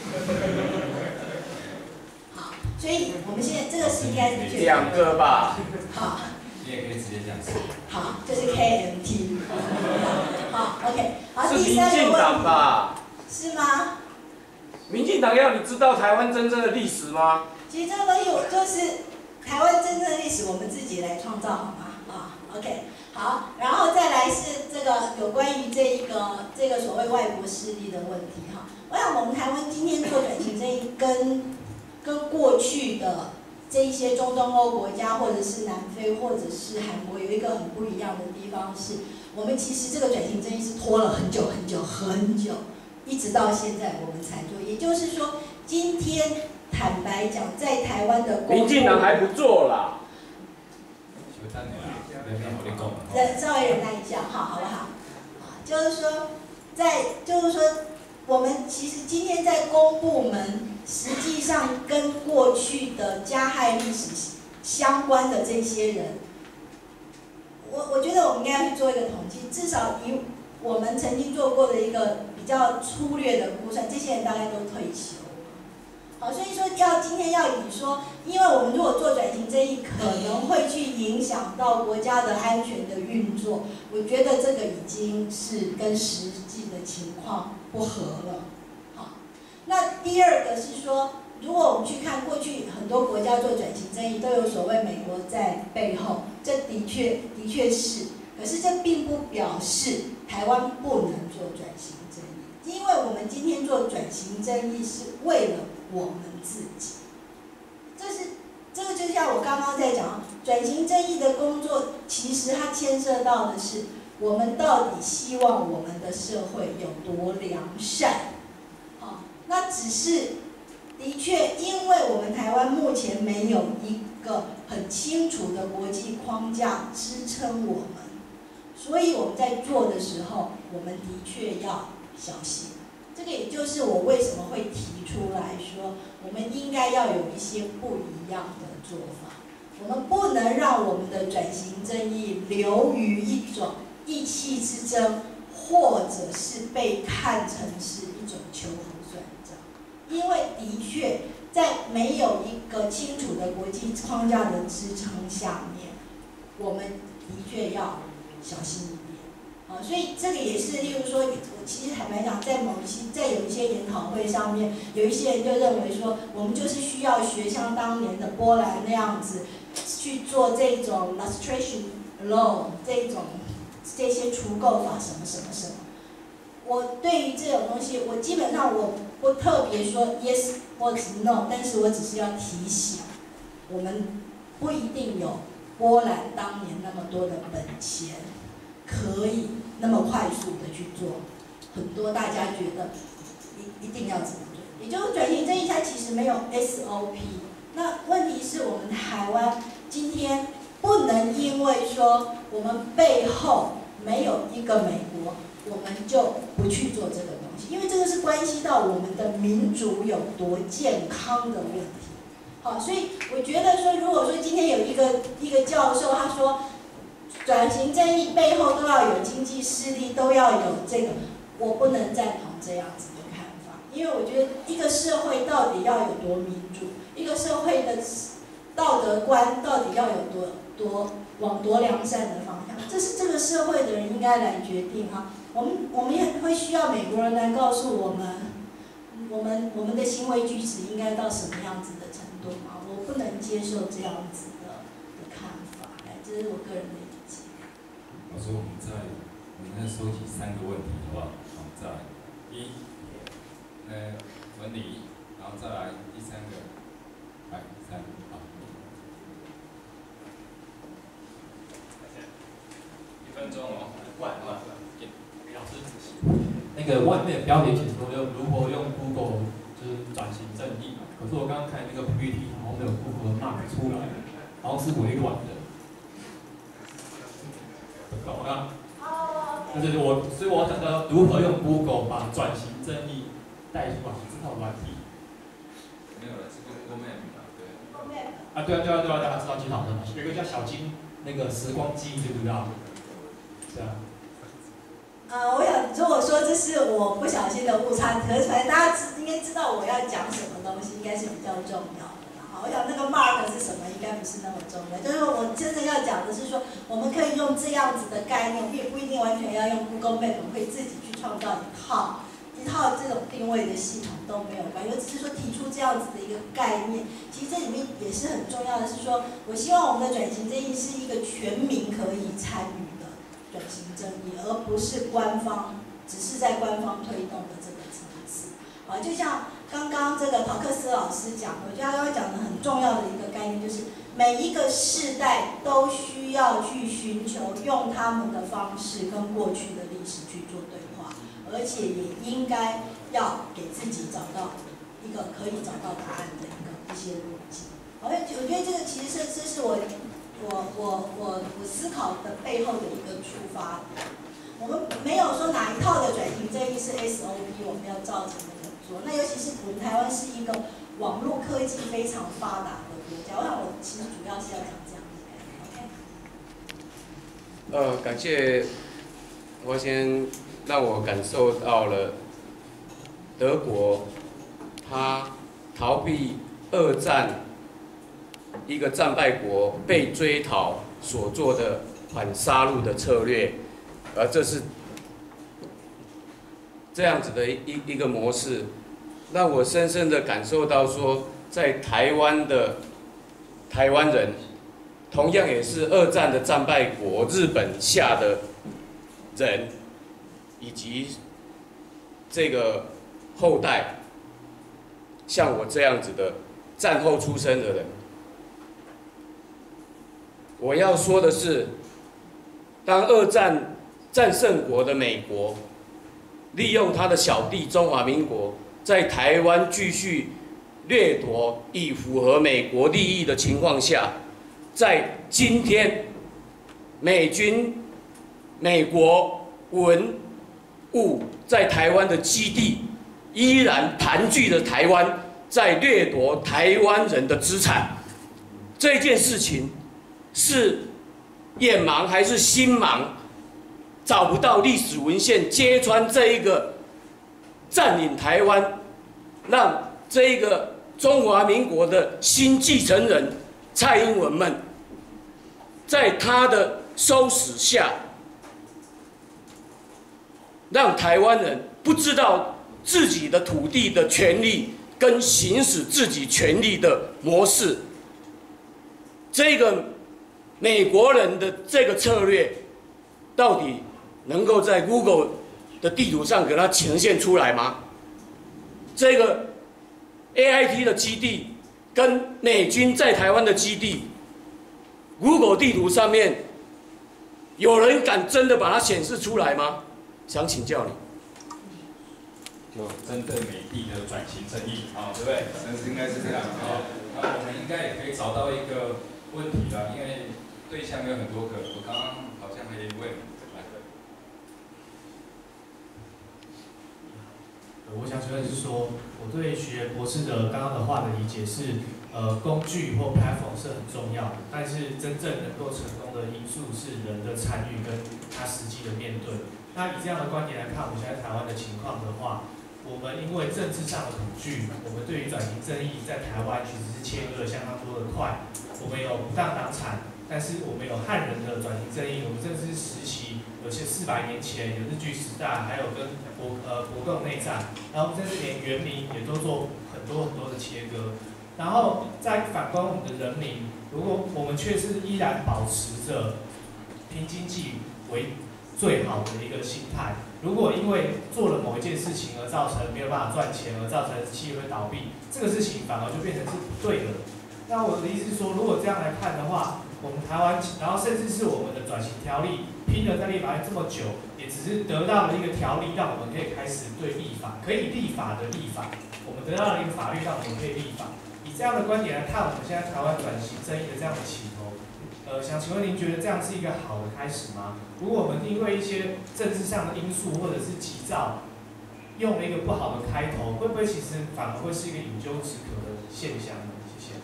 好，所以我们现在这个是应该是两个吧。 好， 你也可以直接讲是。 好，这是 K M T。好 ，OK。好， 是民第三个进党问题吧？ 是吗？ 民进党要你知道台湾真正的历史吗？ 其实这个东西我就是台湾真正的历史，我们自己来创造好吗？啊 ，OK。好，然后再来是这个有关于这一个这个所谓外国势力的问题哈。我想我们台湾今天做转型正义跟跟过去的这一些中东欧国家或者是南非或者是韩国有一个很不一样的地方是，我们其实这个转型正义是拖了很久很久很久，一直到现在我们才做。也就是说，今天坦白讲，在台湾的公民进党还不做啦。忍稍微忍耐一下，好，好不好？就是说，在就是说，我们其实今天在公部门，实际上跟过去的加害历史相关的这些人，我我觉得我们应该要去做一个统计，至少以我们曾经做过的一个比较粗略的估算，这些人大概都退休。好，所以说要今天要以说，因为我们如果做转型正义，可能会去影响到国家的安全的运作，我觉得这个已经是跟实际的情况不合了。好，那第二个是说，如果我们去看过去很多国家做转型正义，都有所谓美国在背后，这的确的确是，可是这并不表示台湾不能做转型正义，因为我们今天做转型正义是为了我们自己，这是这个就像我刚刚在讲，转型正义的工作，其实它牵涉到的是我们到底希望我们的社会有多良善。好，那只是的确，因为我们台湾目前没有一个很清楚的国际框架支撑我们，所以我们在做的时候，我们的确要小心。这个也就是我为什么会提出来说，我们应该要有一些不一样的做法。我们不能让我们的转型正义流于一种意气之争， 或者是被看成是一种秋后算账，因为的确在没有一个清楚的国际框架的支撑下面，我们的确要小心一点。啊，所以这个也是，例如说，我其实坦白讲，在某一些在有一些研讨会上面，有一些人就认为说，我们就是需要学像当年的波兰那样子去做这种 lustration law 这种这些除垢法什么什么什么。我对于这种东西，我基本上我不特别说 yes 或者 no， 但是我只是要提醒，我们不一定有波兰当年那么多的本钱。可以那么快速的去做很多大家觉得一一定要怎么做，也就是转型正义它其实没有 S O P。那问题是我们台湾今天不能因为说我们背后没有一个美国，我们就不去做这个东西，因为这个是关系到我们的民主有多健康的问题。好，所以我觉得说，如果说今天有一个一个教授他说。转型正义背后都要有经济势力，都要有这个，我不能赞同这样子的看法，因为我觉得一个社会到底要有多民主，一个社会的道德观到底要有多多往多良善的方向，这是这个社会的人应该来决定哈。我们我们也会需要美国人来告诉我们，我们我们的行为举止应该到什么样子的程度啊？我不能接受这样子的的看法，哎，这是我个人的。 老师，我们再我们再收集三个问题，好不好？好，再来一，呃，文理，然后再来第三个，来三，好，一分钟哦，万万，给老师仔细。 那个外面的标题其实都用如何用 Google 就是转型正义嘛，可是我刚刚看那个 P P T 好像没有 Google Mark 出来，好像是微软的。懂啊？就是我，所以我讲到如何用 Google 把转型正义带出来这套软体。 没有了，这个 Google Map 嘛，对。 啊，对啊，对啊，对啊，大家知道金好的，有一个叫小金那个时光机，知不知道？是啊。 呃，我想如果说这是我不小心的误差，可是反正大家知应该知道我要讲什么东西，应该是比较重要的。好，我想那个 mark 是什么，应该不是那么重要。就是我真正要讲的是说，我们可以用这样子的概念，也不一定完全要用 Google Map， 可以自己去创造一套一套这种定位的系统都没有关系。我只是说提出这样子的一个概念，其实这里面也是很重要的，是说我希望我们的转型正义是一个全民可以参与的转型正义，而不是官方只是在官方推动的这个层次。啊，就像刚刚这个陶克斯老师讲，我觉得他刚刚讲的很重要的一个概念，就是每一个世代都需要去寻求用他们的方式跟过去的历史去做对话，而且也应该要给自己找到一个可以找到答案的一个一些逻辑。好，我觉得这个其实是这是我我我我我思考的背后的一个出发点。我们没有说哪一套的转型正义是 S O P， 我们要照着那个做。那尤其是我们台湾是一个网络科技非常发达的国家，我想我其实主要是要讲这样的概念。OK。 呃，感谢我先让我感受到了德国，他逃避二战一个战败国被追讨所做的反杀戮的策略。而这是这样子的一一个模式，让我深深的感受到说，在台湾的台湾人，同样也是二战的战败国日本下的人，以及这个后代，像我这样子的战后出生的人，我要说的是，当二战战胜国的美国，利用他的小弟中华民国，在台湾继续掠夺，以符合美国利益的情况下，在今天，美军、美国文物在台湾的基地，依然盘踞着台湾，在掠夺台湾人的资产。这件事情是眼盲还是心盲？ 找不到历史文献揭穿这一个占领台湾，让这一个中华民国的新继承人蔡英文们，在他的收拾下，让台湾人不知道自己的土地的权利跟行使自己权利的模式。这个美国人的这个策略，到底能够在 Google 的地图上给它呈现出来吗？这个 A I T 的基地跟美军在台湾的基地 ，Google 地图上面有人敢真的把它显示出来吗？想请教你。 就针对美帝的转型正义，啊、哦，对不对？但是应该是这样啊。那、哦、我们应该也可以找到一个问题了，因为对象有很多个。我刚刚好像还有一位来的。 我想请问是说，我对许源博士的刚刚的话的理解是，呃，工具或 platform 是很重要的，但是真正能够成功的因素是人的参与跟他实际的面对。那以这样的观点来看，我们现在台湾的情况的话，我们因为政治上的恐惧，我们对于转型正义在台湾其实是切割的相当多的块。我们有不当党产，但是我们有汉人的转型正义，我们政治时期有些四百年前有日据时代，还有跟国呃国共内战，然后甚至连原民也都做很多很多的切割。然后再反观我们的人民，如果我们却是依然保持着拼经济为最好的一个心态，如果因为做了某一件事情而造成没有办法赚钱，而造成企业会倒闭，这个事情反而就变成是不对的。那我的意思是说，如果这样来看的话，我们台湾，然后甚至是我们的转型条例拼了在立法院这么久，也只是得到了一个条例，让我们可以开始对立法，可以立法的立法，我们得到了一个法律，让我们可以立法。以这样的观点来看，我们现在台湾转型正义的这样的起头，呃，想请问您觉得这样是一个好的开始吗？如果我们因为一些政治上的因素或者是急躁，用了一个不好的开头，会不会其实反而会是一个饮鸩止渴的现象呢？谢谢。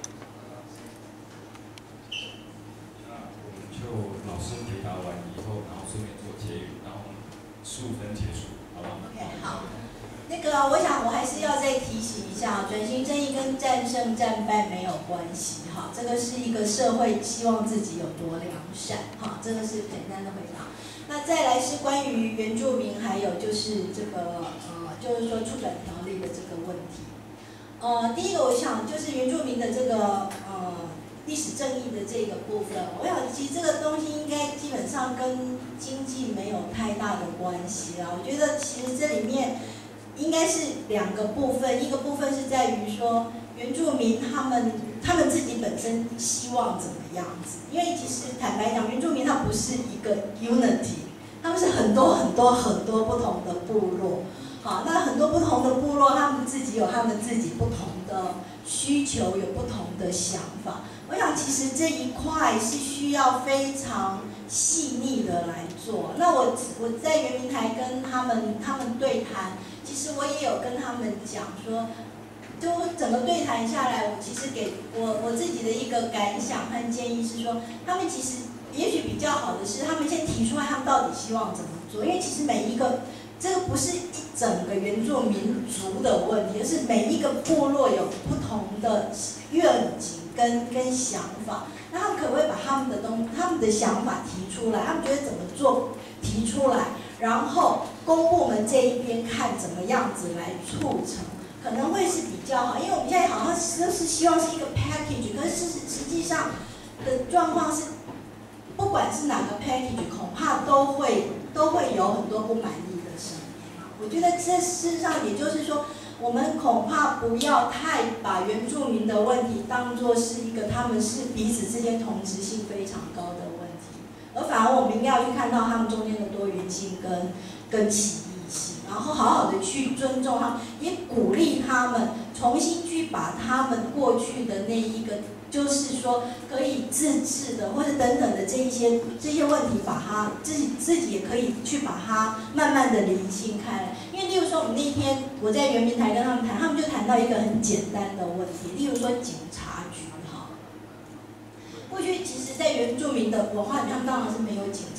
就老师回答完以后，然后顺便做结语，然后十五分结束，好不好 ？OK， 好。那个，我想我还是要再提醒一下，转型正义跟战胜战败没有关系哈，这个是一个社会希望自己有多良善哈，这个是简单的回答。那再来是关于原住民，还有就是这个呃，就是说出转条例的这个问题。呃，第一个我想就是原住民的这个呃历史正义的这个部分，我想其实这个东西应该基本上跟经济没有太大的关系啦。我觉得其实这里面应该是两个部分，一个部分是在于说原住民他们他们自己本身希望怎么样子，因为其实坦白讲，原住民它不是一个 unity， 他们是很多很多很多不同的部落，好，那很多不同的部落，他们自己有他们自己不同的需求，有不同的想法。我想其实这一块是需要非常细腻的来做。那我我在原民台跟他们他们对谈，其实我也有跟他们讲说，就整个对谈下来，我其实给我我自己的一个感想和建议是说，他们其实也许比较好的是，他们先提出来他们到底希望怎么做，因为其实每一个这个不是一整个原住民族的问题，而是每一个部落有不同的愿景跟跟想法。那他们可不可以把他们的东他们的想法提出来？他们觉得怎么做提出来，然后公部门这一边看怎么样子来促成，可能会是比较好。因为我们现在好像都是希望是一个 package， 可是实实际上的状况是，不管是哪个 package， 恐怕都会都会有很多不满意的声音。我觉得这事实上也就是说，我们恐怕不要太把原住民的问题当作是一个他们是彼此之间同质性非常高的问题，而反而我们应该要去看到他们中间的多元性跟跟歧义性，然后好好的去尊重他们，也鼓励他们重新去把他们过去的那一个，就是说可以自治的或者等等的这一些这些问题，把它自己自己也可以去把它慢慢的理清开来。因为例如说，我们那天我在原民台跟他们谈，他们就谈到一个很简单的问题，例如说警察局哈。过去其实，在原住民的文化里面，他们当然是没有警察局，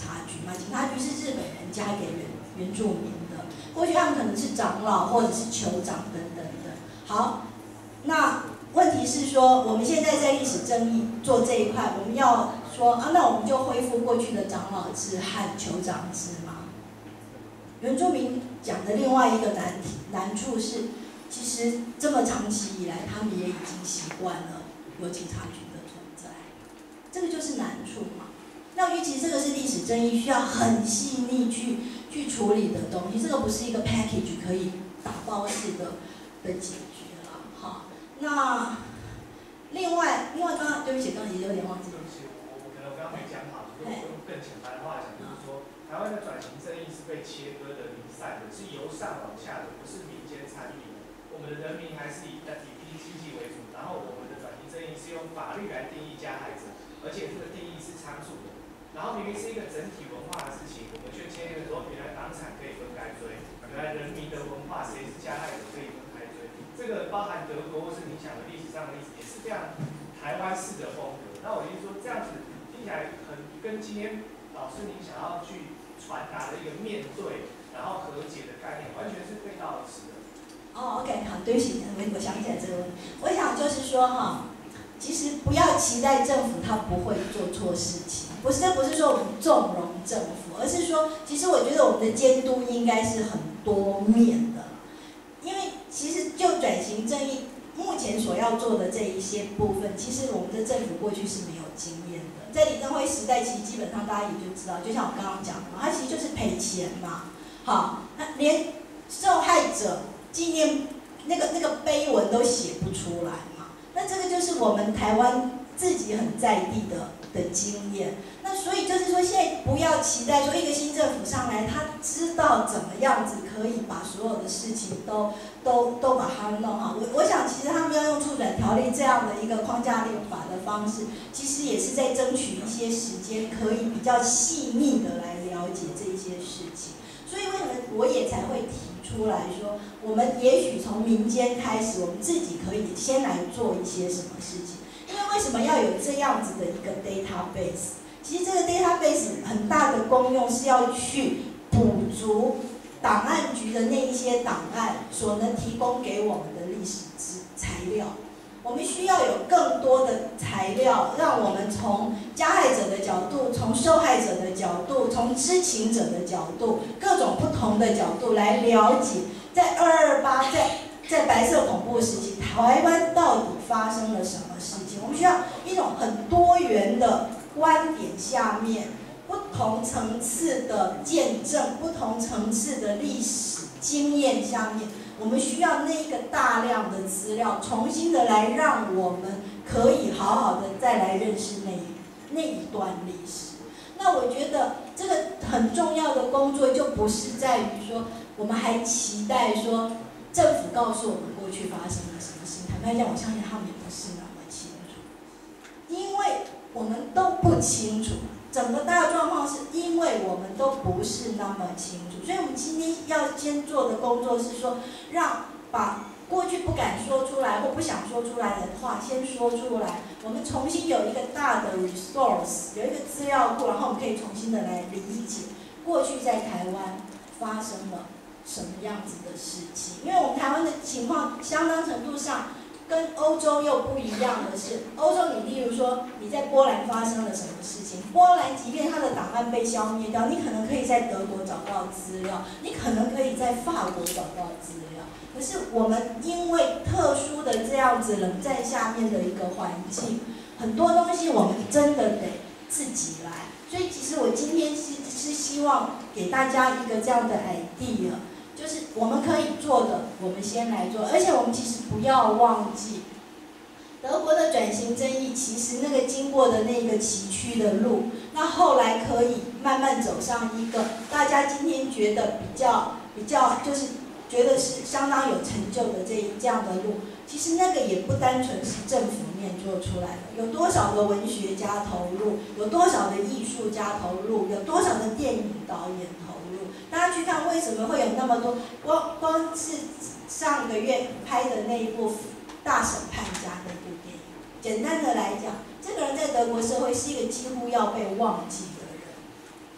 嘛，警察局是日本人加给原原住民的，过去他们可能是长老或者是酋长等等的。好，那问题是说，我们现在在历史正义做这一块，我们要说啊，那我们就恢复过去的长老制和酋长制吗？原住民讲的另外一个难题难处是，其实这么长期以来，他们也已经习惯了有警察局的存在，这个就是难处嘛。那尤其这个是历史争议，需要很细腻去去处理的东西，这个不是一个 package 可以打包式的的解决了。好，那另外另外刚刚对不起，刚刚也有点忘记了。 我我可能刚刚没讲好，就是我用更简单的话讲，就是说台湾的转型正义是被切割的、离散的，是由上往下的，不是民间参与的。我们的人民还是以以拼经济为主，然后我们的转型正义是用法律来定义加害者，而且这个定义是仓促的。然后明明是一个整体文化的事情，我们却签约说原来党产可以分开追，原来人民的文化谁是加害者可以分开追。这个包含德国或是你想的历史上的例子，也是这样台湾式的风格。那我就说这样子听起来很跟今天老师您想要去传达的一个面对然后和解的概念，完全是背道而驰的。 哦 ，OK， 好，对不起，我我想起来这个问题。我想就是说哈，其实不要期待政府他不会做错事情。不是，这不是说我们纵容政府，而是说，其实我觉得我们的监督应该是很多面的，因为其实就转型正义目前所要做的这一些部分，其实我们的政府过去是没有经验的。在李登辉时代，其实基本上大家也就知道，就像我刚刚讲的嘛，它其实就是赔钱嘛，好，那连受害者纪念那个那个碑文都写不出来嘛，那这个就是我们台湾自己很在地的。的经验，那所以就是说，现在不要期待说一个新政府上来，他知道怎么样子可以把所有的事情都都都把它弄好。我我想，其实他们要用促转条例这样的一个框架立法的方式，其实也是在争取一些时间，可以比较细腻的来了解这些事情。所以为什么我也才会提出来说，我们也许从民间开始，我们自己可以先来做一些什么事情。因为为什么要有这样子的一个 database？ 其实这个 database 很大的功用是要去补足档案局的那一些档案所能提供给我们的历史资材料。我们需要有更多的材料，让我们从加害者的角度、从受害者的角度、从知情者的角度，各种不同的角度来了解，在二二八在。在白色恐怖时期，台湾到底发生了什么事情？我们需要一种很多元的观点下面，不同层次的见证，不同层次的历史经验下面，我们需要那一个大量的资料，重新的来让我们可以好好的再来认识那一那一段历史。那我觉得这个很重要的工作，就不是在于说，我们还期待说。政府告诉我们过去发生了什么事情，坦白讲，我相信他们也不是那么清楚，因为我们都不清楚。整个大状况是因为我们都不是那么清楚，所以我们今天要先做的工作是说，让把过去不敢说出来或不想说出来的话先说出来，我们重新有一个大的 resource， 有一个资料库，然后我们可以重新的来理解过去在台湾发生了什么样子的事情。因为我们台湾的情况相当程度上跟欧洲又不一样的是，欧洲你例如说你在波兰发生了什么事情，波兰即便它的档案被消灭掉，你可能可以在德国找到资料，你可能可以在法国找到资料。可是我们因为特殊的这样子冷战下面的一个环境，很多东西我们真的得自己来。所以其实我今天是是希望给大家一个这样的 idea。就是我们可以做的，我们先来做，而且我们其实不要忘记，德国的转型正义其实那个经过的那个崎岖的路，那后来可以慢慢走上一个大家今天觉得比较比较就是觉得是相当有成就的这这样的路，其实那个也不单纯是政府面做出来的，有多少的文学家投入，有多少的艺术家投入，有多少的电影导演投入。大家去看为什么会有那么多，光光是上个月拍的那一部《大审判家》那部电影，简单的来讲，这个人在德国社会是一个几乎要被忘记的人，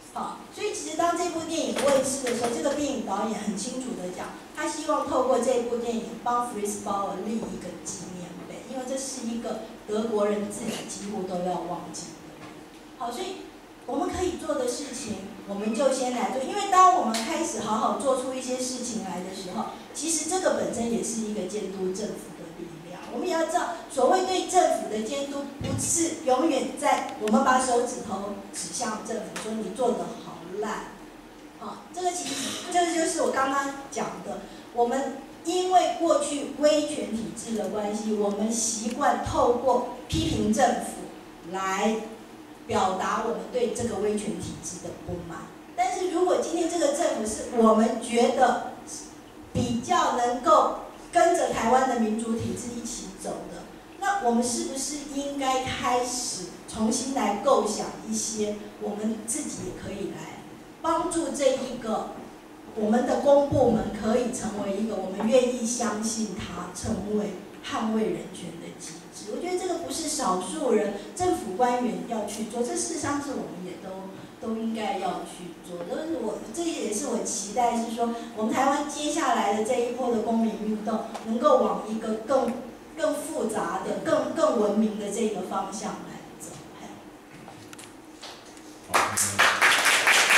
好，所以其实当这部电影问世的时候，这个电影导演很清楚的讲，他希望透过这部电影帮 Fritz Bauer 立一个纪念碑，因为这是一个德国人自己几乎都要忘记的。好，所以我们可以做的事情，我们就先来做，因为当我们开始好好做出一些事情来的时候，其实这个本身也是一个监督政府的力量。我们也要知道，所谓对政府的监督，不是永远在我们把手指头指向政府，说你做得好烂。啊，这个其实这个就是我刚刚讲的，我们因为过去威权体制的关系，我们习惯透过批评政府来表达我们对这个威权体制的不满。但是如果今天这个政府是我们觉得比较能够跟着台湾的民主体制一起走的，那我们是不是应该开始重新来构想一些我们自己也可以来帮助这一个我们的公部门可以成为一个我们愿意相信它成为捍卫人权的机制？我觉得这个不是少数人政府官员要去做，这事实上是我们也都都应该要去做。都是我这也是我期待，是说我们台湾接下来的这一波的公民运动能够往一个更更复杂的、更更文明的这个方向来走。 好。